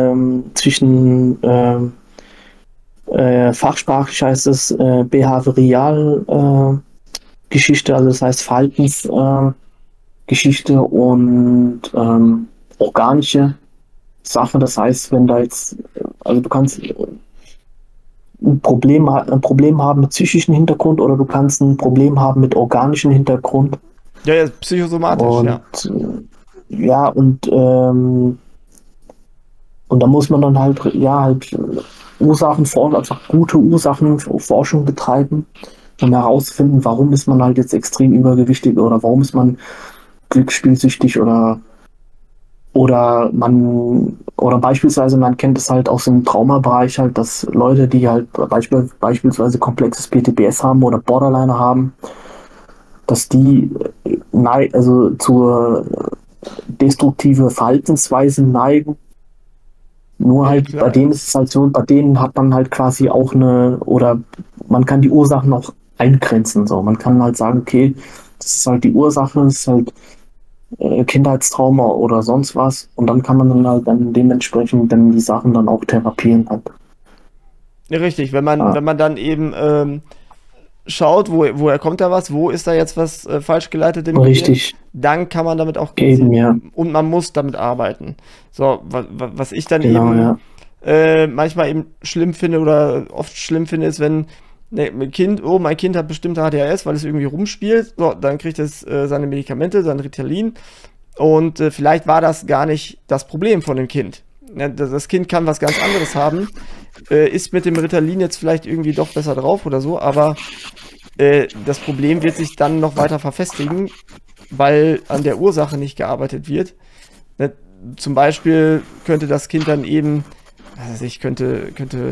[SPEAKER 3] fachsprachlich heißt es behavioral Geschichte, also das heißt Verhaltensgeschichte und organische Sache. Das heißt, wenn da jetzt, also du kannst ein Problem haben mit psychischem Hintergrund oder du kannst ein Problem haben mit organischem Hintergrund.
[SPEAKER 1] Ja, psychosomatisch,
[SPEAKER 3] und,
[SPEAKER 1] ja.
[SPEAKER 3] Ja, und da muss man dann halt gute Ursachenforschung betreiben, um herauszufinden, warum ist man halt jetzt extrem übergewichtig oder warum ist man glücksspielsüchtig oder beispielsweise, man kennt es halt aus dem Traumabereich halt, dass Leute, die halt beispielsweise komplexes PTBS haben oder Borderline haben, dass die also zur destruktive Verhaltensweise neigen. Nur
[SPEAKER 1] Ja,
[SPEAKER 3] halt
[SPEAKER 1] klar.
[SPEAKER 3] bei denen ist es halt so, bei denen hat man halt quasi auch man kann die Ursachen auch eingrenzen. So. Man kann halt sagen, okay, das ist halt die Ursache, das ist halt Kindheitstrauma oder sonst was und dann kann man dann dementsprechend dann die Sachen dann auch therapieren halt.
[SPEAKER 1] Ja, richtig, wenn man dann eben schaut, woher kommt da was, wo ist da jetzt was falsch geleitet im Gehirn,
[SPEAKER 3] Richtig,
[SPEAKER 1] dann kann man damit auch
[SPEAKER 3] eben, ja.
[SPEAKER 1] und man muss damit arbeiten. So, was ich dann
[SPEAKER 3] Genau,
[SPEAKER 1] eben
[SPEAKER 3] ja.
[SPEAKER 1] manchmal eben schlimm finde oder oft schlimm finde, ist, wenn mein Kind hat bestimmte ADHS, weil es irgendwie rumspielt, so, dann kriegt es seine Medikamente, sein Ritalin und vielleicht war das gar nicht das Problem von dem Kind. Ja, das Kind kann was ganz anderes haben, ist mit dem Ritalin jetzt vielleicht irgendwie doch besser drauf oder so, aber das Problem wird sich dann noch weiter verfestigen, weil an der Ursache nicht gearbeitet wird. Zum Beispiel könnte das Kind dann eben, was weiß ich, könnte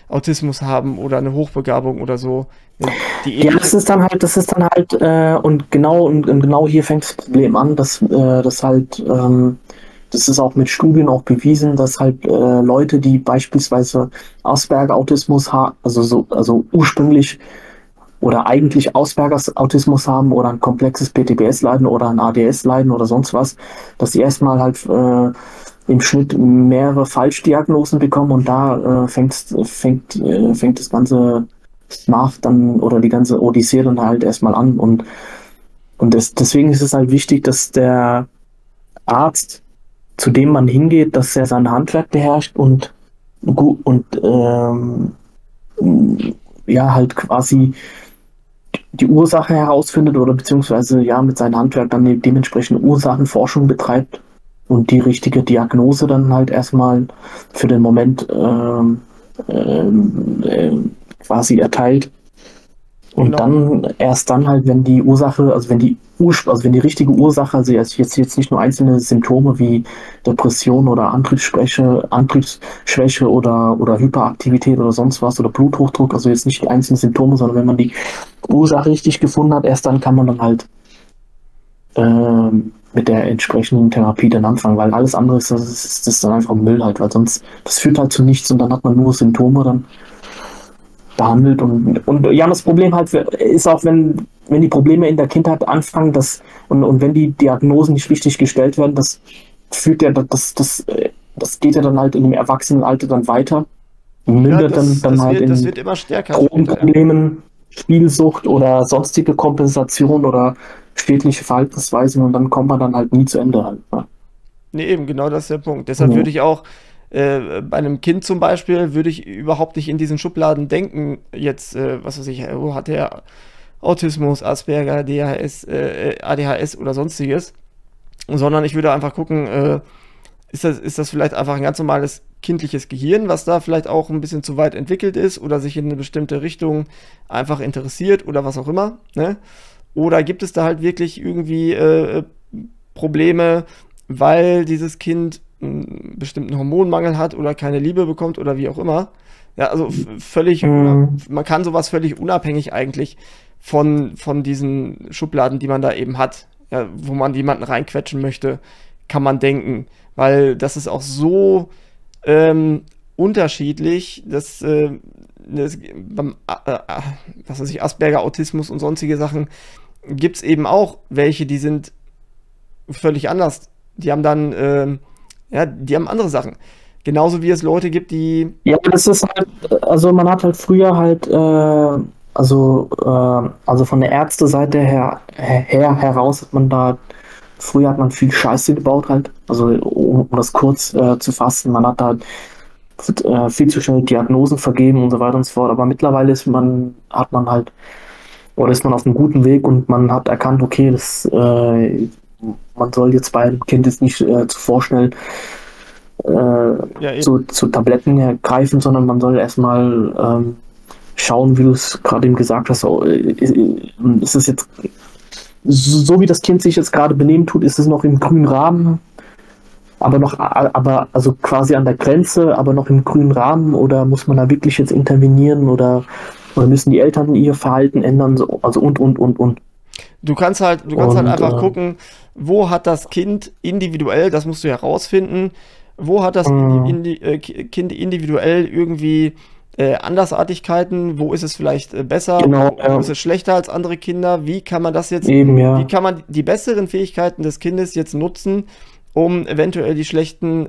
[SPEAKER 1] Autismus haben oder eine Hochbegabung oder so. Die
[SPEAKER 3] Ja, das ist dann halt, und genau hier fängt das Problem an, dass halt, das ist auch mit Studien auch bewiesen, dass halt Leute, die beispielsweise Asperger-Autismus haben, also ursprünglich oder eigentlich Aspergers Autismus haben oder ein komplexes PTBS leiden oder ein ADS leiden oder sonst was, dass sie erstmal halt im Schnitt mehrere Falschdiagnosen bekommen und da fängt das ganze nach dann oder die ganze Odyssee dann halt erstmal an und deswegen ist es halt wichtig, dass der Arzt, zu dem man hingeht, dass er sein Handwerk beherrscht und ja halt quasi die Ursache herausfindet oder beziehungsweise ja mit seinem Handwerk dann dementsprechend Ursachenforschung betreibt und die richtige Diagnose dann halt erstmal für den Moment quasi erteilt. Und dann, erst dann halt, wenn die Ursache, also wenn die richtige Ursache, also jetzt nicht nur einzelne Symptome wie Depression oder Antriebsschwäche oder Hyperaktivität oder sonst was oder Bluthochdruck, also jetzt nicht die einzelnen Symptome, sondern wenn man die Ursache richtig gefunden hat, erst dann kann man dann halt mit der entsprechenden Therapie dann anfangen, weil alles andere ist dann einfach Müll halt, weil sonst, das führt halt zu nichts und dann hat man nur Symptome dann behandelt und ja, das Problem halt ist auch, wenn die Probleme in der Kindheit anfangen, und wenn die Diagnosen nicht richtig gestellt werden, das führt ja, das geht ja dann halt in dem Erwachsenenalter dann weiter, mündet dann halt
[SPEAKER 1] das
[SPEAKER 3] in
[SPEAKER 1] wird immer stärker.
[SPEAKER 3] Drogenproblemen, Spielsucht oder sonstige Kompensation oder schädliche Verhaltensweisen und dann kommt man dann halt nie zu Ende halt. Ne?
[SPEAKER 1] Nee, eben, genau das ist der Punkt. Deshalb würde ich auch bei einem Kind zum Beispiel, würde ich überhaupt nicht in diesen Schubladen denken, jetzt, was weiß ich, wo hat der Autismus, Asperger, DHS, ADHS oder sonstiges, sondern ich würde einfach gucken, ist das vielleicht einfach ein ganz normales kindliches Gehirn, was da vielleicht auch ein bisschen zu weit entwickelt ist oder sich in eine bestimmte Richtung einfach interessiert oder was auch immer, ne? Oder gibt es da halt wirklich irgendwie Probleme, weil dieses Kind einen bestimmten Hormonmangel hat oder keine Liebe bekommt oder wie auch immer. Ja, also völlig, man kann sowas völlig unabhängig eigentlich von diesen Schubladen, die man da eben hat, ja, wo man jemanden reinquetschen möchte, kann man denken. Weil das ist auch so unterschiedlich, dass beim was weiß ich, Asperger, Autismus und sonstige Sachen gibt es eben auch welche, die sind völlig anders. Die haben dann die haben andere Sachen. Genauso wie es Leute gibt, die...
[SPEAKER 3] Ja, das ist halt, also man hat halt früher halt, also von der Ärzteseite heraus früher hat man viel Scheiße gebaut halt, also um das kurz zu fassen, man hat halt viel zu schnell Diagnosen vergeben und so weiter und so fort, aber mittlerweile ist man auf einem guten Weg und man hat erkannt, okay, man soll jetzt bei einem Kind jetzt nicht zu vorschnell zu Tabletten greifen, sondern man soll erstmal schauen, wie du es gerade eben gesagt hast, ist es jetzt so, wie das Kind sich jetzt gerade benehmen tut, ist es noch im grünen Rahmen, aber also quasi an der Grenze, aber noch im grünen Rahmen, oder muss man da wirklich jetzt intervenieren oder müssen die Eltern ihr Verhalten ändern, so, also und.
[SPEAKER 1] Du kannst halt einfach gucken, wo hat das Kind individuell, das musst du herausfinden, wo hat das Kind individuell irgendwie Andersartigkeiten, wo ist es vielleicht besser, wo ist es schlechter als andere Kinder, wie kann man das jetzt, wie kann man die besseren Fähigkeiten des Kindes jetzt nutzen, um eventuell die schlechten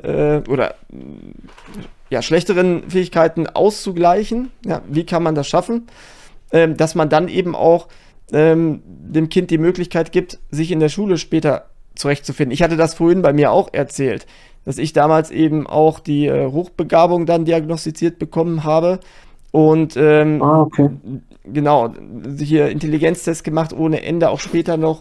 [SPEAKER 1] schlechteren Fähigkeiten auszugleichen, ja, wie kann man das schaffen, dass man dann eben auch dem Kind die Möglichkeit gibt, sich in der Schule später zurechtzufinden. Ich hatte das vorhin bei mir auch erzählt, dass ich damals eben auch die Hochbegabung dann diagnostiziert bekommen habe und genau, hier Intelligenztest gemacht ohne Ende, auch später noch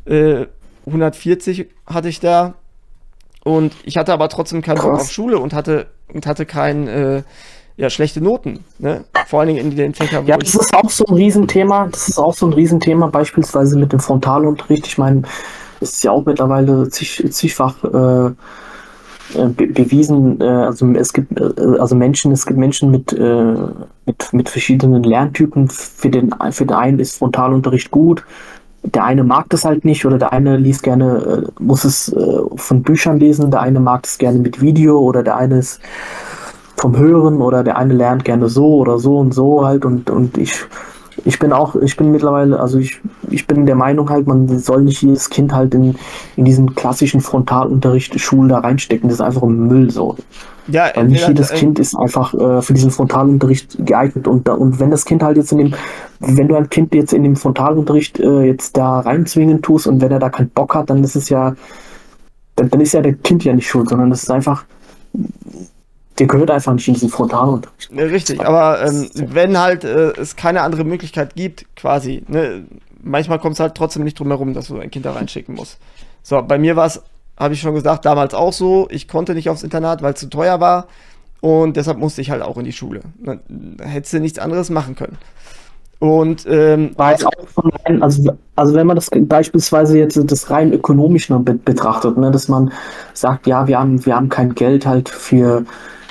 [SPEAKER 1] 140 hatte ich da und ich hatte aber trotzdem keinen Bock auf Schule und hatte kein schlechte Noten, ne? Vor allen Dingen in den Fächern.
[SPEAKER 3] Ja, das ist auch so ein Riesenthema. Beispielsweise mit dem Frontalunterricht. Ich meine, es ist ja auch mittlerweile zigfach bewiesen, also es gibt Menschen mit verschiedenen Lerntypen. Für den einen ist Frontalunterricht gut, der eine mag das halt nicht, oder der eine liest gerne, muss es von Büchern lesen, der eine mag es gerne mit Video, oder der eine ist vom Hören, oder der eine lernt gerne so oder so und so halt, und ich bin mittlerweile, also ich bin der Meinung halt, man soll nicht jedes Kind halt in diesen klassischen Frontalunterricht Schulen da reinstecken. Das ist einfach ein Müll so.
[SPEAKER 1] Ja,
[SPEAKER 3] Weil nicht jedes Kind ist einfach für diesen Frontalunterricht geeignet. Und wenn das Kind halt jetzt wenn du ein Kind jetzt in dem Frontalunterricht jetzt da reinzwingen tust, und wenn er da keinen Bock hat, dann ist es ja, dann ist ja der Kind ja nicht schuld, sondern das ist einfach, der gehört einfach nicht in diesen Frontalunterricht.
[SPEAKER 1] Richtig, aber wenn halt es keine andere Möglichkeit gibt, quasi, ne, manchmal kommt es halt trotzdem nicht drum herum, dass du ein Kind da reinschicken musst. So, bei mir war es, habe ich schon gesagt, damals auch so, ich konnte nicht aufs Internat, weil es zu teuer war, und deshalb musste ich halt auch in die Schule. Da hättest du nichts anderes machen können. Und
[SPEAKER 3] War jetzt auch von rein, also wenn man das beispielsweise jetzt das rein ökonomisch noch betrachtet, ne, dass man sagt, ja, wir haben kein Geld halt für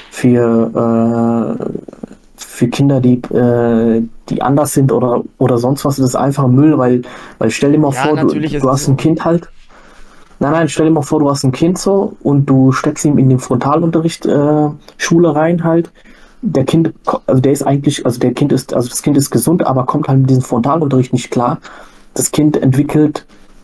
[SPEAKER 3] Kinder, die anders sind oder sonst was, das ist einfach Müll, weil stell dir mal
[SPEAKER 1] Ja,
[SPEAKER 3] vor,
[SPEAKER 1] natürlich ist
[SPEAKER 3] du
[SPEAKER 1] es
[SPEAKER 3] hast
[SPEAKER 1] so.
[SPEAKER 3] ein Kind halt. Nein, stell dir mal vor, du hast ein Kind so und du steckst ihm in den Frontalunterricht Schule rein halt. Der Kind, also der ist eigentlich, also das Kind ist gesund, aber kommt halt mit diesem Frontalunterricht nicht klar. Das Kind entwickelt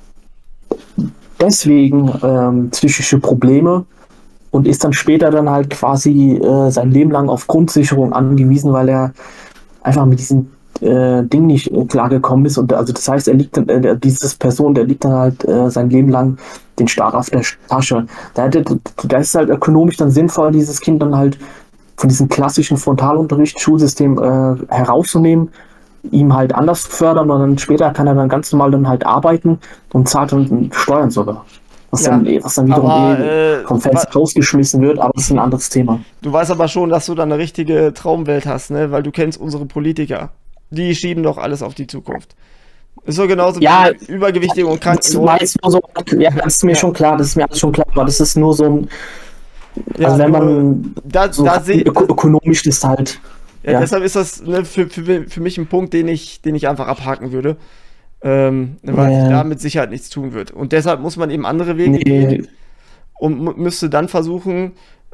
[SPEAKER 3] deswegen psychische Probleme und ist dann später dann halt quasi sein Leben lang auf Grundsicherung angewiesen, weil er einfach mit diesem Ding nicht klargekommen ist. Und also das heißt, diese Person, der liegt dann halt sein Leben lang den Staat auf der Tasche. Da ist halt ökonomisch dann sinnvoll, dieses Kind dann halt von diesem klassischen Frontalunterricht, Schulsystem herauszunehmen, ihm halt anders zu fördern, und dann später kann er dann ganz normal dann halt arbeiten und zahlt dann Steuern sogar. Was dann wiederum vom Fenster rausgeschmissen wird, aber das ist ein anderes Thema.
[SPEAKER 1] Du weißt aber schon, dass du da eine richtige Traumwelt hast, ne? Weil du kennst unsere Politiker. Die schieben doch alles auf die Zukunft. Ist so genauso wie Übergewichtige und Krankenhaus.
[SPEAKER 3] Das ist mir schon klar, aber das ist nur so ein, also wenn man ökonomisch ist halt.
[SPEAKER 1] Ja, deshalb ist das, ne, für mich ein Punkt, den ich einfach abhaken würde. Weil sich da mit Sicherheit nichts tun wird. Und deshalb muss man eben andere Wege gehen und müsste dann versuchen,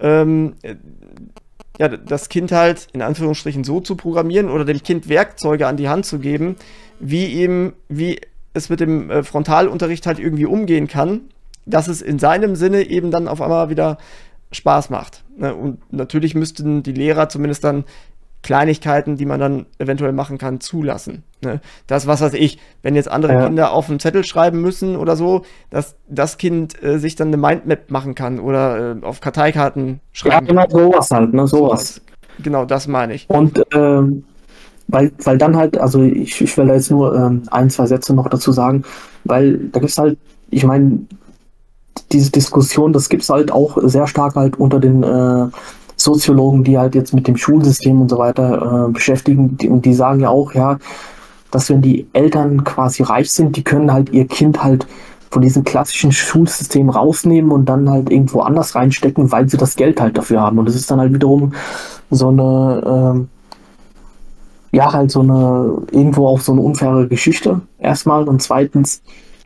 [SPEAKER 1] das Kind halt in Anführungsstrichen so zu programmieren oder dem Kind Werkzeuge an die Hand zu geben, wie es mit dem Frontalunterricht halt irgendwie umgehen kann, dass es in seinem Sinne eben dann auf einmal wieder Spaß macht. Ne? Und natürlich müssten die Lehrer zumindest dann Kleinigkeiten, die man dann eventuell machen kann, zulassen. Ne? Das, was weiß ich, wenn jetzt andere Kinder auf einen Zettel schreiben müssen oder so, dass das Kind sich dann eine Mindmap machen kann oder auf Karteikarten schreiben kann.
[SPEAKER 3] Ja, genau sowas halt, ne, sowas.
[SPEAKER 1] Genau, das meine ich.
[SPEAKER 3] Und weil dann halt, also ich will da jetzt nur ein, zwei Sätze noch dazu sagen, weil da gibt es halt, ich meine, diese Diskussion, das gibt es halt auch sehr stark halt unter den Soziologen, die halt jetzt mit dem Schulsystem und so weiter beschäftigen, und die sagen ja auch, ja, dass wenn die Eltern quasi reich sind, die können halt ihr Kind halt von diesem klassischen Schulsystem rausnehmen und dann halt irgendwo anders reinstecken, weil sie das Geld halt dafür haben. Und das ist dann halt wiederum so eine, halt so eine, irgendwo auch so eine unfaire Geschichte erstmal, und zweitens,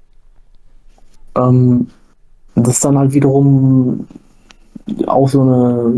[SPEAKER 3] das ist dann halt wiederum auch so eine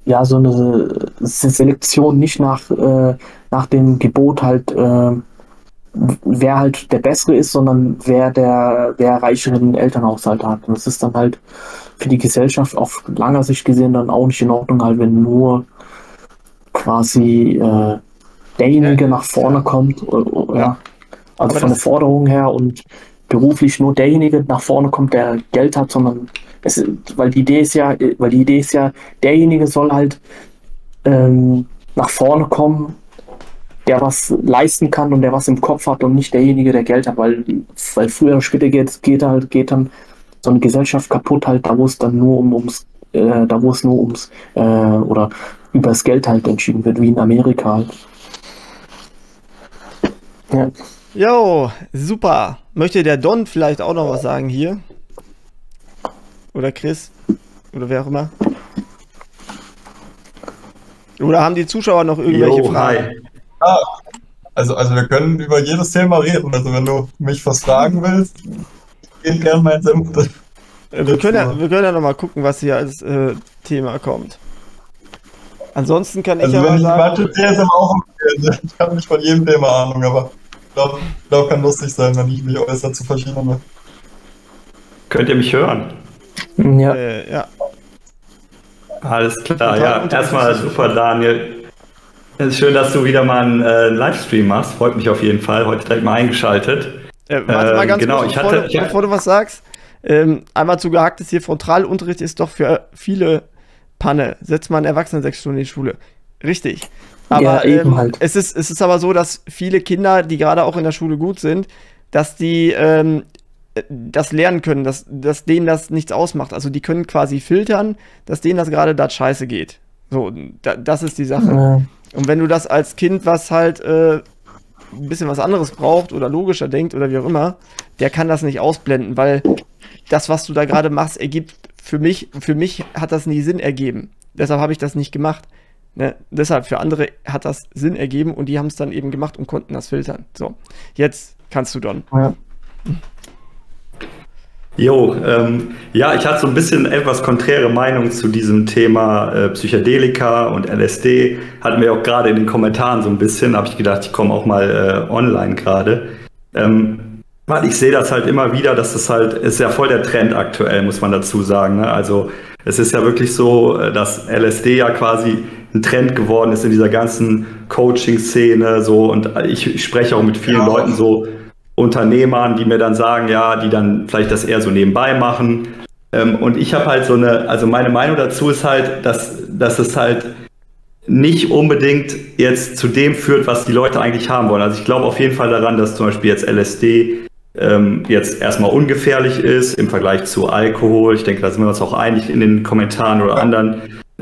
[SPEAKER 3] Selektion nicht nach dem Gebot halt, wer halt der Bessere ist, sondern wer reicheren Elternhaushalt hat. Und das ist dann halt für die Gesellschaft auf langer Sicht gesehen dann auch nicht in Ordnung, halt, wenn nur quasi derjenige nach vorne kommt, also von der Forderung her, und beruflich nur derjenige nach vorne kommt, der Geld hat, sondern weil die Idee ist ja, derjenige soll halt nach vorne kommen, der was leisten kann und der was im Kopf hat, und nicht derjenige, der Geld hat, weil früher oder später geht dann so eine Gesellschaft kaputt halt, da wo es dann nur ums oder über das Geld halt entschieden wird, wie in Amerika halt. Ja.
[SPEAKER 1] Jo, super. Möchte der Don vielleicht auch noch was sagen hier? Oder Chris? oder wer auch immer. Oder haben die Zuschauer noch irgendwelche Fragen?
[SPEAKER 2] Ja, also wir können über jedes Thema reden. Also wenn du mich was fragen willst, geht gerne mein Senf.
[SPEAKER 1] Wir können ja noch mal gucken, was hier als Thema kommt. Ansonsten kann ich ja mal sagen...
[SPEAKER 2] Ich habe nicht von jedem Thema Ahnung, aber ich glaube, kann lustig sein, wenn ich mich äußere zu verschiedenen.
[SPEAKER 4] Könnt ihr mich hören?
[SPEAKER 3] Ja.
[SPEAKER 1] Ja.
[SPEAKER 4] Alles klar, ja. Erstmal super, Daniel. Es ist schön, dass du wieder mal einen Livestream machst. Freut mich auf jeden Fall. Heute direkt mal eingeschaltet.
[SPEAKER 1] Warte mal ganz
[SPEAKER 4] genau,
[SPEAKER 1] kurz, bevor du was sagst. Einmal zugehakt ist hier, Frontalunterricht ist doch für viele Panne. Setzt mal einen Erwachsenen 6 Stunden in die Schule. Richtig. Aber
[SPEAKER 3] ja,
[SPEAKER 1] es ist aber so, dass viele Kinder, die gerade auch in der Schule gut sind, dass die das lernen können, dass denen das nichts ausmacht. Also die können quasi filtern, dass denen das gerade da scheiße geht. So, das ist die Sache.
[SPEAKER 3] Ja.
[SPEAKER 1] Und wenn du das als Kind, was halt ein bisschen was anderes braucht oder logischer denkt oder wie auch immer, der kann das nicht ausblenden, weil das, was du da gerade machst, ergibt für mich hat das nie Sinn ergeben. Deshalb habe ich das nicht gemacht. Ne? Deshalb für andere hat das Sinn ergeben und die haben es dann eben gemacht und konnten das filtern. So, jetzt kannst du dann.
[SPEAKER 3] Ja.
[SPEAKER 4] Jo, ja, ich hatte so ein bisschen etwas konträre Meinung zu diesem Thema Psychedelika und LSD. Hatten wir auch gerade in den Kommentaren so ein bisschen, habe ich gedacht, ich komme auch mal online gerade. Weil ich sehe das halt immer wieder, dass das halt, ist ja voll der Trend aktuell, muss man dazu sagen. Ne? Also es ist ja wirklich so, dass LSD ja quasi ein Trend geworden ist in dieser ganzen Coaching-Szene. So, und ich spreche auch mit vielen Leuten so, Unternehmern, die mir dann sagen, ja, die dann vielleicht das eher so nebenbei machen. Und ich habe halt also meine Meinung dazu ist halt, dass es halt nicht unbedingt jetzt zu dem führt, was die Leute eigentlich haben wollen. Also ich glaube auf jeden Fall daran, dass zum Beispiel jetzt LSD jetzt erstmal ungefährlich ist im Vergleich zu Alkohol. Ich denke, da sind wir uns auch einig in den Kommentaren oder anderen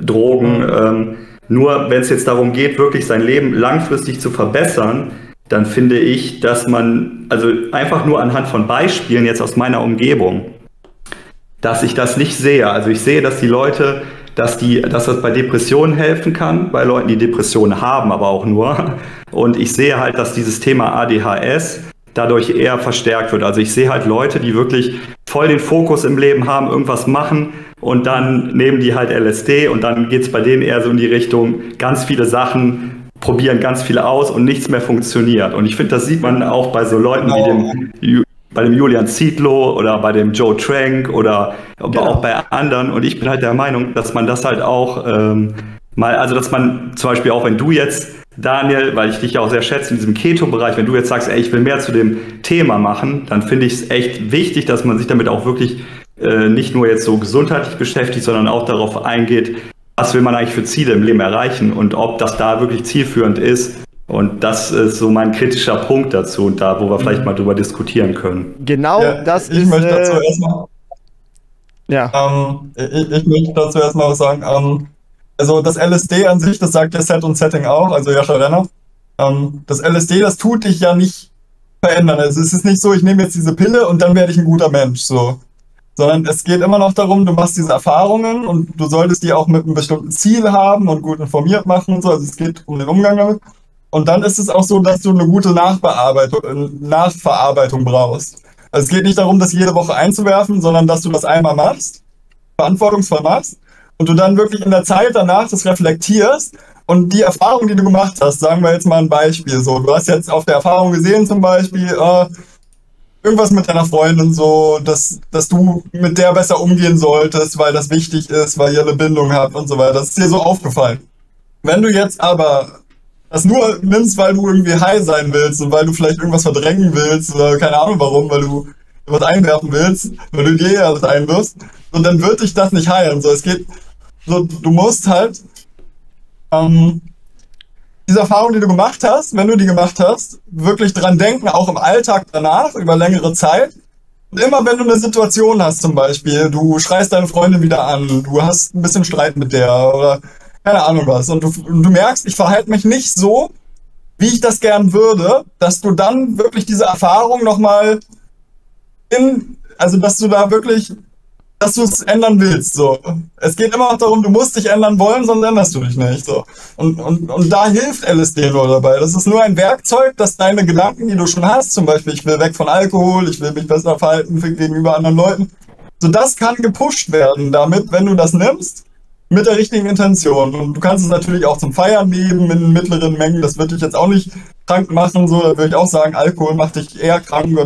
[SPEAKER 4] Drogen. Nur wenn es jetzt darum geht, wirklich sein Leben langfristig zu verbessern, dann finde ich, dass man, also einfach nur anhand von Beispielen jetzt aus meiner Umgebung, dass ich das nicht sehe. Also ich sehe, dass die Leute, dass das bei Depressionen helfen kann, bei Leuten, die Depressionen haben, aber auch nur. Und ich sehe halt, dass dieses Thema ADHS dadurch eher verstärkt wird. Also ich sehe halt Leute, die wirklich voll den Fokus im Leben haben, irgendwas machen und dann nehmen die halt LSD und dann geht es bei denen eher so in die Richtung, ganz viele Sachen, probieren ganz viel aus und nichts mehr funktioniert. Und ich finde, das sieht man auch bei so Leuten wie bei dem Julian Zietlow oder bei dem Joe Trank oder auch bei anderen. Und ich bin halt der Meinung, dass man das halt auch also dass man zum Beispiel auch, wenn du jetzt, Daniel, weil ich dich ja auch sehr schätze in diesem Keto-Bereich, wenn du jetzt sagst, ey, ich will mehr zu dem Thema machen, dann finde ich es echt wichtig, dass man sich damit auch wirklich nicht nur jetzt so gesundheitlich beschäftigt, sondern auch darauf eingeht, was will man eigentlich für Ziele im Leben erreichen und ob das da wirklich zielführend ist. Und das ist so mein kritischer Punkt dazu und da, wo wir vielleicht mal drüber diskutieren können.
[SPEAKER 1] Genau, ja, das
[SPEAKER 2] ich
[SPEAKER 1] ist...
[SPEAKER 2] Möchte dazu erstmal, ich möchte dazu erstmal was sagen. Also das LSD an sich, das sagt ja Set und Setting auch, also Jascha Renner. Das LSD, das tut dich ja nicht verändern. Also es ist nicht so, ich nehme jetzt diese Pille und dann werde ich ein guter Mensch. So. Sondern es geht immer noch darum, du machst diese Erfahrungen und du solltest die auch mit einem bestimmten Ziel haben und gut informiert machen und so. Also es geht um den Umgang damit. Und dann ist es auch so, dass du eine gute Nachverarbeitung brauchst. Also es geht nicht darum, das jede Woche einzuwerfen, sondern dass du das einmal machst, verantwortungsvoll machst und du dann wirklich in der Zeit danach das reflektierst und die Erfahrung, die du gemacht hast, sagen wir jetzt mal ein Beispiel. So, du hast jetzt auf der Erfahrung gesehen zum Beispiel, irgendwas mit deiner Freundin so, dass du mit der besser umgehen solltest, weil das wichtig ist, weil ihr eine Bindung habt und so weiter. Das ist dir so aufgefallen. Wenn du jetzt aber das nur nimmst, weil du irgendwie high sein willst und weil du vielleicht irgendwas verdrängen willst oder keine Ahnung warum, weil du was einwerfen willst, weil du dir ja das einwirfst, und dann wird dich das nicht heilen. So, es geht so, du musst halt diese Erfahrung, die du gemacht hast, wenn du die gemacht hast, wirklich dran denken, auch im Alltag danach, über längere Zeit. Und immer wenn du eine Situation hast, zum Beispiel, du schreist deine Freundin wieder an, du hast ein bisschen Streit mit der oder keine Ahnung was, und du merkst, ich verhalte mich nicht so, wie ich das gern würde, dass du dann wirklich diese Erfahrung nochmal also dass du da wirklich dass du es ändern willst. So. Es geht immer auch darum, du musst dich ändern wollen, sonst änderst du dich nicht. So. Und da hilft LSD nur dabei. Das ist nur ein Werkzeug, dass deine Gedanken, die du schon hast, zum Beispiel, ich will weg von Alkohol, ich will mich besser verhalten gegenüber anderen Leuten, so das kann gepusht werden damit, wenn du das nimmst, mit der richtigen Intention. Und du kannst es natürlich auch zum Feiern nehmen in mittleren Mengen. Das wird dich jetzt auch nicht krank machen. So, da würde ich auch sagen, Alkohol macht dich eher krank.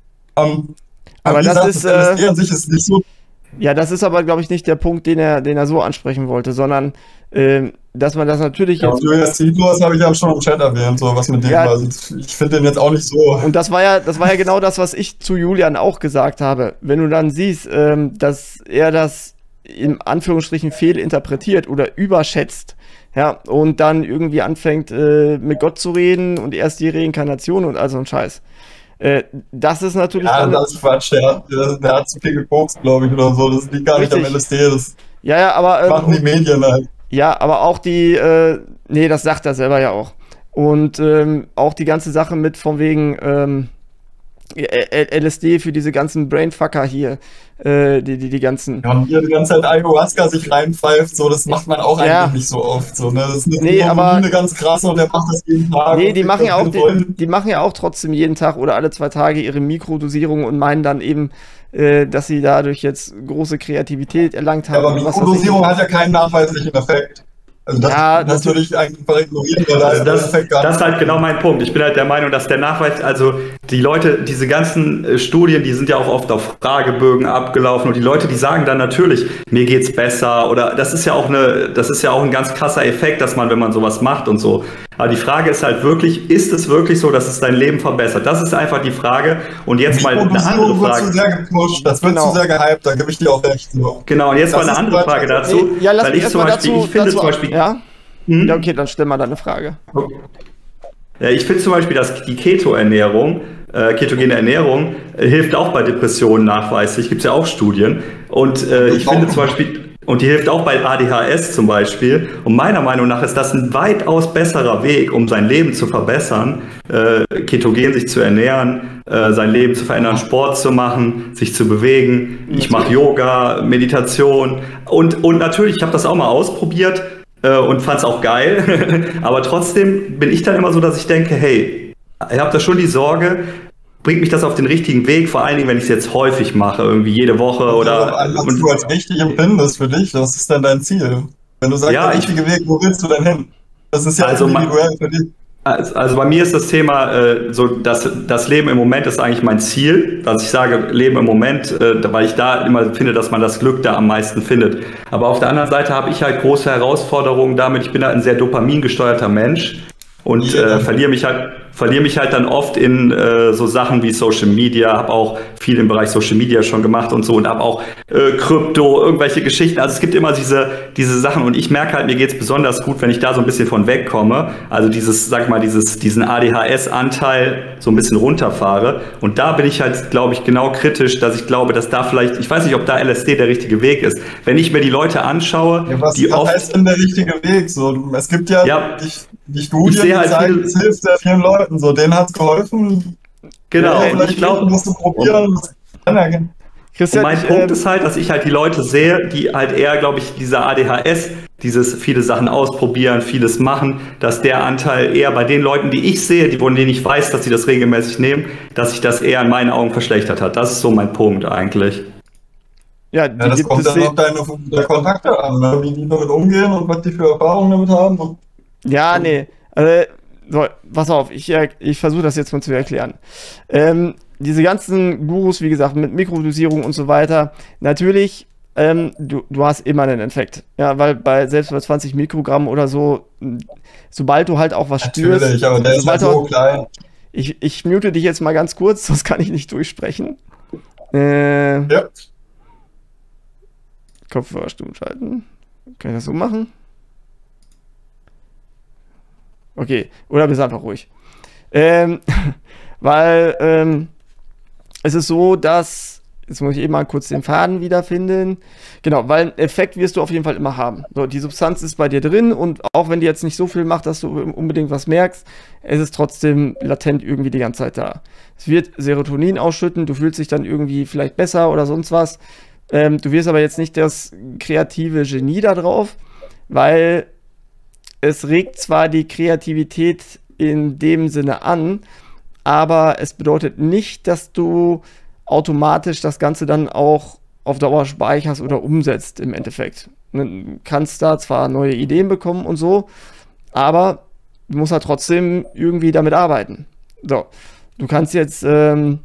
[SPEAKER 1] Aber das
[SPEAKER 2] gesagt,
[SPEAKER 1] ist,
[SPEAKER 2] das LSD an sich ist nicht so.
[SPEAKER 1] Ja, das ist aber, glaube ich, nicht der Punkt, den er so ansprechen wollte, sondern dass man das natürlich
[SPEAKER 2] Ja,
[SPEAKER 1] jetzt.
[SPEAKER 2] Julius Zietlos habe ich ja schon im Chat erwähnt, so was mit dem
[SPEAKER 1] Ja.
[SPEAKER 2] war. Also ich finde den jetzt auch nicht so.
[SPEAKER 1] Und das war ja genau das, was ich zu Julian auch gesagt habe. Wenn du dann siehst, dass er das in Anführungsstrichen fehlinterpretiert oder überschätzt, ja, und dann irgendwie anfängt, mit Gott zu reden und erst die Reinkarnation und all so ein Scheiß. Das ist natürlich.
[SPEAKER 2] Ja,
[SPEAKER 1] dann,
[SPEAKER 2] das ist Quatsch. Der hat zu viel gekokst, glaube ich, oder so. Das liegt gar nicht am
[SPEAKER 1] Richtig.
[SPEAKER 2] LSD. Das
[SPEAKER 1] ja, aber.
[SPEAKER 2] machen die Medien halt.
[SPEAKER 1] Ja, aber auch die, nee, das sagt er selber ja auch. Und auch die ganze Sache mit von wegen LSD für diese ganzen Brainfucker hier, die ganzen.
[SPEAKER 2] Ja, und hier die ganze Zeit Ayahuasca sich reinpfeift, so, das macht man auch
[SPEAKER 1] Ja.
[SPEAKER 2] eigentlich nicht so oft. So, ne? Das ist
[SPEAKER 1] Nee, aber-
[SPEAKER 2] eine ganz krasse und der macht das jeden Tag.
[SPEAKER 1] Nee,
[SPEAKER 2] und
[SPEAKER 1] die machen ja auch,
[SPEAKER 2] kriegt
[SPEAKER 1] die machen ja auch trotzdem jeden Tag oder alle 2 Tage ihre Mikrodosierung und meinen dann eben, dass sie dadurch jetzt große Kreativität erlangt
[SPEAKER 2] Ja,
[SPEAKER 1] haben.
[SPEAKER 2] aber
[SPEAKER 1] und was weiß ich.
[SPEAKER 2] Mikrodosierung hat ja keinen nachweislichen Effekt. Also das
[SPEAKER 1] Ja,
[SPEAKER 2] das würde ich einfach ignorieren, weil
[SPEAKER 4] Also
[SPEAKER 2] der
[SPEAKER 4] das
[SPEAKER 2] Effekt gar
[SPEAKER 4] ist halt genau mein Punkt. Ich bin halt der Meinung, dass der Nachweis, also die Leute, diese ganzen Studien, die sind ja auch oft auf Fragebögen abgelaufen und die Leute, die sagen dann natürlich, mir geht's besser oder das ist ja auch ein ganz krasser Effekt, dass man, wenn man sowas macht und so. Aber die Frage ist halt wirklich, ist es wirklich so, dass es dein Leben verbessert? Das ist einfach die Frage. Und jetzt mal eine andere
[SPEAKER 2] Mikrodosierung wird zu
[SPEAKER 4] Frage.
[SPEAKER 2] sehr gepusht, das wird
[SPEAKER 1] Genau.
[SPEAKER 2] zu sehr gehypt, da gebe ich dir auch recht. So.
[SPEAKER 4] Genau, und jetzt
[SPEAKER 2] Das
[SPEAKER 4] mal eine
[SPEAKER 2] ist
[SPEAKER 4] andere
[SPEAKER 2] Quatsch.
[SPEAKER 4] Frage dazu.
[SPEAKER 1] Nee, ja, lass
[SPEAKER 4] weil
[SPEAKER 1] mich
[SPEAKER 4] ich
[SPEAKER 1] erst
[SPEAKER 4] zum
[SPEAKER 1] mal
[SPEAKER 4] Beispiel, ich finde zum Beispiel,
[SPEAKER 1] Ja?
[SPEAKER 4] Hm?
[SPEAKER 1] Ja, okay, dann stell mal deine Frage.
[SPEAKER 4] Ja, ich finde zum Beispiel, dass die Keto-Ernährung, ketogene Ernährung, hilft auch bei Depressionen nachweislich. Gibt es ja auch Studien. Und ich finde zum Beispiel, und die hilft auch bei ADHS zum Beispiel. Und meiner Meinung nach ist das ein weitaus besserer Weg, um sein Leben zu verbessern, ketogen sich zu ernähren, sein Leben zu verändern, Sport zu machen, sich zu bewegen. Ich mache Yoga, Meditation und natürlich, ich habe das auch mal ausprobiert und fand es auch geil. Aber trotzdem bin ich dann immer so, dass ich denke, hey, ich habe da schon die Sorge, bringt mich das auf den richtigen Weg, vor allen Dingen, wenn ich es jetzt häufig mache, irgendwie jede Woche oder.
[SPEAKER 2] Was du als richtig empfindest für dich, was ist denn dein Ziel? Wenn du sagst,
[SPEAKER 4] Ja,
[SPEAKER 2] der richtige Weg, wo willst du denn hin? Das ist ja
[SPEAKER 4] Also
[SPEAKER 2] individuell für dich.
[SPEAKER 4] Also bei mir ist das Thema so, dass das Leben im Moment ist eigentlich mein Ziel. Also ich sage Leben im Moment, weil ich da immer finde, dass man das Glück da am meisten findet. Aber auf der anderen Seite habe ich halt große Herausforderungen damit. Ich bin halt ein sehr dopamingesteuerter Mensch und verliere mich halt dann oft in so Sachen wie Social Media, habe auch viel im Bereich Social Media schon gemacht und so und habe auch Krypto, irgendwelche Geschichten. Also es gibt immer diese Sachen und ich merke halt, mir geht's besonders gut, wenn ich da so ein bisschen von wegkomme. Also diesen ADHS-Anteil so ein bisschen runterfahre. Und da bin ich halt, glaube ich, genau kritisch, dass ich glaube, dass da vielleicht, ich weiß nicht, ob da LSD der richtige Weg ist. Wenn ich mir die Leute anschaue,
[SPEAKER 2] Ja, was
[SPEAKER 4] die oft...
[SPEAKER 2] heißt denn der richtige Weg? So, es gibt ja, die Studien,
[SPEAKER 4] Ich sehe
[SPEAKER 2] die
[SPEAKER 4] halt
[SPEAKER 2] zeigen,
[SPEAKER 4] viele-
[SPEAKER 2] es hilft sehr vielen Leuten. So, denen hat es geholfen.
[SPEAKER 4] Genau,
[SPEAKER 2] Ja,
[SPEAKER 4] und
[SPEAKER 2] vielleicht
[SPEAKER 4] ich glaube...
[SPEAKER 2] musst du probieren.
[SPEAKER 4] Und
[SPEAKER 1] Christian,
[SPEAKER 4] mein Punkt ist halt, dass ich halt die Leute sehe, die halt eher, glaube ich, dieser ADHS, dieses viele Sachen ausprobieren, vieles machen, dass der Anteil eher bei den Leuten, die ich sehe, von denen ich weiß, dass sie das regelmäßig nehmen, dass sich das eher in meinen Augen verschlechtert hat. Das ist so mein Punkt eigentlich.
[SPEAKER 1] ja,
[SPEAKER 2] Ja, das kommt dann auf deine Kontakte an, ne? Wie die damit umgehen und was die für Erfahrungen damit haben. Und
[SPEAKER 1] Ja, nee. So, pass auf, ich versuche das jetzt mal zu erklären. Diese ganzen Gurus, wie gesagt, mit Mikrodosierung und so weiter, natürlich, du hast immer einen Effekt. Ja, weil selbst bei 20 Mikrogramm oder so, sobald du halt auch was spürst,
[SPEAKER 2] natürlich, aber der ist halt
[SPEAKER 1] sobald
[SPEAKER 2] so klein.
[SPEAKER 1] ich mute dich jetzt mal ganz kurz, sonst kann ich nicht durchsprechen.
[SPEAKER 2] Ja.
[SPEAKER 1] Kopfhörer stumm schalten. Kann ich das so machen? Okay, oder bist einfach ruhig. Weil es ist so, dass, jetzt muss ich eben mal kurz den Faden wiederfinden. Genau, weil einen Effekt wirst du auf jeden Fall immer haben. So, die Substanz ist bei dir drin und auch wenn die jetzt nicht so viel macht, dass du unbedingt was merkst, es ist trotzdem latent irgendwie die ganze Zeit da. Es wird Serotonin ausschütten, du fühlst dich dann irgendwie vielleicht besser oder sonst was. Du wirst aber jetzt nicht das kreative Genie da drauf, weil es regt zwar die Kreativität in dem Sinne an, aber es bedeutet nicht, dass du automatisch das Ganze dann auch auf Dauer speicherst oder umsetzt im Endeffekt. Du kannst da zwar neue Ideen bekommen und so, aber du musst halt trotzdem irgendwie damit arbeiten. So, du kannst jetzt dir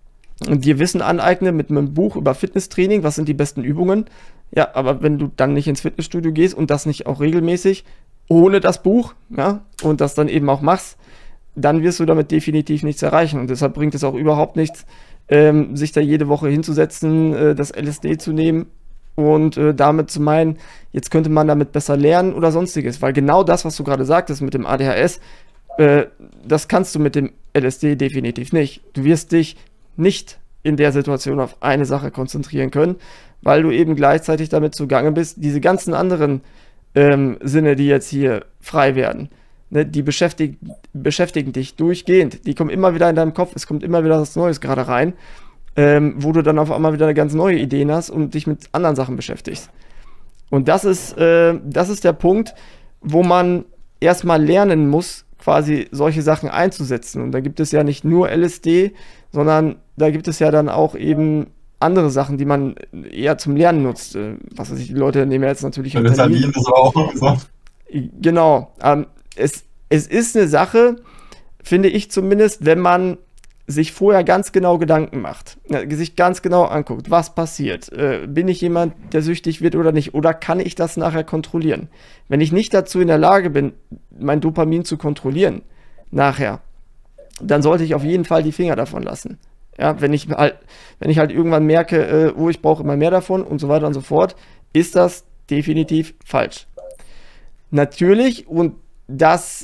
[SPEAKER 1] Wissen aneignen mit einem Buch über Fitnesstraining, was sind die besten Übungen. Ja, aber wenn du dann nicht ins Fitnessstudio gehst und das nicht auch regelmäßig, ohne das Buch, ja, und das dann eben auch machst, dann wirst du damit definitiv nichts erreichen. Und deshalb bringt es auch überhaupt nichts, sich da jede Woche hinzusetzen, das LSD zu nehmen und damit zu meinen, jetzt könnte man damit besser lernen oder sonstiges. Weil genau das, was du gerade sagtest mit dem ADHS, das kannst du mit dem LSD definitiv nicht. Du wirst dich nicht in der Situation auf eine Sache konzentrieren können, weil du eben gleichzeitig damit zugange bist, diese ganzen anderen Sinne, die jetzt hier frei werden, ne, die beschäftigen dich durchgehend. Die kommen immer wieder in deinem Kopf, es kommt immer wieder was Neues gerade rein, wo du dann auf einmal wieder eine ganz neue Ideen hast und dich mit anderen Sachen beschäftigst. Und das ist der Punkt, wo man erstmal lernen muss, quasi solche Sachen einzusetzen. Und da gibt es ja nicht nur LSD, sondern da gibt es ja dann auch eben andere Sachen, die man eher zum Lernen nutzt. Was weiß ich, die Leute nehmen ja jetzt natürlich
[SPEAKER 2] Ritalin ist auch so.
[SPEAKER 1] Genau. Es ist eine Sache, finde ich zumindest, wenn man sich vorher ganz genau Gedanken macht, sich ganz genau anguckt, was passiert. Bin ich jemand, der süchtig wird oder nicht? Oder kann ich das nachher kontrollieren? Wenn ich nicht dazu in der Lage bin, mein Dopamin zu kontrollieren, nachher, dann sollte ich auf jeden Fall die Finger davon lassen. Ja, wenn ich halt irgendwann merke, ich brauche immer mehr davon und so weiter und so fort, ist das definitiv falsch. Natürlich, und das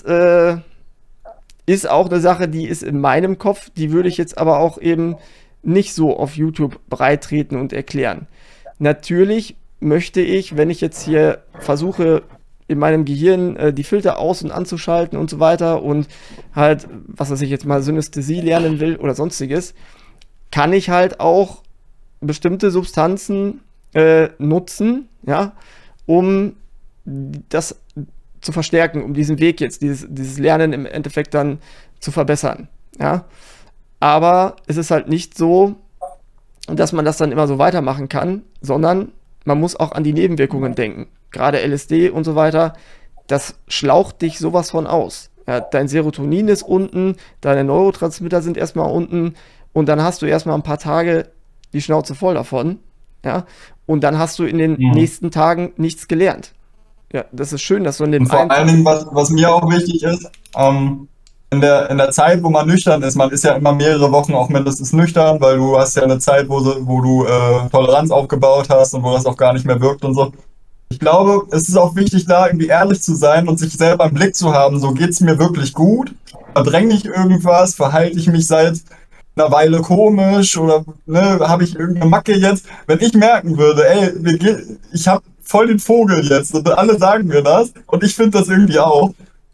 [SPEAKER 1] ist auch eine Sache, die ist in meinem Kopf, die würde ich jetzt aber auch eben nicht so auf YouTube breittreten und erklären. Natürlich möchte ich, wenn ich jetzt hier versuche, in meinem Gehirn die Filter aus- und anzuschalten und so weiter und halt, was weiß ich jetzt mal, Synästhesie lernen will oder sonstiges, kann ich halt auch bestimmte Substanzen nutzen, ja, um das zu verstärken, um diesen Weg jetzt, dieses Lernen im Endeffekt dann zu verbessern, ja. Aber es ist halt nicht so, dass man das dann immer so weitermachen kann, sondern man muss auch an die Nebenwirkungen denken. Gerade LSD und so weiter, das schlaucht dich sowas von aus. Ja, dein Serotonin ist unten, deine Neurotransmitter sind erstmal unten und dann hast du erstmal ein paar Tage die Schnauze voll davon, ja, und dann hast du in den nächsten Tagen nichts gelernt. Ja, das ist schön, dass du in dem
[SPEAKER 2] und vor allen Dingen, was mir auch wichtig ist, in der Zeit, wo man nüchtern ist, man ist ja immer mehrere Wochen auch mindestens nüchtern, weil du hast ja eine Zeit, wo du Toleranz aufgebaut hast und wo das auch gar nicht mehr wirkt und so. Ich glaube, es ist auch wichtig, da irgendwie ehrlich zu sein und sich selber im Blick zu haben, so geht's mir wirklich gut, verdränge ich irgendwas, verhalte ich mich seit einer Weile komisch oder ne, habe ich irgendeine Macke jetzt? Wenn ich merken würde, ey, ich habe voll den Vogel jetzt und alle sagen mir das und ich finde das irgendwie auch,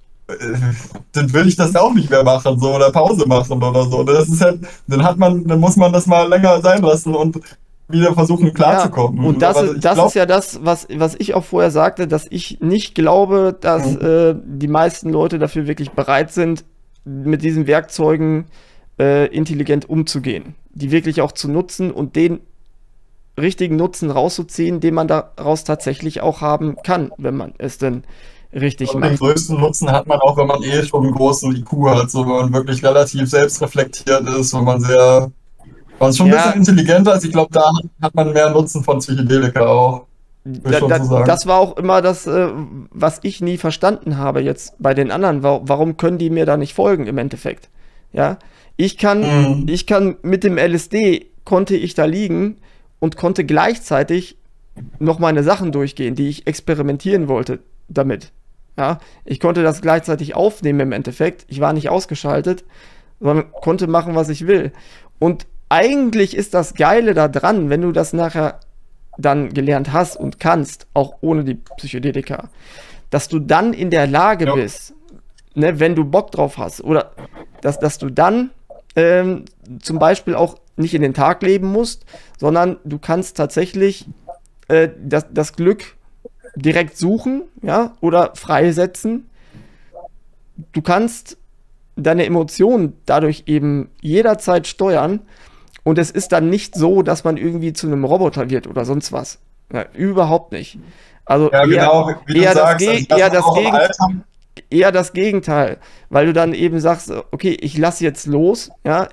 [SPEAKER 2] dann will ich das auch nicht mehr machen, so, oder Pause machen oder so. Das ist halt, dann muss man das mal länger sein lassen und wieder versuchen klarzukommen.
[SPEAKER 1] Ja, und das ist ja das, was ich auch vorher sagte, dass ich nicht glaube, dass die meisten Leute dafür wirklich bereit sind, mit diesen Werkzeugen intelligent umzugehen. Die wirklich auch zu nutzen und den richtigen Nutzen rauszuziehen, den man daraus tatsächlich auch haben kann, wenn man es denn richtig macht.
[SPEAKER 2] Den größten Nutzen hat man auch, wenn man schon einen großen IQ hat, so, wenn man wirklich relativ selbstreflektiert ist, wenn man schon ein bisschen intelligenter ist. Ich glaube, da hat man mehr Nutzen von Psychedelika auch.
[SPEAKER 1] Das war auch immer das, was ich nie verstanden habe jetzt bei den anderen. Warum können die mir da nicht folgen im Endeffekt? Ja, ich kann mit dem LSD konnte ich da liegen und konnte gleichzeitig noch meine Sachen durchgehen, die ich experimentieren wollte damit. Ja, ich konnte das gleichzeitig aufnehmen im Endeffekt. Ich war nicht ausgeschaltet, sondern konnte machen, was ich will. Und eigentlich ist das Geile daran, wenn du das nachher dann gelernt hast und kannst, auch ohne die Psychedelika, dass du dann in der Lage bist, ne, wenn du Bock drauf hast, oder dass du dann zum Beispiel auch nicht in den Tag leben musst, sondern du kannst tatsächlich das Glück direkt suchen, ja, oder freisetzen. Du kannst deine Emotionen dadurch eben jederzeit steuern und es ist dann nicht so, dass man irgendwie zu einem Roboter wird oder sonst was. Ja, überhaupt nicht. Also
[SPEAKER 2] Ja, genau, wie du
[SPEAKER 1] eher
[SPEAKER 2] sagst, also das auch im Alltag.
[SPEAKER 1] eher das Gegenteil, weil du dann eben sagst, okay, ich lasse jetzt los, ja,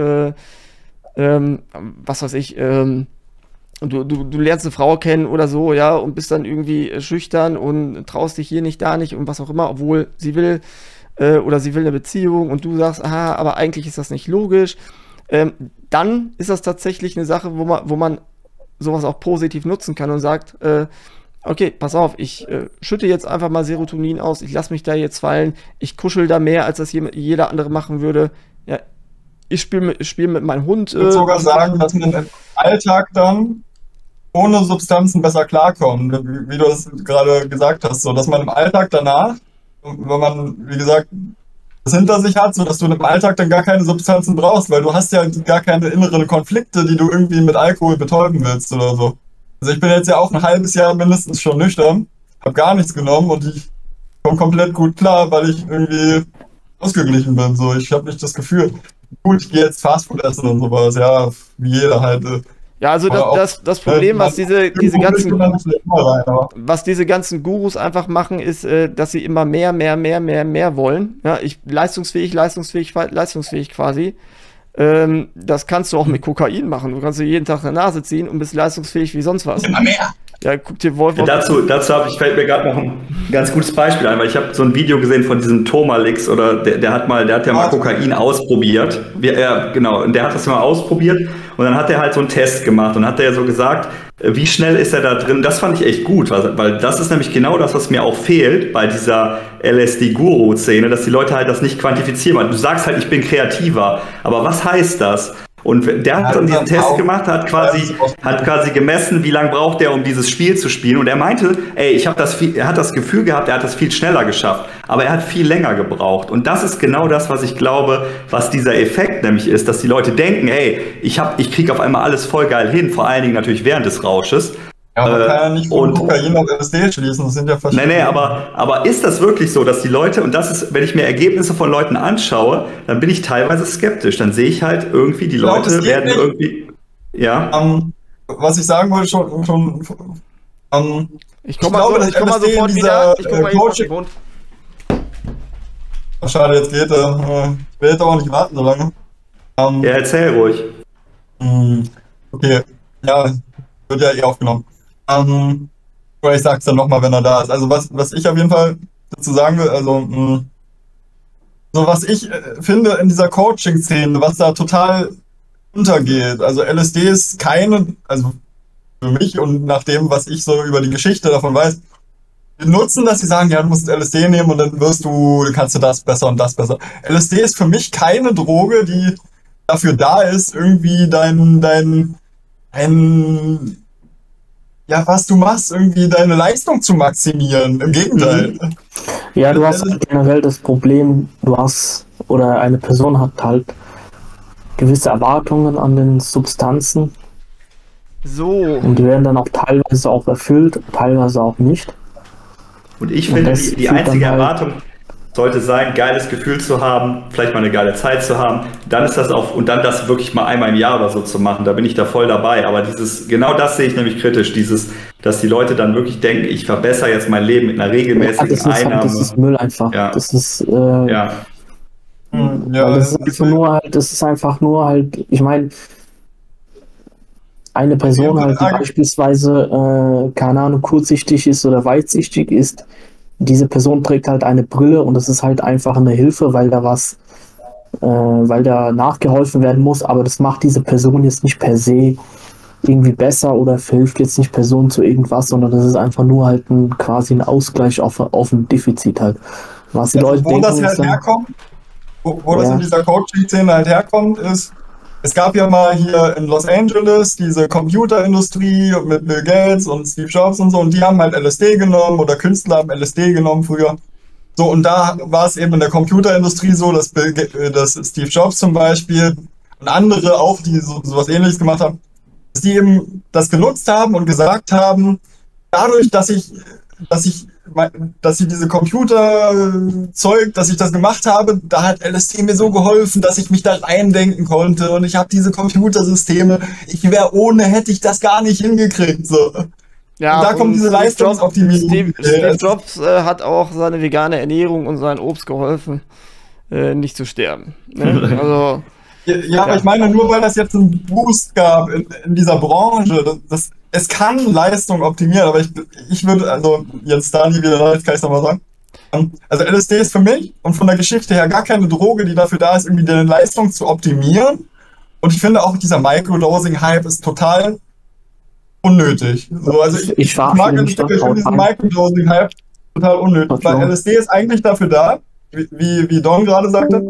[SPEAKER 1] was weiß ich, du lernst eine Frau kennen oder so, ja, und bist dann irgendwie schüchtern und traust dich hier nicht, da nicht und was auch immer, obwohl sie will oder sie will eine Beziehung und du sagst, aha, aber eigentlich ist das nicht logisch. Dann ist das tatsächlich eine Sache, wo man sowas auch positiv nutzen kann und sagt, okay, pass auf, ich schütte jetzt einfach mal Serotonin aus, ich lasse mich da jetzt fallen, ich kuschel da mehr, als das jeder andere machen würde. Ja, ich spiel mit meinem Hund.
[SPEAKER 2] Ich würde sogar sagen, dass man im Alltag dann ohne Substanzen besser klarkommt, wie du es gerade gesagt hast, so dass man im Alltag danach, wenn man, wie gesagt, das hinter sich hat, so dass du im Alltag dann gar keine Substanzen brauchst, weil du hast ja gar keine inneren Konflikte, die du irgendwie mit Alkohol betäuben willst oder so. Also ich bin jetzt ja auch ein halbes Jahr mindestens schon nüchtern, habe gar nichts genommen und ich komme komplett gut klar, weil ich irgendwie ausgeglichen bin. So, ich habe nicht das Gefühl, gut, ich gehe jetzt Fastfood essen und sowas, ja, wie jeder halt.
[SPEAKER 1] Ja, also das Problem, was diese ganzen Gurus einfach machen, ist, dass sie immer mehr wollen. Ja, leistungsfähig quasi. Das kannst du auch mit Kokain machen. Du kannst dir jeden Tag eine Nase ziehen und bist leistungsfähig wie sonst was.
[SPEAKER 2] Immer mehr.
[SPEAKER 1] Ja, guck dir Wolf.
[SPEAKER 4] Dazu fällt mir gerade noch ein ganz gutes Beispiel ein, weil ich habe so ein Video gesehen von diesem Tomalix, oder der hat ja mal Kokain ausprobiert. Genau, und der hat das mal ausprobiert und dann hat er halt so einen Test gemacht und hat er so gesagt, wie schnell ist er da drin. Das fand ich echt gut, weil das ist nämlich genau das, was mir auch fehlt bei dieser LSD-Guru-Szene, dass die Leute halt das nicht quantifizieren. Du sagst halt, ich bin kreativer, aber was heißt das? Und der hat dann diesen Test gemacht, hat quasi gemessen, wie lange braucht der, um dieses Spiel zu spielen. Und er meinte, ey, er hat das Gefühl gehabt, er hat das viel schneller geschafft. Aber er hat viel länger gebraucht. Und das ist genau das, was ich glaube, was dieser Effekt nämlich ist, dass die Leute denken, ey, ich kriege auf einmal alles voll geil hin, vor allen Dingen natürlich während des Rausches.
[SPEAKER 2] Ja, man kann ja nicht von Kokain auf LSD schließen, das sind ja verschiedene.
[SPEAKER 4] Nee, aber ist das wirklich so, dass die Leute, und das ist, wenn ich mir Ergebnisse von Leuten anschaue, dann bin ich teilweise skeptisch. Dann sehe ich halt irgendwie, die Leute werden irgendwie, ja.
[SPEAKER 2] Was ich sagen wollte
[SPEAKER 1] ich komme mal sofort wieder. Ich guck mal eben.
[SPEAKER 2] Schade, jetzt geht er. Ich will jetzt auch nicht warten so lange.
[SPEAKER 4] Ja, erzähl ruhig.
[SPEAKER 2] Okay, ja, wird ja eh aufgenommen. Oder ich sag's dann nochmal, wenn er da ist. Also was ich auf jeden Fall dazu sagen will, also so was ich finde in dieser Coaching-Szene, was da total untergeht. Also LSD ist also für mich und nach dem, was ich so über die Geschichte davon weiß, die nutzen das, sie sagen, ja, du musst LSD nehmen und dann kannst du das besser und das besser. LSD ist für mich keine Droge, die dafür da ist, irgendwie ja, was du machst, irgendwie deine Leistung zu maximieren. Im Gegenteil.
[SPEAKER 3] Ja, du hast generell das Problem, oder eine Person hat halt gewisse Erwartungen an den Substanzen.
[SPEAKER 1] So.
[SPEAKER 3] Und die werden dann auch teilweise auch erfüllt, teilweise auch nicht.
[SPEAKER 4] Und ich finde, die einzige Erwartung sollte sein, geiles Gefühl zu haben, vielleicht mal eine geile Zeit zu haben, dann ist das auch, und dann das wirklich mal einmal im Jahr oder so zu machen, da bin ich da voll dabei, aber genau das sehe ich nämlich kritisch, dass die Leute dann wirklich denken, ich verbessere jetzt mein Leben mit einer regelmäßigen Einnahme.
[SPEAKER 3] Das ist Müll einfach.
[SPEAKER 4] Ja.
[SPEAKER 3] Das ist,
[SPEAKER 2] ja,
[SPEAKER 3] das ist einfach nur halt, ich meine, eine Person halt, die beispielsweise, keine Ahnung, kurzsichtig ist oder weitsichtig ist, diese Person trägt halt eine Brille und das ist halt einfach eine Hilfe, weil da nachgeholfen werden muss, aber das macht diese Person jetzt nicht per se irgendwie besser oder hilft jetzt nicht Person zu irgendwas, sondern das ist einfach nur halt quasi ein Ausgleich auf ein Defizit halt. Was die Leute denken,
[SPEAKER 2] das halt herkommt, wo das in dieser Coaching-Szene halt herkommt, ist, es gab ja mal hier in Los Angeles diese Computerindustrie mit Bill Gates und Steve Jobs und so, und die haben halt LSD genommen oder Künstler haben LSD genommen früher. So, und da war es eben in der Computerindustrie so, dass Steve Jobs zum Beispiel und andere auch, die sowas Ähnliches gemacht haben, dass die eben das genutzt haben und gesagt haben, dadurch, dass ich diese Computerzeug, dass ich das gemacht habe, da hat LSD mir so geholfen, dass ich mich da reindenken konnte und ich habe diese Computersysteme, hätte ich das gar nicht hingekriegt, so.
[SPEAKER 1] Ja,
[SPEAKER 2] und da kommt diese Leistungsoptimierung.
[SPEAKER 1] Steve Jobs hat auch seine vegane Ernährung und sein Obst geholfen, nicht zu sterben. Ne? Also,
[SPEAKER 2] ja, aber ich meine, nur weil das jetzt einen Boost gab in dieser Branche, es kann Leistung optimieren, aber ich würde, also jetzt Dani wieder, jetzt kann ich es nochmal sagen. Also LSD ist für mich und von der Geschichte her gar keine Droge, die dafür da ist, irgendwie deine Leistung zu optimieren. Und ich finde auch, dieser Microdosing-Hype ist total unnötig. So, also ich mag diesen Microdosing-Hype total unnötig, weil LSD ist eigentlich dafür da, wie Don gerade sagte,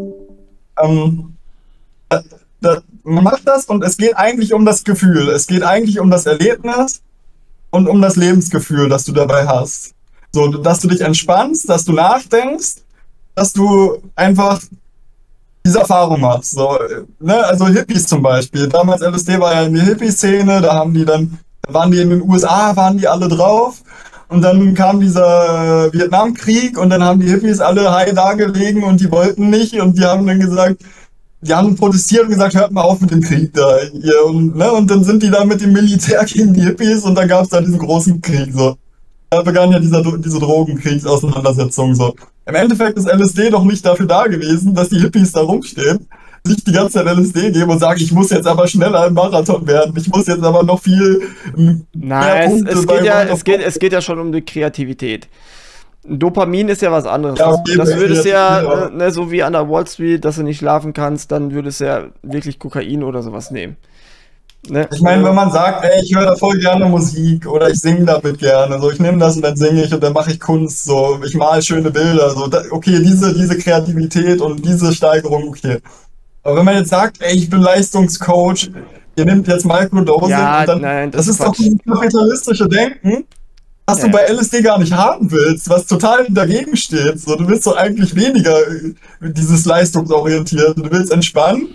[SPEAKER 2] man macht das und es geht eigentlich um das Gefühl, es geht eigentlich um das Erlebnis und um das Lebensgefühl, das du dabei hast. So, dass du dich entspannst, dass du nachdenkst, dass du einfach diese Erfahrung machst. So, ne? Also Hippies zum Beispiel. Damals LSD war ja in der Hippie-Szene, da waren die in den USA, waren die alle drauf. Und dann kam dieser Vietnamkrieg und dann haben die Hippies alle high da gelegen und die wollten nicht und die haben dann gesagt, die haben protestiert und gesagt, hört mal auf mit dem Krieg da. Und dann sind die da mit dem Militär gegen die Hippies und dann gab es da diesen großen Krieg. So. Da begann ja diese Drogenkriegsauseinandersetzung. So. Im Endeffekt ist LSD doch nicht dafür da gewesen, dass die Hippies da rumstehen, sich die ganze Zeit LSD geben und sagen, ich muss jetzt aber schneller im Marathon werden, ich muss jetzt aber noch viel
[SPEAKER 1] mehr Punkte es geht ja schon um die Kreativität. Dopamin ist ja was anderes.
[SPEAKER 2] Ja,
[SPEAKER 1] das würdest ja, ne, so wie an der Wall Street, dass du nicht schlafen kannst, dann würdest du ja wirklich Kokain oder sowas nehmen. Ne?
[SPEAKER 2] Ich meine, wenn man sagt, ey, ich höre da voll gerne Musik oder ich singe damit gerne, so ich nehme das und dann singe ich und dann mache ich Kunst, so ich male schöne Bilder, so okay, diese Kreativität und diese Steigerung, okay. Aber wenn man jetzt sagt, ey, ich bin Leistungscoach, ihr nehmt jetzt Microdosing
[SPEAKER 1] ja,
[SPEAKER 2] und dann,
[SPEAKER 1] nein,
[SPEAKER 2] das ist doch dieses kapitalistische Denken, was du bei LSD gar nicht haben willst, was total dagegen steht. So, du willst doch eigentlich weniger dieses Leistungsorientierte. Du willst entspannen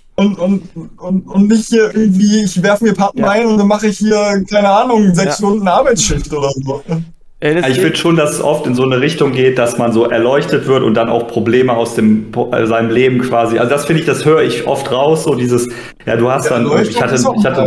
[SPEAKER 2] und nicht hier irgendwie, ich werfe mir Pappen ein und dann mache ich hier, keine Ahnung, 6 Stunden Arbeitsschicht oder so.
[SPEAKER 4] Ich finde schon, dass es oft in so eine Richtung geht, dass man so erleuchtet wird und dann auch Probleme aus seinem Leben quasi. Also das finde ich, das höre ich oft raus, so dieses, ja, du hast dann, ich hatte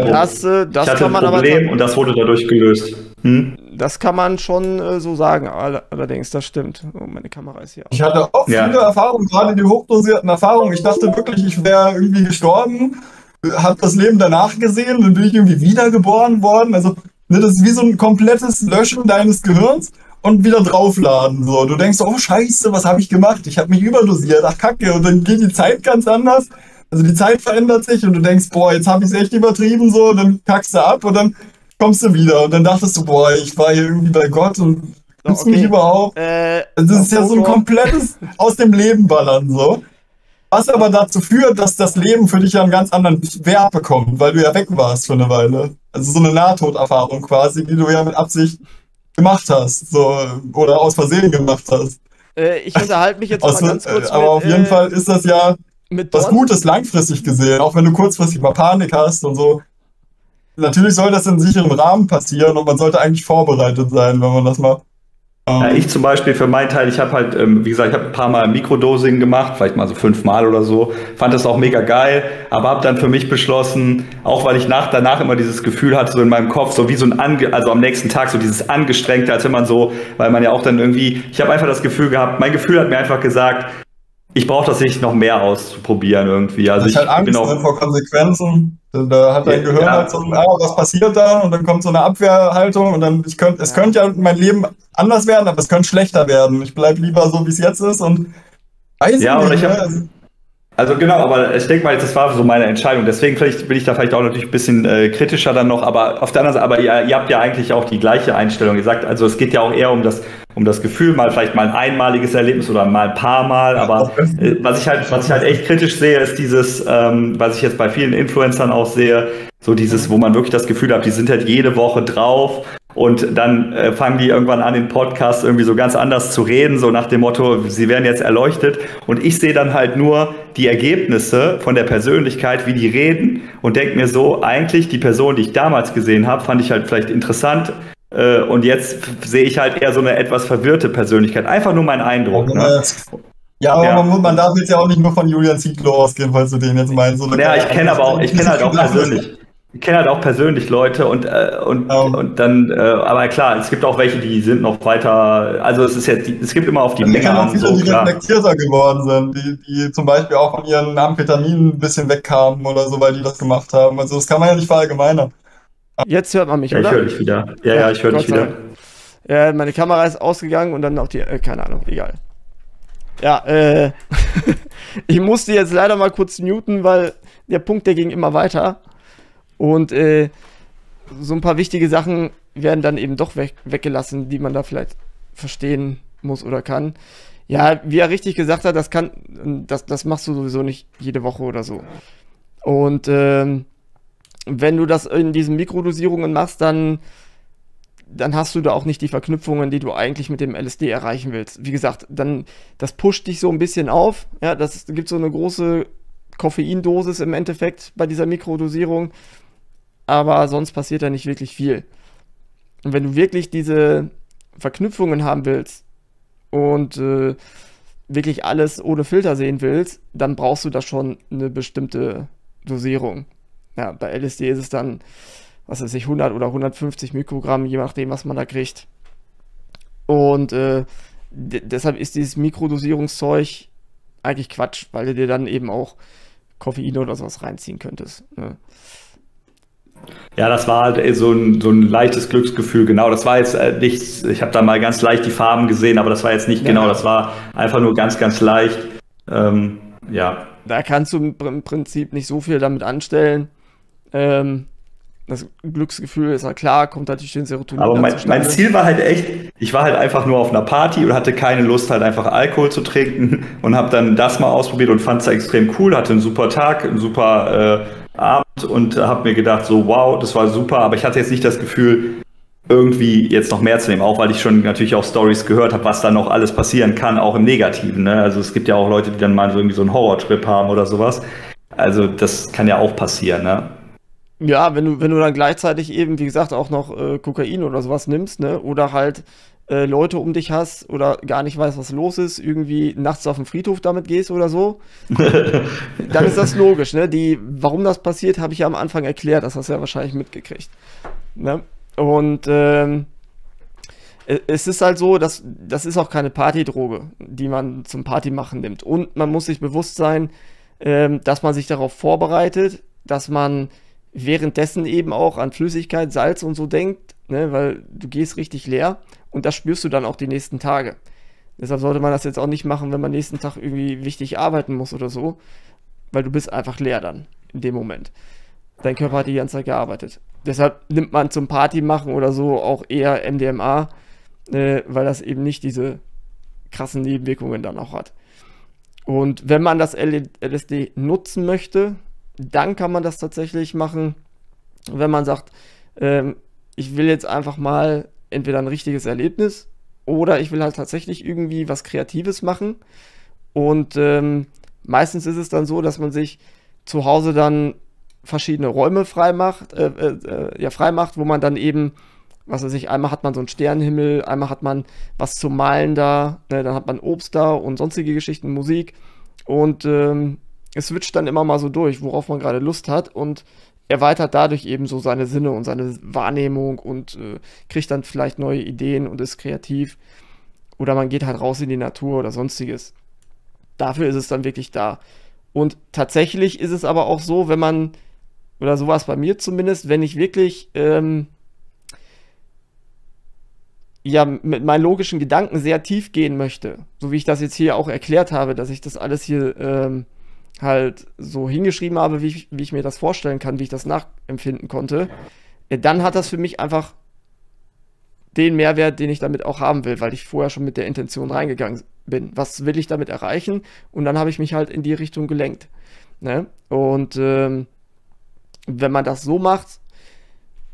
[SPEAKER 4] ein Problem und das wurde dadurch gelöst.
[SPEAKER 1] Das kann man schon so sagen, allerdings, das stimmt. Oh, meine Kamera ist hier auch.
[SPEAKER 2] Ich hatte auch viele Erfahrungen, gerade die hochdosierten Erfahrungen. Ich dachte wirklich, ich wäre irgendwie gestorben, habe das Leben danach gesehen, dann bin ich irgendwie wiedergeboren worden. Also das ist wie so ein komplettes Löschen deines Gehirns und wieder draufladen. So. Du denkst, oh Scheiße, was habe ich gemacht? Ich habe mich überdosiert, ach Kacke. Und dann geht die Zeit ganz anders. Also die Zeit verändert sich und du denkst, boah, jetzt habe ich es echt übertrieben. So. Und dann kackst du ab und dann kommst du wieder. Und dann dachtest du, boah, ich war hier irgendwie bei Gott und gibt's mich überhaupt. Das ist ja so ein komplettes aus dem Leben ballern. So. Was aber dazu führt, dass das Leben für dich ja einen ganz anderen Wert bekommt, weil du ja weg warst für eine Weile. Also so eine Nahtoderfahrung quasi, die du ja mit Absicht gemacht hast, so, oder aus Versehen gemacht hast.
[SPEAKER 1] Ich unterhalte mich jetzt mal ganz kurz
[SPEAKER 2] aber auf jeden Fall ist das ja was Gutes langfristig gesehen, auch wenn du kurzfristig mal Panik hast und so. Natürlich soll das in sicherem Rahmen passieren und man sollte eigentlich vorbereitet sein, wenn man das mal.
[SPEAKER 4] Ja, ich zum Beispiel für meinen Teil, ich habe halt, wie gesagt, ich habe ein paar Mal Mikrodosing gemacht, vielleicht mal so 5 Mal oder so, fand das auch mega geil, aber habe dann für mich beschlossen, auch weil ich danach immer dieses Gefühl hatte, so in meinem Kopf, so wie so also am nächsten Tag so dieses Angestrengte, als wenn man so, weil man ja auch dann irgendwie, ich habe einfach das Gefühl gehabt, mein Gefühl hat mir einfach gesagt, ich brauche das nicht noch mehr auszuprobieren irgendwie. Also ich
[SPEAKER 2] halt Angst vor Konsequenzen. Da hat dein Gehirn halt so, was passiert da? Und dann kommt so eine Abwehrhaltung und dann, es könnte ja mein Leben anders werden, aber es könnte schlechter werden. Ich bleibe lieber so, wie es jetzt ist und weiß nicht.
[SPEAKER 4] Also genau, aber ich denke mal, das war so meine Entscheidung. Deswegen bin ich da vielleicht auch natürlich ein bisschen kritischer dann noch. Aber auf der anderen Seite, ihr habt ja eigentlich auch die gleiche Einstellung. Ihr sagt, also es geht ja auch eher um das Gefühl, vielleicht mal ein einmaliges Erlebnis oder mal ein paar Mal. Aber was ich halt echt kritisch sehe, ist dieses, was ich jetzt bei vielen Influencern auch sehe, so dieses, wo man wirklich das Gefühl hat, die sind halt jede Woche drauf Und dann fangen die irgendwann an, den Podcast irgendwie so ganz anders zu reden, so nach dem Motto, sie werden jetzt erleuchtet. Und ich sehe dann halt nur die Ergebnisse von der Persönlichkeit, wie die reden und denke mir so, eigentlich die Person, die ich damals gesehen habe, fand ich halt vielleicht interessant. Und jetzt sehe ich halt eher so eine etwas verwirrte Persönlichkeit. Einfach nur mein Eindruck. Ne?
[SPEAKER 2] Ja, aber man darf jetzt ja auch nicht nur von Julian Zietlow ausgehen, falls du den jetzt meinst.
[SPEAKER 4] Ja, ich kenne halt auch persönlich Leute und dann, aber klar, es gibt auch welche, die sind noch weiter, also es gibt immer auf die Menge an.
[SPEAKER 2] Ich kenne auch viele, die reflektierter geworden sind, die zum Beispiel auch von ihren Amphetaminen ein bisschen wegkamen oder so, weil die das gemacht haben. Also das kann man ja nicht verallgemeinern.
[SPEAKER 1] Jetzt hört man mich, oder?
[SPEAKER 4] Ich höre dich wieder. Ja, ich höre dich wieder.
[SPEAKER 1] Meine Kamera ist ausgegangen und dann auch die, keine Ahnung, egal. Ja, ich musste jetzt leider mal kurz muten, weil der Punkt, der ging immer weiter. Und so ein paar wichtige Sachen werden dann eben doch weggelassen, die man da vielleicht verstehen muss oder kann. Ja, wie er richtig gesagt hat, das machst du sowieso nicht jede Woche oder so. Und wenn du das in diesen Mikrodosierungen machst, dann hast du da auch nicht die Verknüpfungen, die du eigentlich mit dem LSD erreichen willst. Wie gesagt, das pusht dich so ein bisschen auf. Ja, das gibt so eine große Koffeindosis im Endeffekt bei dieser Mikrodosierung. Aber sonst passiert da nicht wirklich viel. Und wenn du wirklich diese Verknüpfungen haben willst und wirklich alles ohne Filter sehen willst, dann brauchst du da schon eine bestimmte Dosierung. Ja, bei LSD ist es dann, was weiß ich, 100 oder 150 Mikrogramm, je nachdem, was man da kriegt. Und deshalb ist dieses Mikrodosierungszeug eigentlich Quatsch, weil du dir dann eben auch Koffein oder sowas reinziehen könntest. Ne?
[SPEAKER 4] Ja, das war halt so ein leichtes Glücksgefühl, genau. Das war jetzt nichts, ich habe da mal ganz leicht die Farben gesehen, aber das war jetzt nicht genau, das war einfach nur ganz, ganz leicht. Ja.
[SPEAKER 1] Da kannst du im Prinzip nicht so viel damit anstellen. Das Glücksgefühl ist ja klar, kommt natürlich den Serotonin.
[SPEAKER 4] Aber mein Ziel war halt echt, ich war halt einfach nur auf einer Party und hatte keine Lust, halt einfach Alkohol zu trinken und habe dann das mal ausprobiert und fand es extrem cool, hatte einen super Tag, einen super Abend und habe mir gedacht, so wow, das war super, aber ich hatte jetzt nicht das Gefühl, irgendwie jetzt noch mehr zu nehmen, auch weil ich schon natürlich auch Stories gehört habe, was da noch alles passieren kann, auch im Negativen. Ne? Also es gibt ja auch Leute, die dann mal so irgendwie so einen Horrortrip haben oder sowas. Also das kann ja auch passieren, ne?
[SPEAKER 1] Ja, wenn du dann gleichzeitig eben, wie gesagt, auch noch Kokain oder sowas nimmst, ne? Oder halt Leute um dich hast oder gar nicht weißt, was los ist, irgendwie nachts auf den Friedhof damit gehst oder so, dann ist das logisch, ne? Warum das passiert, habe ich ja am Anfang erklärt, das hast du ja wahrscheinlich mitgekriegt. Ne? Und es ist halt so, das ist auch keine Partydroge, die man zum Partymachen nimmt. Und man muss sich bewusst sein, dass man sich darauf vorbereitet, dass man währenddessen eben auch an Flüssigkeit, Salz und so denkt, ne, weil du gehst richtig leer und das spürst du dann auch die nächsten Tage. Deshalb sollte man das jetzt auch nicht machen, wenn man nächsten Tag irgendwie wichtig arbeiten muss oder so, weil du bist einfach leer dann in dem Moment. Dein Körper hat die ganze Zeit gearbeitet. Deshalb nimmt man zum Party machen oder so auch eher MDMA, weil das eben nicht diese krassen Nebenwirkungen dann auch hat. Und wenn man das LSD nutzen möchte, dann kann man das tatsächlich machen, wenn man sagt, ich will jetzt einfach mal entweder ein richtiges Erlebnis oder ich will halt tatsächlich irgendwie was Kreatives machen. Und meistens ist es dann so, dass man sich zu Hause dann verschiedene Räume freimacht, wo man dann eben, was weiß ich, einmal hat man so einen Sternenhimmel, einmal hat man was zum Malen da, ne, dann hat man Obst da und sonstige Geschichten, Musik. Und es switcht dann immer mal so durch, worauf man gerade Lust hat und erweitert dadurch eben so seine Sinne und seine Wahrnehmung und kriegt dann vielleicht neue Ideen und ist kreativ. Oder man geht halt raus in die Natur oder sonstiges. Dafür ist es dann wirklich da. Und tatsächlich ist es aber auch so, wenn man, oder so war es bei mir zumindest, wenn ich wirklich mit meinen logischen Gedanken sehr tief gehen möchte, so wie ich das jetzt hier auch erklärt habe, dass ich das alles hier halt so hingeschrieben habe, wie ich mir das vorstellen kann, wie ich das nachempfinden konnte, dann hat das für mich einfach den Mehrwert, den ich damit auch haben will, weil ich vorher schon mit der Intention reingegangen bin. Was will ich damit erreichen? Und dann habe ich mich halt in die Richtung gelenkt. Ne? Und wenn man das so macht,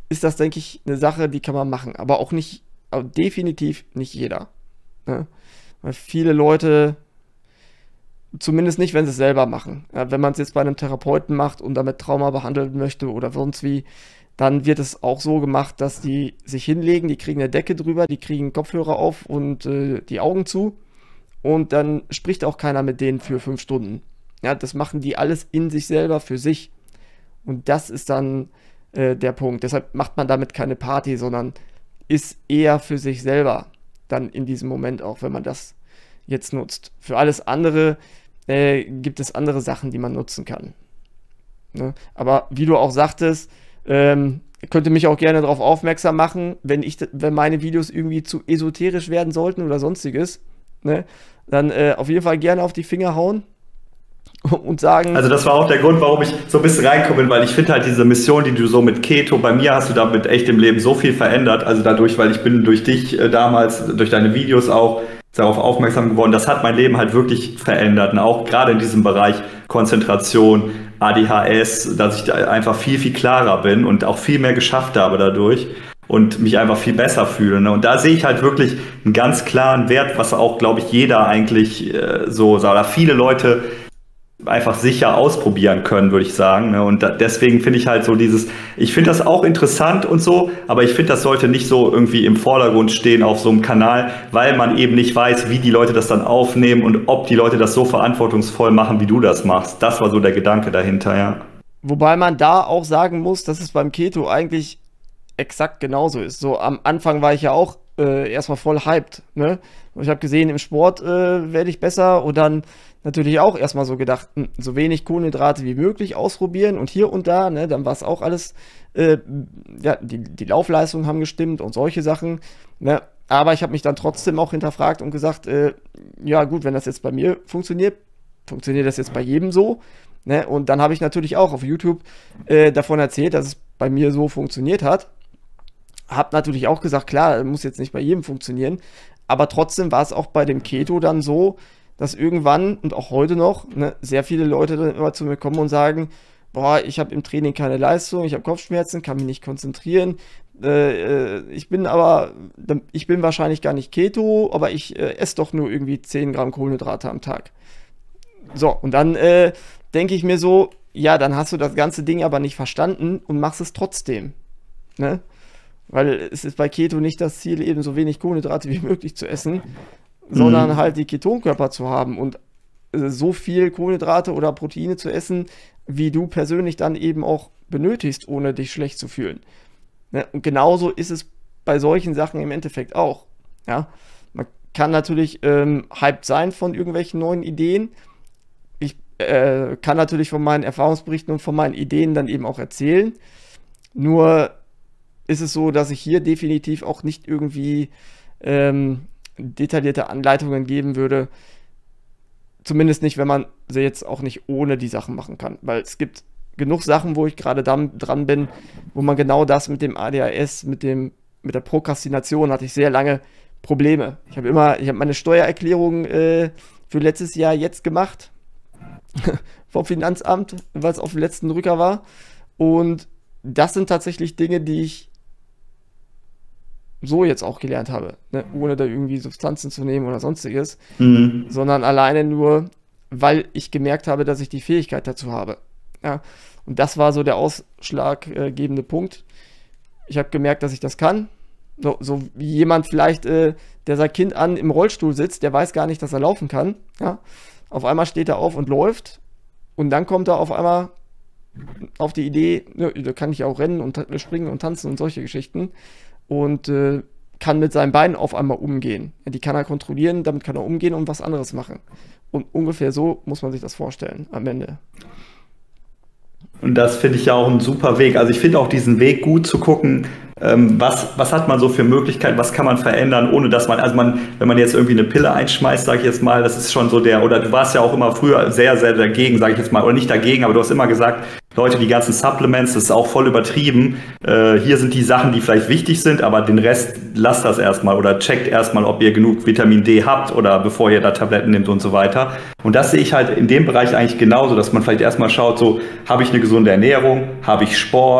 [SPEAKER 1] ist das, denke ich, eine Sache, die kann man machen. Aber auch nicht, aber definitiv nicht jeder. Ne? Weil viele Leute, zumindest nicht, wenn sie es selber machen. Ja, wenn man es jetzt bei einem Therapeuten macht und damit Trauma behandeln möchte oder sonst wie, dann wird es auch so gemacht, dass die sich hinlegen, die kriegen eine Decke drüber, die kriegen Kopfhörer auf und die Augen zu und dann spricht auch keiner mit denen für 5 Stunden. Ja, das machen die alles in sich selber für sich und das ist dann der Punkt. Deshalb macht man damit keine Party, sondern ist eher für sich selber dann in diesem Moment auch, wenn man das jetzt nutzt. Für alles andere gibt es andere Sachen, die man nutzen kann. Ne? Aber wie du auch sagtest, könnte mich auch gerne darauf aufmerksam machen, wenn meine Videos irgendwie zu esoterisch werden sollten oder sonstiges, ne? Dann auf jeden Fall gerne auf die Finger hauen und sagen...
[SPEAKER 4] Also das war auch der Grund, warum ich so ein bisschen reinkomme, weil ich finde halt diese Mission, die du so mit Keto, bei mir hast du damit echt im Leben so viel verändert, also dadurch, weil ich bin durch dich damals, durch deine Videos auch darauf aufmerksam geworden, das hat mein Leben halt wirklich verändert und auch gerade in diesem Bereich Konzentration, ADHS, dass ich da einfach viel, viel klarer bin und auch viel mehr geschafft habe dadurch und mich einfach viel besser fühle. Ne? Und da sehe ich halt wirklich einen ganz klaren Wert, was auch, glaube ich, jeder eigentlich oder viele Leute einfach sicher ausprobieren können, würde ich sagen. Ne? Und deswegen finde ich halt so ich finde das auch interessant und so, aber ich finde, das sollte nicht so irgendwie im Vordergrund stehen auf so einem Kanal, weil man eben nicht weiß, wie die Leute das dann aufnehmen und ob die Leute das so verantwortungsvoll machen, wie du das machst. Das war so der Gedanke dahinter, ja.
[SPEAKER 1] Wobei man da auch sagen muss, dass es beim Keto eigentlich exakt genauso ist. So am Anfang war ich ja auch erstmal voll hyped. Ne? Ich habe gesehen, im Sport werde ich besser und dann natürlich auch erstmal so gedacht, so wenig Kohlenhydrate wie möglich ausprobieren und hier und da, ne? Dann war es auch alles, die Laufleistungen haben gestimmt und solche Sachen. Ne? Aber ich habe mich dann trotzdem auch hinterfragt und gesagt, ja gut, wenn das jetzt bei mir funktioniert das jetzt bei jedem so? Ne? Und dann habe ich natürlich auch auf YouTube davon erzählt, dass es bei mir so funktioniert hat. Hab natürlich auch gesagt, klar, muss jetzt nicht bei jedem funktionieren, aber trotzdem war es auch bei dem Keto dann so, dass irgendwann und auch heute noch sehr viele Leute dann immer zu mir kommen und sagen, boah, ich habe im Training keine Leistung, ich habe Kopfschmerzen, kann mich nicht konzentrieren, ich bin wahrscheinlich gar nicht Keto, aber ich esse doch nur irgendwie 10 Gramm Kohlenhydrate am Tag. So, und dann denke ich mir so, ja, dann hast du das ganze Ding aber nicht verstanden und machst es trotzdem. Ne? Weil es ist bei Keto nicht das Ziel, eben so wenig Kohlenhydrate wie möglich zu essen, sondern halt die Ketonkörper zu haben und so viel Kohlenhydrate oder Proteine zu essen, wie du persönlich dann eben auch benötigst, ohne dich schlecht zu fühlen. Ne? Und genauso ist es bei solchen Sachen im Endeffekt auch. Ja? Man kann natürlich hyped sein von irgendwelchen neuen Ideen. Ich kann natürlich von meinen Erfahrungsberichten und von meinen Ideen dann eben auch erzählen. Nur ist es so, dass ich hier definitiv auch nicht irgendwie detaillierte Anleitungen geben würde. Zumindest nicht, wenn man sie jetzt auch nicht ohne die Sachen machen kann. Weil es gibt genug Sachen, wo ich gerade dran bin, wo man genau das mit dem ADHS, mit der Prokrastination hatte ich sehr lange Probleme. Ich habe meine Steuererklärung für letztes Jahr jetzt gemacht vom Finanzamt, weil es auf dem letzten Drücker war. Und das sind tatsächlich Dinge, die ich so jetzt auch gelernt habe, ne? Ohne da irgendwie Substanzen zu nehmen oder sonstiges, sondern alleine nur, weil ich gemerkt habe, dass ich die Fähigkeit dazu habe. Ja? Und das war so der ausschlaggebende Punkt. Ich habe gemerkt, dass ich das kann. So wie jemand vielleicht, der sein Kind an im Rollstuhl sitzt, der weiß gar nicht, dass er laufen kann. Ja? Auf einmal steht er auf und läuft und dann kommt er auf einmal auf die Idee, ne, da kann ich ja auch rennen und springen und tanzen und solche Geschichten. Und kann mit seinen Beinen auf einmal umgehen. Ja, die kann er kontrollieren, damit kann er umgehen und was anderes machen. Und ungefähr so muss man sich das vorstellen am Ende.
[SPEAKER 4] Und das finde ich ja auch ein super Weg. Also ich finde auch diesen Weg gut zu gucken, was hat man so für Möglichkeiten, was kann man verändern, ohne dass wenn man jetzt irgendwie eine Pille einschmeißt, sage ich jetzt mal, das ist schon so oder du warst ja auch immer früher sehr, sehr dagegen, sage ich jetzt mal, oder nicht dagegen, aber du hast immer gesagt, Leute, die ganzen Supplements, das ist auch voll übertrieben. Hier sind die Sachen, die vielleicht wichtig sind, aber den Rest lasst das erstmal oder checkt erstmal, ob ihr genug Vitamin D habt oder bevor ihr da Tabletten nehmt und so weiter. Und das sehe ich halt in dem Bereich eigentlich genauso, dass man vielleicht erstmal schaut, so, habe ich eine gesunde Ernährung, habe ich Sport,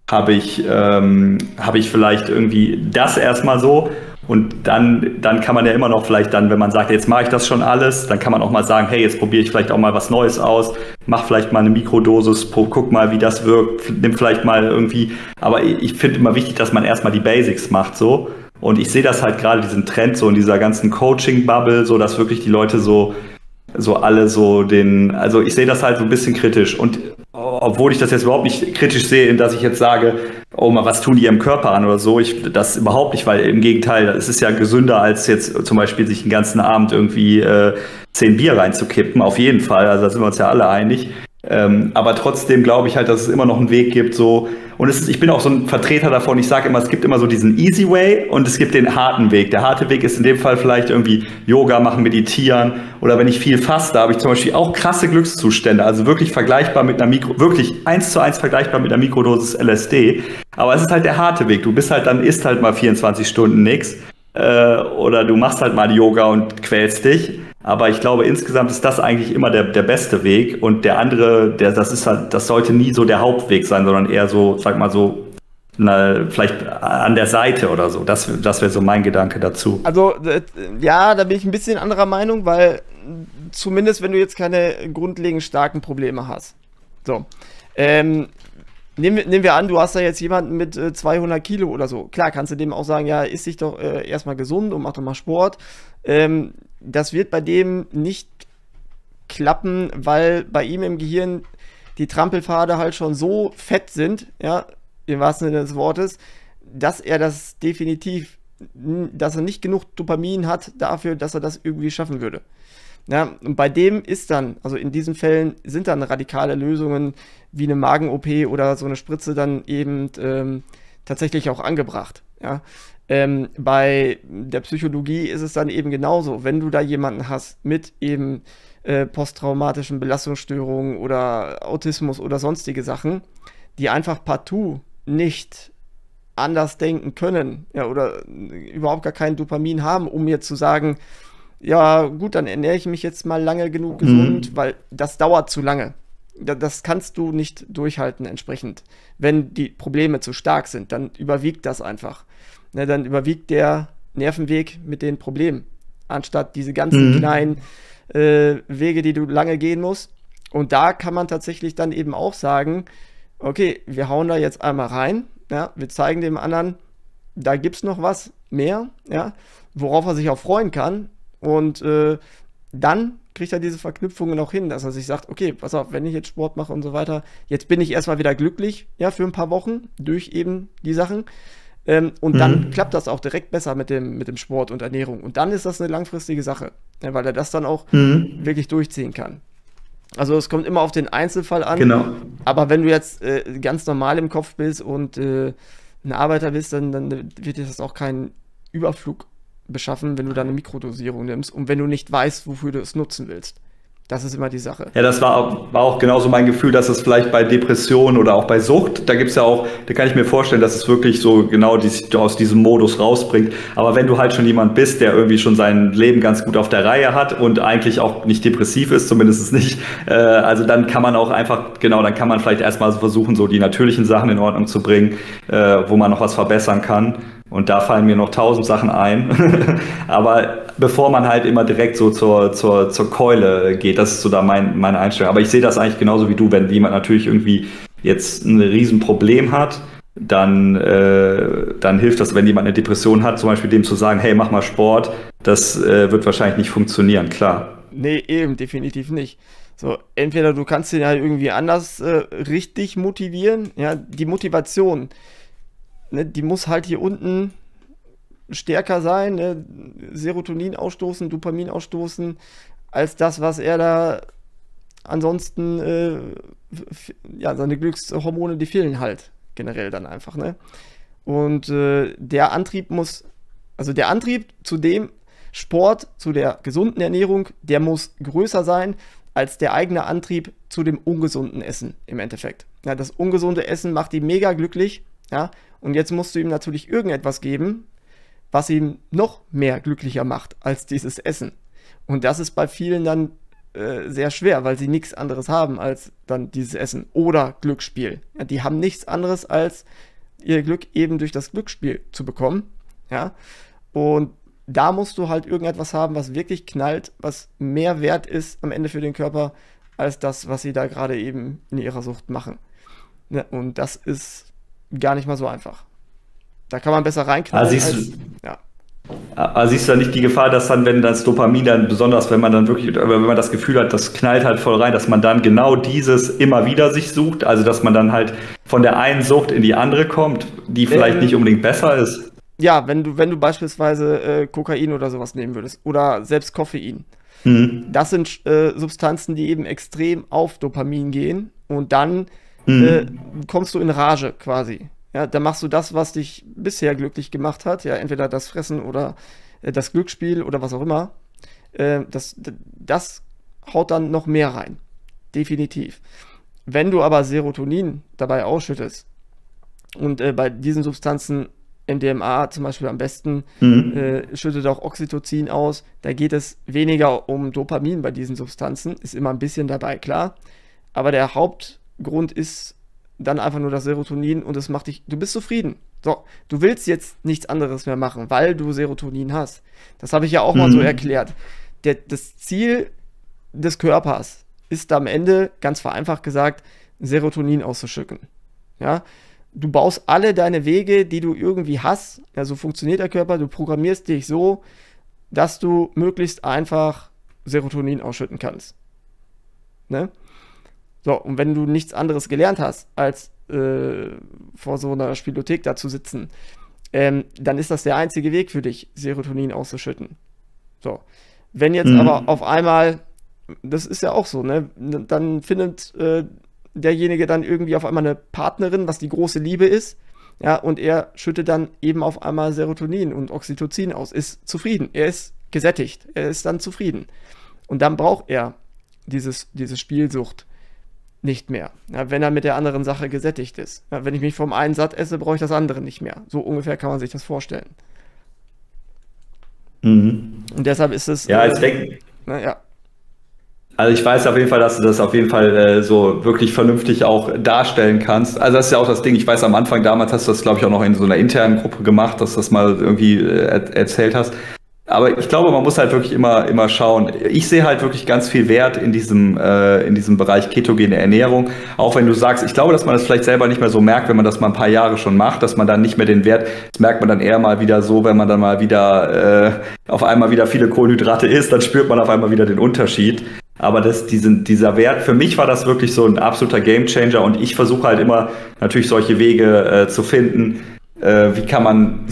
[SPEAKER 4] hab ich vielleicht irgendwie das erstmal so. Und dann kann man ja immer noch vielleicht dann, wenn man sagt, jetzt mache ich das schon alles, dann kann man auch mal sagen, hey, jetzt probiere ich vielleicht auch mal was Neues aus, mach vielleicht mal eine Mikrodosis, guck mal, wie das wirkt, nimm vielleicht mal irgendwie, aber ich finde immer wichtig, dass man erstmal die Basics macht, so. Und ich sehe das halt gerade, diesen Trend so in dieser ganzen Coaching-Bubble, so dass wirklich die Leute so alle so also ich sehe das halt so ein bisschen kritisch. Und obwohl ich das jetzt überhaupt nicht kritisch sehe, dass ich jetzt sage, oh mal, was tun die ihrem Körper an oder so, das überhaupt nicht, weil im Gegenteil, es ist ja gesünder, als jetzt zum Beispiel sich den ganzen Abend irgendwie 10 Bier reinzukippen, auf jeden Fall, also da sind wir uns ja alle einig. Aber trotzdem glaube ich halt, dass es immer noch einen Weg gibt, so. Und ich bin auch so ein Vertreter davon, ich sage immer, es gibt immer so diesen Easy Way und es gibt den harten Weg. Der harte Weg ist in dem Fall vielleicht irgendwie Yoga machen, meditieren, oder wenn ich viel faste, habe ich zum Beispiel auch krasse Glückszustände, also wirklich vergleichbar mit einer wirklich 1:1 vergleichbar mit einer Mikrodosis LSD. Aber es ist halt der harte Weg. Du bist halt dann, isst halt mal 24 Stunden nichts, oder du machst halt mal Yoga und quälst dich. Aber ich glaube, insgesamt ist das eigentlich immer der beste Weg. Und der andere, das sollte nie so der Hauptweg sein, sondern eher so, sag mal so, vielleicht an der Seite oder so. Das wäre so mein Gedanke dazu.
[SPEAKER 1] Also, ja, da bin ich ein bisschen anderer Meinung, weil zumindest, wenn du jetzt keine grundlegend starken Probleme hast. So. Nehmen wir an, du hast da jetzt jemanden mit 200 Kilo oder so. Klar, kannst du dem auch sagen, ja, iss dich doch erstmal gesund und mach doch mal Sport. Das wird bei dem nicht klappen, weil bei ihm im Gehirn die Trampelpfade halt schon so fett sind, ja, im wahrsten Sinne des Wortes, dass er dass er nicht genug Dopamin hat dafür, dass er das irgendwie schaffen würde. Ja, und bei dem ist dann, also in diesen Fällen sind dann radikale Lösungen wie eine Magen-OP oder so eine Spritze dann eben tatsächlich auch angebracht. Ja. Bei der Psychologie ist es dann eben genauso. Wenn du da jemanden hast mit eben posttraumatischen Belastungsstörungen oder Autismus oder sonstige Sachen, die einfach partout nicht anders denken können, ja, oder überhaupt gar kein Dopamin haben, um jetzt zu sagen, ja gut, dann ernähre ich mich jetzt mal lange genug gesund, weil das dauert zu lange. Das kannst du nicht durchhalten entsprechend. Wenn die Probleme zu stark sind, dann überwiegt das einfach. Ne, dann überwiegt der Nervenweg mit den Problemen, anstatt diese ganzen kleinen Wege, die du lange gehen musst. Und da kann man tatsächlich dann eben auch sagen, okay, wir hauen da jetzt einmal rein, ja, wir zeigen dem anderen, da gibt es noch was mehr, ja, worauf er sich auch freuen kann. Und dann kriegt er diese Verknüpfungen auch hin, dass er sich sagt, okay, pass auf, wenn ich jetzt Sport mache und so weiter, jetzt bin ich erstmal wieder glücklich, ja, für ein paar Wochen durch eben die Sachen. Und dann klappt das auch direkt besser mit dem Sport und Ernährung. Und dann ist das eine langfristige Sache, ja, weil er das dann auch wirklich durchziehen kann. Also es kommt immer auf den Einzelfall an.
[SPEAKER 4] Genau.
[SPEAKER 1] Aber wenn du jetzt ganz normal im Kopf bist und ein Arbeiter bist, dann wird dir das auch keinen Überflug beschaffen, wenn du da eine Mikrodosierung nimmst und wenn du nicht weißt, wofür du es nutzen willst. Das ist immer die Sache.
[SPEAKER 4] Ja, das war auch genauso mein Gefühl, dass es vielleicht bei Depressionen oder auch bei Sucht, da gibt's ja auch, da kann ich mir vorstellen, dass es wirklich so genau aus diesem Modus rausbringt. Aber wenn du halt schon jemand bist, der irgendwie schon sein Leben ganz gut auf der Reihe hat und eigentlich auch nicht depressiv ist, zumindest nicht, also dann kann man auch einfach, genau, dann kann man vielleicht erstmal versuchen, so die natürlichen Sachen in Ordnung zu bringen, wo man noch was verbessern kann. Und da fallen mir noch 1000 Sachen ein. Aber bevor man halt immer direkt so zur Keule geht, das ist so da meine Einstellung. Aber ich sehe das eigentlich genauso wie du, wenn jemand natürlich irgendwie jetzt ein Riesenproblem hat, dann hilft das, wenn jemand eine Depression hat, zum Beispiel dem zu sagen, hey, mach mal Sport, das wird wahrscheinlich nicht funktionieren, klar.
[SPEAKER 1] Nee, eben, definitiv nicht. So, entweder du kannst den halt irgendwie anders richtig motivieren, ja, die Motivation, ne, die muss halt hier unten stärker sein, ne, Serotonin ausstoßen, Dopamin ausstoßen, als das, was er da ansonsten, ja, seine Glückshormone, die fehlen halt generell dann einfach, ne? Und der Antrieb zu dem Sport, zu der gesunden Ernährung, der muss größer sein als der eigene Antrieb zu dem ungesunden Essen im Endeffekt. Ja, das ungesunde Essen macht ihn mega glücklich, ja, und jetzt musst du ihm natürlich irgendetwas geben, was ihn noch mehr glücklicher macht als dieses Essen. Und das ist bei vielen dann sehr schwer, weil sie nichts anderes haben als dann dieses Essen oder Glücksspiel. Ja, die haben nichts anderes als ihr Glück eben durch das Glücksspiel zu bekommen. Ja, und da musst du halt irgendetwas haben, was wirklich knallt, was mehr wert ist am Ende für den Körper, als das, was sie da gerade eben in ihrer Sucht machen. Ne? Und das ist gar nicht mal so einfach. Da kann man besser reinknallen.
[SPEAKER 4] Aber siehst du da nicht die Gefahr, dass dann, wenn das Dopamin dann, besonders wenn man dann wirklich, wenn man das Gefühl hat, das knallt halt voll rein, dass man dann genau dieses immer wieder sich sucht, also dass man dann halt von der einen Sucht in die andere kommt, die vielleicht nicht unbedingt besser ist?
[SPEAKER 1] Ja, wenn du beispielsweise Kokain oder sowas nehmen würdest oder selbst Koffein. Das sind Substanzen, die eben extrem auf Dopamin gehen und dann kommst du in Rage quasi. Ja, dann machst du das, was dich bisher glücklich gemacht hat, ja, entweder das Fressen oder das Glücksspiel oder was auch immer. Das haut dann noch mehr rein. Definitiv. Wenn du aber Serotonin dabei ausschüttest und bei diesen Substanzen MDMA zum Beispiel am besten, schüttet auch Oxytocin aus. Da geht es weniger um Dopamin bei diesen Substanzen, ist immer ein bisschen dabei, klar. Aber der Hauptgrund ist dann einfach nur das Serotonin und das macht dich, du bist zufrieden. So, du willst jetzt nichts anderes mehr machen, weil du Serotonin hast. Das habe ich ja auch mal so erklärt. Das Ziel des Körpers ist am Ende, ganz vereinfacht gesagt, Serotonin auszuschütten. Ja? Du baust alle deine Wege, die du irgendwie hast, ja, so funktioniert der Körper, du programmierst dich so, dass du möglichst einfach Serotonin ausschütten kannst. Ne? So, und wenn du nichts anderes gelernt hast, als vor so einer Spielothek da zu sitzen, dann ist das der einzige Weg für dich, Serotonin auszuschütten. So, wenn jetzt aber auf einmal, das ist ja auch so, ne, dann findet derjenige dann irgendwie auf einmal eine Partnerin, was die große Liebe ist, ja, und er schüttet dann eben auf einmal Serotonin und Oxytocin aus, ist zufrieden, er ist gesättigt, er ist dann zufrieden. Und dann braucht er diese Spielsucht nicht mehr, ja, wenn er mit der anderen Sache gesättigt ist. Ja, wenn ich mich vom einen satt esse, brauche ich das andere nicht mehr. So ungefähr kann man sich das vorstellen. Und deshalb ist es...
[SPEAKER 4] Ja, ich denke...
[SPEAKER 1] Ja.
[SPEAKER 4] Also ich weiß auf jeden Fall, dass du das auf jeden Fall so wirklich vernünftig auch darstellen kannst. Also das ist ja auch das Ding, ich weiß am Anfang, damals hast du das glaube ich auch noch in so einer internen Gruppe gemacht, dass du das mal irgendwie erzählt hast. Aber ich glaube, man muss halt wirklich immer schauen. Ich sehe halt wirklich ganz viel Wert in diesem Bereich ketogene Ernährung. Auch wenn du sagst, ich glaube, dass man das vielleicht selber nicht mehr so merkt, wenn man das mal ein paar Jahre schon macht, dass man dann nicht mehr den Wert, das merkt man dann eher mal wieder so, wenn man dann mal wieder auf einmal wieder viele Kohlenhydrate isst, dann spürt man auf einmal wieder den Unterschied. Aber dieser Wert, für mich war das wirklich so ein absoluter Gamechanger und ich versuche halt immer natürlich solche Wege zu finden. Wie kann man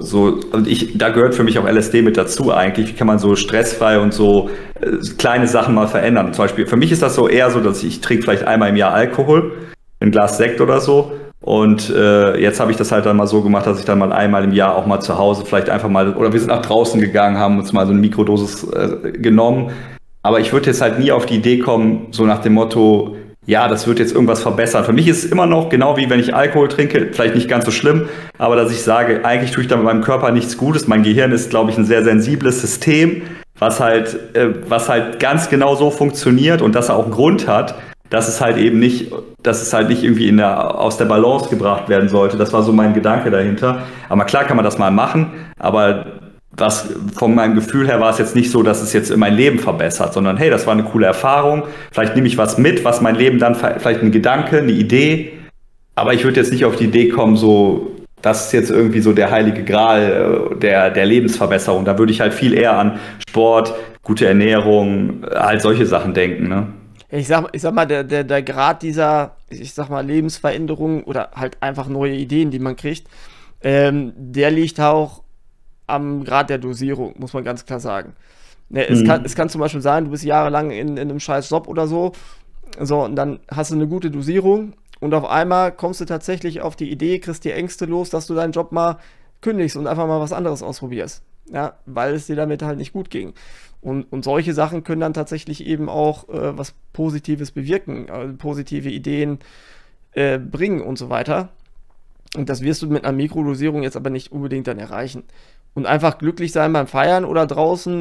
[SPEAKER 4] da gehört für mich auch LSD mit dazu eigentlich, wie kann man so stressfrei und so kleine Sachen mal verändern. Zum Beispiel, für mich ist das so eher so, dass ich trinke vielleicht einmal im Jahr Alkohol, ein Glas Sekt oder so. Und jetzt habe ich das halt dann mal so gemacht, dass ich dann mal einmal im Jahr auch mal zu Hause vielleicht einfach mal, oder wir sind nach draußen gegangen, haben uns mal so eine Mikrodosis genommen. Aber ich würde jetzt halt nie auf die Idee kommen, so nach dem Motto, ja, das wird jetzt irgendwas verbessern. Für mich ist es immer noch, genau wie wenn ich Alkohol trinke, vielleicht nicht ganz so schlimm, aber dass ich sage, eigentlich tue ich da mit meinem Körper nichts Gutes. Mein Gehirn ist, glaube ich, ein sehr sensibles System, was halt ganz genau so funktioniert und dass er auch einen Grund hat, dass es halt nicht irgendwie aus der Balance gebracht werden sollte. Das war so mein Gedanke dahinter. Aber klar kann man das mal machen, aber von meinem Gefühl her war es jetzt nicht so, dass es jetzt mein Leben verbessert, sondern hey, das war eine coole Erfahrung, vielleicht nehme ich was mit, was mein Leben dann, vielleicht ein Gedanke, eine Idee, aber ich würde jetzt nicht auf die Idee kommen, so, das ist jetzt irgendwie so der heilige Gral der Lebensverbesserung. Da würde ich halt viel eher an Sport, gute Ernährung, halt solche Sachen denken, ne?
[SPEAKER 1] Ich sag mal, der Grad dieser, ich sag mal, Lebensveränderung oder halt einfach neue Ideen, die man kriegt, der liegt auch am Grad der Dosierung, muss man ganz klar sagen. Ne, es kann zum Beispiel sein, du bist jahrelang in einem scheiß Job oder so, und dann hast du eine gute Dosierung und auf einmal kommst du tatsächlich auf die Idee, kriegst die Ängste los, dass du deinen Job mal kündigst und einfach mal was anderes ausprobierst. Ja, weil es dir damit halt nicht gut ging. Und solche Sachen können dann tatsächlich eben auch was Positives bewirken, positive Ideen bringen und so weiter. Und das wirst du mit einer Mikrodosierung jetzt aber nicht unbedingt dann erreichen. Und einfach glücklich sein beim Feiern oder draußen,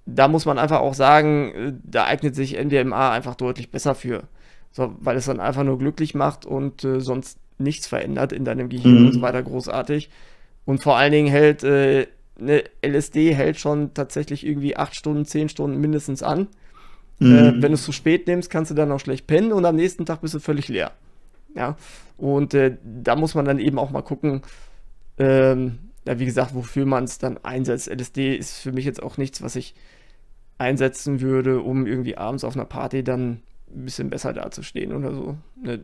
[SPEAKER 1] da muss man einfach auch sagen, da eignet sich MDMA einfach deutlich besser für. So, weil es dann einfach nur glücklich macht und sonst nichts verändert in deinem Gehirn und so weiter großartig. Und vor allen Dingen hält eine LSD hält schon tatsächlich irgendwie 8 Stunden, 10 Stunden mindestens an. Wenn du es zu spät nimmst, kannst du dann auch schlecht pennen und am nächsten Tag bist du völlig leer. Ja, und da muss man dann eben auch mal gucken, ja, wie gesagt, wofür man es dann einsetzt. LSD ist für mich jetzt auch nichts, was ich einsetzen würde, um irgendwie abends auf einer Party dann ein bisschen besser dazustehen oder so. Ne?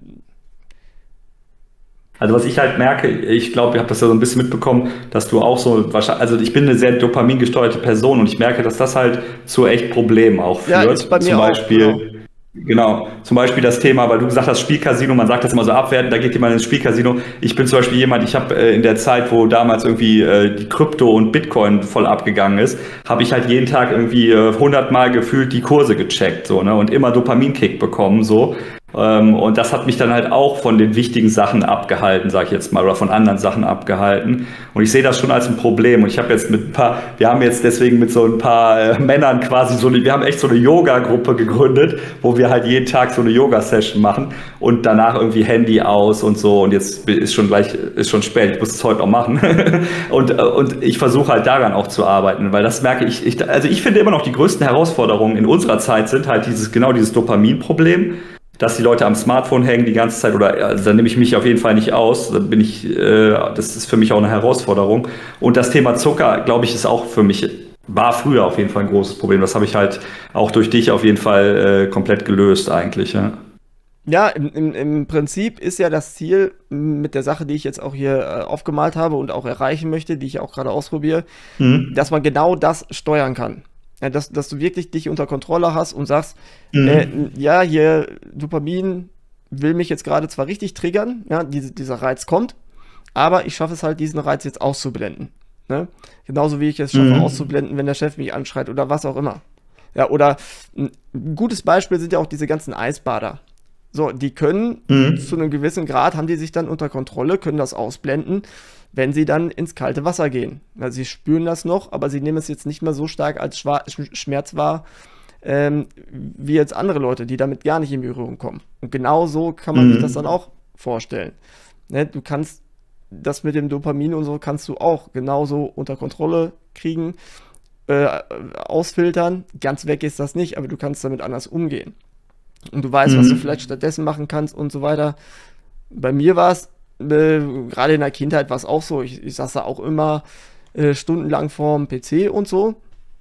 [SPEAKER 4] Also was ich halt merke, ich glaube, ihr habt das ja so ein bisschen mitbekommen, dass du auch so, also ich bin eine sehr dopamingesteuerte Person und ich merke, dass das halt zu echt Problemen auch führt.
[SPEAKER 1] Ja, ist bei mir
[SPEAKER 4] zum Beispiel,
[SPEAKER 1] auch,
[SPEAKER 4] genau, zum Beispiel das Thema, weil du gesagt hast, Spielcasino, man sagt das immer so abwertend, da geht jemand ins Spielcasino. Ich bin zum Beispiel jemand, ich habe in der Zeit, wo damals irgendwie die Krypto und Bitcoin voll abgegangen ist, habe ich halt jeden Tag irgendwie 100 Mal gefühlt die Kurse gecheckt, so, ne, und immer Dopaminkick bekommen, so. Und das hat mich dann halt auch von den wichtigen Sachen abgehalten, sage ich jetzt mal, oder von anderen Sachen abgehalten. Und ich sehe das schon als ein Problem. Und ich habe jetzt wir haben jetzt deswegen mit so ein paar Männern quasi wir haben echt so eine Yoga-Gruppe gegründet, wo wir halt jeden Tag so eine Yoga-Session machen und danach irgendwie Handy aus und so. Und jetzt ist schon spät, ich muss es heute noch machen. und ich versuche halt daran auch zu arbeiten, weil das merke ich, also ich finde immer noch die größten Herausforderungen in unserer Zeit sind halt dieses Dopamin-Problem, dass die Leute am Smartphone hängen die ganze Zeit, oder also da nehme ich mich auf jeden Fall nicht aus, das ist für mich auch eine Herausforderung. Und das Thema Zucker, glaube ich, war früher auf jeden Fall ein großes Problem. Das habe ich halt auch durch dich auf jeden Fall komplett gelöst eigentlich. Ja,
[SPEAKER 1] ja, im Prinzip ist ja das Ziel mit der Sache, die ich jetzt auch hier aufgemalt habe und auch erreichen möchte, die ich auch gerade ausprobiere, dass man genau das steuern kann. Ja, dass du wirklich dich unter Kontrolle hast und sagst, ja, hier Dopamin will mich jetzt gerade zwar richtig triggern, ja, dieser Reiz kommt, aber ich schaffe es halt, diesen Reiz jetzt auszublenden. Ne? Genauso wie ich es schaffe, auszublenden, wenn der Chef mich anschreit oder was auch immer. Ja, oder ein gutes Beispiel sind ja auch diese ganzen Eisbader. So, die können zu einem gewissen Grad, haben die sich dann unter Kontrolle, können das ausblenden, wenn sie dann ins kalte Wasser gehen. Also sie spüren das noch, aber sie nehmen es jetzt nicht mehr so stark als Schmerz wahr, wie jetzt andere Leute, die damit gar nicht in Berührung kommen. Und genau so kann man sich das dann auch vorstellen. Ne? Du kannst das mit dem Dopamin und so kannst du auch genauso unter Kontrolle kriegen, ausfiltern. Ganz weg ist das nicht, aber du kannst damit anders umgehen. Und du weißt, was du vielleicht stattdessen machen kannst und so weiter. Bei mir war es, gerade in der Kindheit war es auch so, ich saß da auch immer stundenlang vorm PC und so.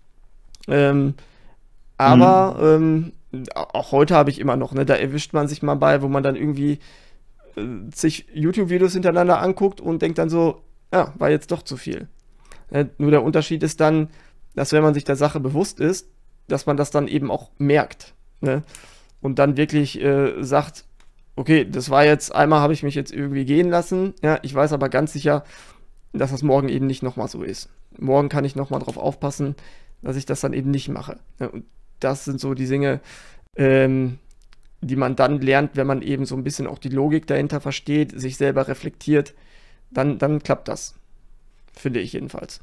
[SPEAKER 1] Aber auch heute habe ich immer noch, ne, da erwischt man sich mal bei, wo man dann irgendwie sich YouTube-Videos hintereinander anguckt und denkt dann so, ja, war jetzt doch zu viel. Nur der Unterschied ist dann, dass wenn man sich der Sache bewusst ist, dass man das dann eben auch merkt. Ne? Und dann wirklich sagt, okay, das war jetzt, einmal habe ich mich jetzt irgendwie gehen lassen, ja, ich weiß aber ganz sicher, dass das morgen eben nicht nochmal so ist. Morgen kann ich nochmal drauf aufpassen, dass ich das dann eben nicht mache. Ja, und das sind so die Dinge, die man dann lernt, wenn man eben so ein bisschen auch die Logik dahinter versteht, sich selber reflektiert, dann klappt das. Finde ich jedenfalls.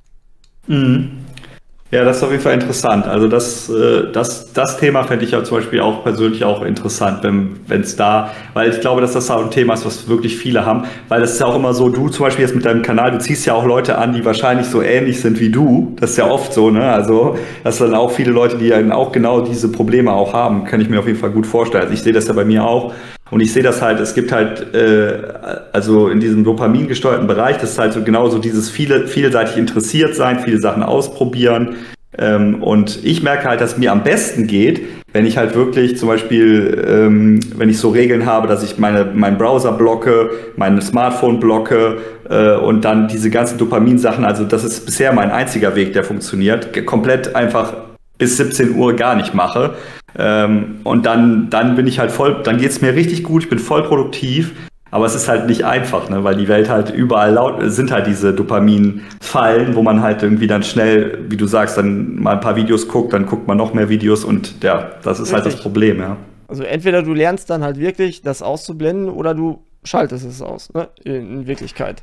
[SPEAKER 4] Ja, das ist auf jeden Fall interessant. Also das Thema fände ich ja zum Beispiel auch persönlich auch interessant, wenn es da, weil ich glaube, dass das auch ein Thema ist, was wirklich viele haben, weil das ist ja auch immer so, du zum Beispiel jetzt mit deinem Kanal, du ziehst ja auch Leute an, die wahrscheinlich so ähnlich sind wie du. Das ist ja oft so, ne? Also das sind auch viele Leute, die ja auch genau diese Probleme auch haben, kann ich mir auf jeden Fall gut vorstellen. Also ich sehe das ja bei mir auch. Und ich sehe das halt, es gibt halt, also in diesem dopamingesteuerten Bereich, das ist halt so genauso dieses vielseitig interessiert sein, viele Sachen ausprobieren. Und ich merke halt, dass es mir am besten geht, wenn ich halt wirklich zum Beispiel, wenn ich so Regeln habe, dass ich meinen Browser blocke, mein Smartphone blocke und dann diese ganzen Dopaminsachen, also das ist bisher mein einziger Weg, der funktioniert, komplett einfach bis 17 Uhr gar nicht mache. Und dann bin ich halt dann geht's mir richtig gut, ich bin voll produktiv, aber es ist halt nicht einfach, ne, weil die Welt halt überall sind halt diese Dopamin-Fallen, wo man halt irgendwie dann schnell, wie du sagst, dann mal ein paar Videos guckt, dann guckt man noch mehr Videos und ja, das ist halt das Problem, ja.
[SPEAKER 1] Also entweder du lernst dann halt wirklich, das auszublenden oder du schaltest es aus, ne, in Wirklichkeit.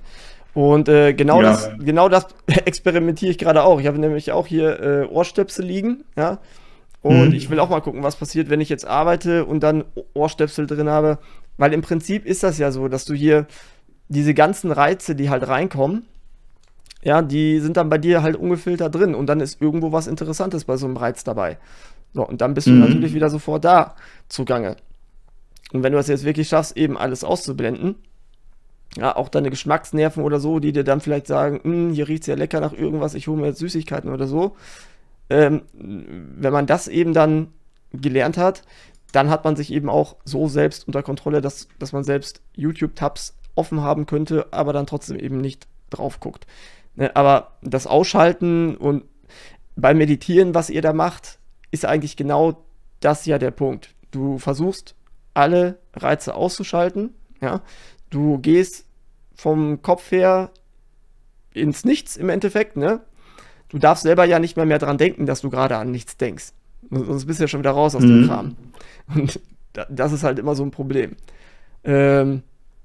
[SPEAKER 1] Und genau,
[SPEAKER 4] Ja.
[SPEAKER 1] genau das experimentiere ich gerade auch. Ich habe nämlich auch hier Ohrstöpsel liegen, ja. Und ich will auch mal gucken, was passiert, wenn ich jetzt arbeite und dann Ohrstöpsel drin habe. Weil im Prinzip ist das ja so, dass du hier diese ganzen Reize, die halt reinkommen, ja, die sind dann bei dir halt ungefiltert drin. Und dann ist irgendwo was Interessantes bei so einem Reiz dabei. So, und dann bist du natürlich wieder sofort da zugange. Und wenn du das jetzt wirklich schaffst, eben alles auszublenden, ja, auch deine Geschmacksnerven oder so, die dir dann vielleicht sagen, hier riecht es ja lecker nach irgendwas, ich hole mir jetzt Süßigkeiten oder so. Wenn man das eben dann gelernt hat, dann hat man sich eben auch so selbst unter Kontrolle, dass man selbst YouTube-Tabs offen haben könnte, aber dann trotzdem eben nicht drauf guckt. Ne, aber das Ausschalten und beim Meditieren, was ihr da macht, ist eigentlich genau das ja der Punkt. Du versuchst, alle Reize auszuschalten, ja. Du gehst vom Kopf her ins Nichts im Endeffekt, ne? Du darfst selber ja nicht mehr dran denken, dass du gerade an nichts denkst. Sonst bist du ja schon wieder raus aus dem Kram. Und das ist halt immer so ein Problem. Wenn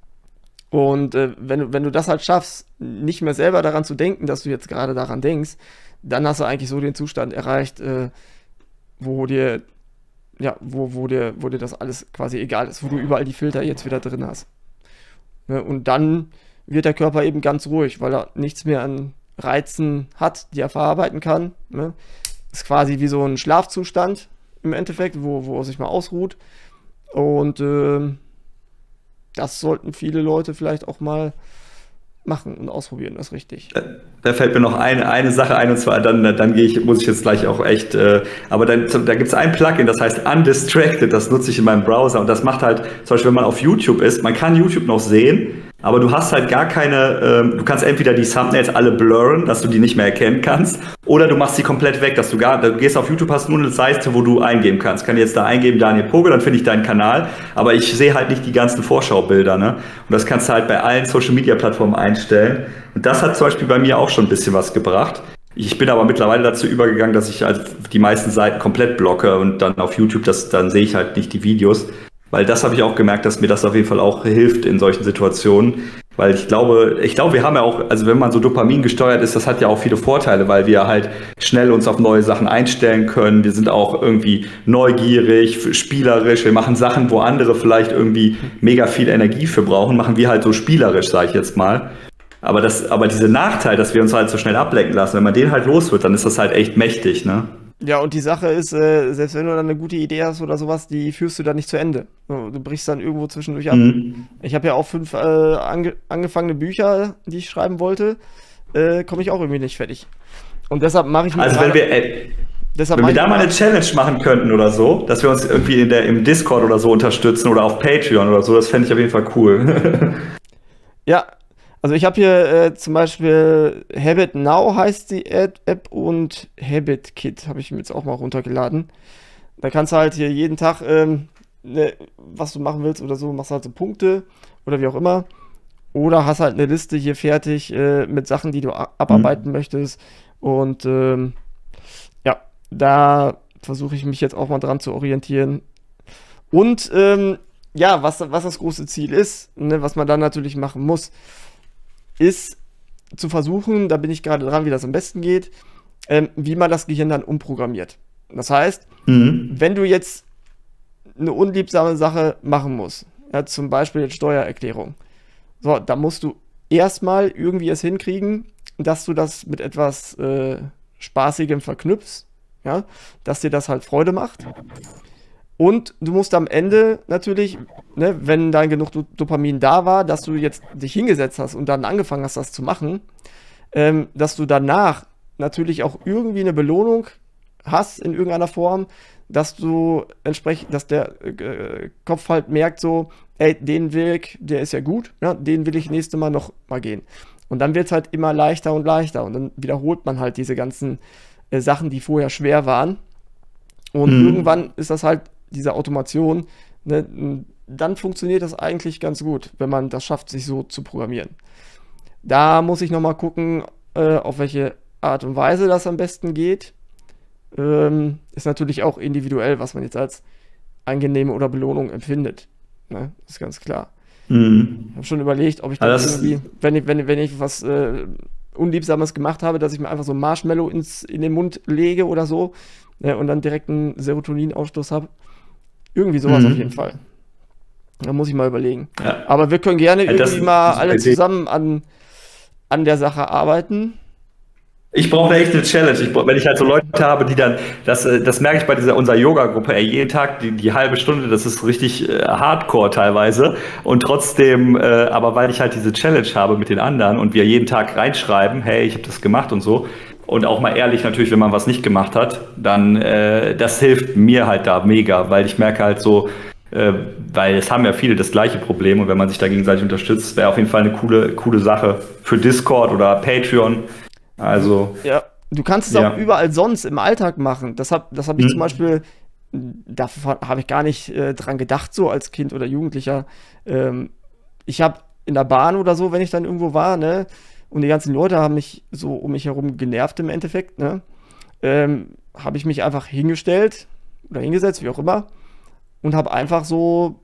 [SPEAKER 1] du das halt schaffst, nicht mehr selber daran zu denken, dass du jetzt gerade daran denkst, dann hast du eigentlich so den Zustand erreicht, wo dir das alles quasi egal ist, wo du überall die Filter jetzt wieder drin hast. Ne? Und dann wird der Körper eben ganz ruhig, weil er nichts mehr an Reizen hat, die er verarbeiten kann. Ne? Ist quasi wie so ein Schlafzustand im Endeffekt, wo er sich mal ausruht. Und das sollten viele Leute vielleicht auch mal machen und ausprobieren, das ist richtig.
[SPEAKER 4] Da fällt mir noch eine Sache ein, und zwar dann muss ich jetzt gleich auch echt, aber da gibt es ein Plugin, das heißt Undistracted, das nutze ich in meinem Browser, und das macht halt, zum Beispiel, wenn man auf YouTube ist, man kann YouTube noch sehen, aber du hast halt gar keine, du kannst entweder die Thumbnails alle blurren, dass du die nicht mehr erkennen kannst, oder du machst sie komplett weg, dass du gehst auf YouTube, hast nur eine Seite, wo du eingeben kannst. Kann jetzt da eingeben, Daniel Poge, dann finde ich deinen Kanal, aber ich sehe halt nicht die ganzen Vorschaubilder, ne? Und das kannst du halt bei allen Social-Media-Plattformen einstellen. Und das hat zum Beispiel bei mir auch schon ein bisschen was gebracht. Ich bin aber mittlerweile dazu übergegangen, dass ich halt die meisten Seiten komplett blocke und dann auf YouTube, dann sehe ich halt nicht die Videos. Weil das habe ich auch gemerkt, dass mir das auf jeden Fall auch hilft in solchen Situationen. Weil ich glaube, wir haben ja auch, also wenn man so Dopamin gesteuert ist, das hat ja auch viele Vorteile, weil wir halt schnell uns auf neue Sachen einstellen können. Wir sind auch irgendwie neugierig, spielerisch. Wir machen Sachen, wo andere vielleicht irgendwie mega viel Energie für brauchen, machen wir halt so spielerisch, sage ich jetzt mal. Aber dieser Nachteil, dass wir uns halt so schnell ablenken lassen, wenn man den halt los wird, dann ist das halt echt mächtig, ne?
[SPEAKER 1] Ja, und die Sache ist, selbst wenn du dann eine gute Idee hast oder sowas, die führst du dann nicht zu Ende. Du brichst dann irgendwo zwischendurch ab. Ich habe ja auch 5 angefangene Bücher, die ich schreiben wollte, komme ich auch irgendwie nicht fertig. Und deshalb mache ich mir
[SPEAKER 4] also wenn wir da mal eine Challenge machen könnten oder so, dass wir uns irgendwie im Discord oder so unterstützen oder auf Patreon oder so, das fände ich auf jeden Fall cool.
[SPEAKER 1] Ja, also ich habe hier zum Beispiel Habit Now heißt die App und Habit Kit habe ich mir jetzt auch mal runtergeladen. Da kannst du halt hier jeden Tag, was du machen willst oder so, machst halt so Punkte oder wie auch immer. Oder hast halt eine Liste hier fertig mit Sachen, die du abarbeiten möchtest. Und ja, da versuche ich mich jetzt auch mal dran zu orientieren. Und ja, was das große Ziel ist, ne, was man dann natürlich machen muss, ist zu versuchen, da bin ich gerade dran, wie das am besten geht, wie man das Gehirn dann umprogrammiert. Das heißt, wenn du jetzt eine unliebsame Sache machen musst, ja, zum Beispiel jetzt Steuererklärung, so, da musst du erstmal irgendwie es hinkriegen, dass du das mit etwas Spaßigem verknüpfst, ja, dass dir das halt Freude macht. Und du musst am Ende natürlich, ne, wenn dann genug Dopamin da war, dass du jetzt dich hingesetzt hast und dann angefangen hast, das zu machen, dass du danach natürlich auch irgendwie eine Belohnung hast in irgendeiner Form, dass der Kopf halt merkt so, ey, den Weg, der ist ja gut, ja, den will ich nächstes Mal noch mal gehen. Und dann wird es halt immer leichter und leichter und dann wiederholt man halt diese ganzen Sachen, die vorher schwer waren. Und irgendwann ist das halt diese Automation, ne, dann funktioniert das eigentlich ganz gut, wenn man das schafft, sich so zu programmieren. Da muss ich nochmal gucken, auf welche Art und Weise das am besten geht. Ist natürlich auch individuell, was man jetzt als angenehme oder Belohnung empfindet. Ne? Ist ganz klar. Ich habe schon überlegt, ob ich dann
[SPEAKER 4] Also
[SPEAKER 1] irgendwie, wenn ich was Unliebsames gemacht habe, dass ich mir einfach so ein Marshmallow in den Mund lege oder so, ne, und dann direkt einen Serotoninausstoß habe. Irgendwie sowas auf jeden Fall. Da muss ich mal überlegen.
[SPEAKER 4] Ja.
[SPEAKER 1] Aber wir können gerne
[SPEAKER 4] Ja, das
[SPEAKER 1] irgendwie
[SPEAKER 4] ist
[SPEAKER 1] mal
[SPEAKER 4] eine
[SPEAKER 1] alle
[SPEAKER 4] Idee.
[SPEAKER 1] zusammen an der Sache arbeiten.
[SPEAKER 4] Ich brauche echt eine Challenge. Wenn ich halt so Leute habe, die dann, das merke ich bei unserer Yoga-Gruppe, jeden Tag die halbe Stunde, das ist richtig hardcore teilweise. Und trotzdem, aber weil ich halt diese Challenge habe mit den anderen und wir jeden Tag reinschreiben, hey, ich habe das gemacht und so. Und auch mal ehrlich natürlich, wenn man was nicht gemacht hat, dann das hilft mir halt da mega, weil ich merke halt so, weil es haben ja viele das gleiche Problem und wenn man sich da gegenseitig unterstützt, wäre auf jeden Fall eine coole Sache für Discord oder Patreon. Also.
[SPEAKER 1] Ja, du kannst es auch überall sonst im Alltag machen. Das hab ich zum Beispiel, davon habe ich gar nicht dran gedacht, so als Kind oder Jugendlicher. Ich habe in der Bahn oder so, wenn ich dann irgendwo war, ne, und die ganzen Leute haben mich so um mich herum genervt im Endeffekt, ne, habe ich mich einfach hingestellt oder hingesetzt, wie auch immer, und habe einfach so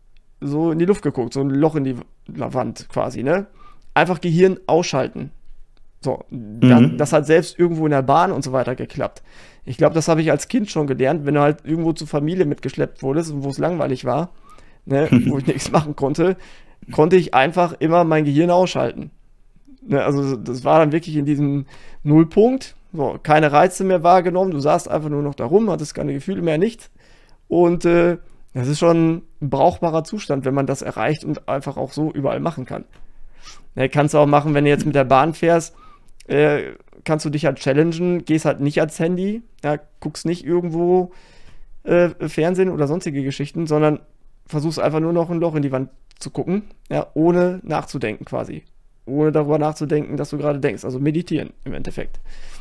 [SPEAKER 1] in die Luft geguckt, so ein Loch in die Wand quasi, ne. Einfach Gehirn ausschalten. So, das hat selbst irgendwo in der Bahn und so weiter geklappt. Ich glaube, das habe ich als Kind schon gelernt, wenn du halt irgendwo zur Familie mitgeschleppt wurdest und wo es langweilig war, ne, wo ich nichts machen konnte ich einfach immer mein Gehirn ausschalten. Ne, also das war dann wirklich in diesem Nullpunkt, so, keine Reize mehr wahrgenommen, du saßt einfach nur noch da rum, hattest keine Gefühle mehr, nichts. Und das ist schon ein brauchbarer Zustand, wenn man das erreicht und einfach auch so überall machen kann. Ne, kannst du auch machen, wenn du jetzt mit der Bahn fährst, kannst du dich halt challengen, gehst halt nicht ans Handy, ja, guckst nicht irgendwo Fernsehen oder sonstige Geschichten, sondern versuchst einfach nur noch ein Loch in die Wand zu gucken, ja, ohne nachzudenken quasi. Ohne darüber nachzudenken, dass du gerade denkst. Also meditieren im Endeffekt.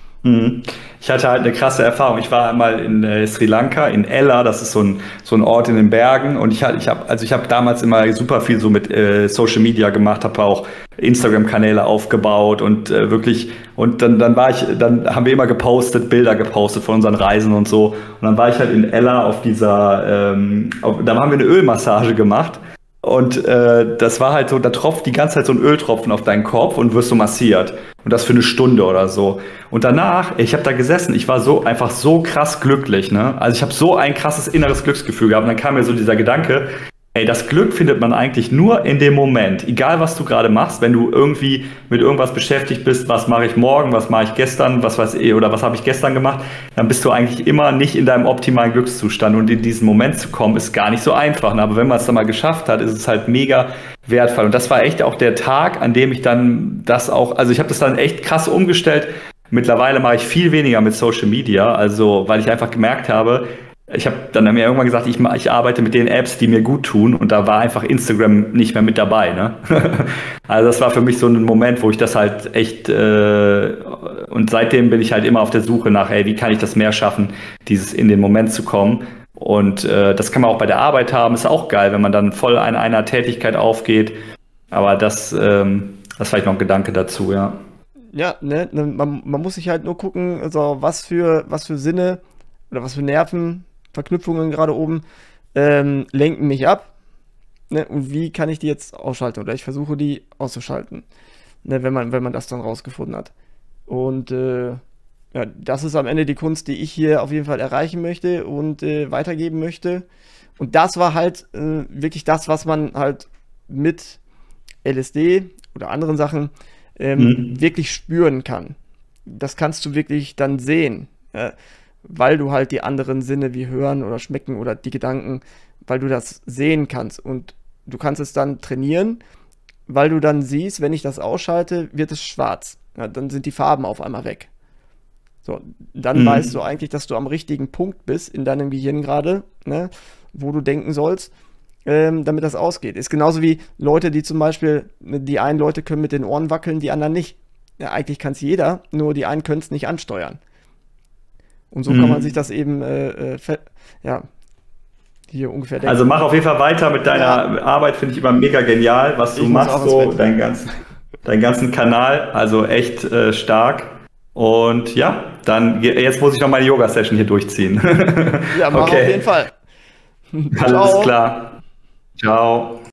[SPEAKER 4] Ich hatte halt eine krasse Erfahrung. Ich war einmal in Sri Lanka, in Ella, das ist so ein Ort in den Bergen. Und ich habe damals immer super viel so mit Social Media gemacht, habe auch Instagram-Kanäle aufgebaut und wirklich, und dann haben wir immer Bilder gepostet von unseren Reisen und so. Und dann war ich halt in Ella auf da haben wir eine Ölmassage gemacht. Und das war halt so, da tropft die ganze Zeit so ein Öltropfen auf deinen Kopf und wirst so massiert. Und das für eine Stunde oder so. Und danach, ich habe da gesessen, ich war einfach so krass glücklich, ne? Also ich habe so ein krasses inneres Glücksgefühl gehabt. Und dann kam mir so dieser Gedanke, ey, das Glück findet man eigentlich nur in dem Moment. Egal, was du gerade machst, wenn du irgendwie mit irgendwas beschäftigt bist, was mache ich morgen, was mache ich gestern, was habe ich gestern gemacht, dann bist du eigentlich immer nicht in deinem optimalen Glückszustand. Und in diesen Moment zu kommen, ist gar nicht so einfach. Aber wenn man es dann mal geschafft hat, ist es halt mega wertvoll. Und das war echt auch der Tag, an dem ich dann also ich habe das dann echt krass umgestellt. Mittlerweile mache ich viel weniger mit Social Media, also weil ich einfach gemerkt habe, ich habe dann mir irgendwann gesagt, ich arbeite mit den Apps, die mir gut tun, und da war einfach Instagram nicht mehr mit dabei, ne? Also das war für mich so ein Moment, wo ich das halt echt und seitdem bin ich halt immer auf der Suche nach, ey, wie kann ich das mehr schaffen, dieses in den Moment zu kommen. Und das kann man auch bei der Arbeit haben, ist auch geil, wenn man dann voll an einer Tätigkeit aufgeht. Aber das vielleicht noch ein Gedanke dazu, ja.
[SPEAKER 1] Ja, ne, man muss sich halt nur gucken, also was für Sinne oder was für Nervenverknüpfungen gerade oben lenken mich ab, ne, und wie kann ich die jetzt ausschalten, oder ich versuche die auszuschalten, ne, wenn man das dann rausgefunden hat. Und ja, das ist am Ende die Kunst, die ich hier auf jeden Fall erreichen möchte und weitergeben möchte. Und das war halt wirklich das, was man halt mit LSD oder anderen Sachen wirklich spüren kann. Das kannst du wirklich dann sehen, weil du halt die anderen Sinne wie Hören oder Schmecken oder die Gedanken, weil du das sehen kannst. Und du kannst es dann trainieren, weil du dann siehst, wenn ich das ausschalte, wird es schwarz. Ja, dann sind die Farben auf einmal weg. So, dann weißt du eigentlich, dass du am richtigen Punkt bist in deinem Gehirn gerade, ne, wo du denken sollst, damit das ausgeht. Ist genauso wie Leute, die zum Beispiel, die einen Leute können mit den Ohren wackeln, die anderen nicht. Ja, eigentlich kann es jeder, nur die einen können es nicht ansteuern. Und so kann man sich das eben, hier ungefähr denken.
[SPEAKER 4] Also mach auf jeden Fall weiter mit deiner Arbeit, finde ich immer mega genial, was du machst, so deinen ganzen Kanal, also echt stark. Und ja, dann jetzt muss ich noch meine Yoga-Session hier durchziehen.
[SPEAKER 1] Ja, mach auf jeden Fall.
[SPEAKER 4] Alles klar. Ciao.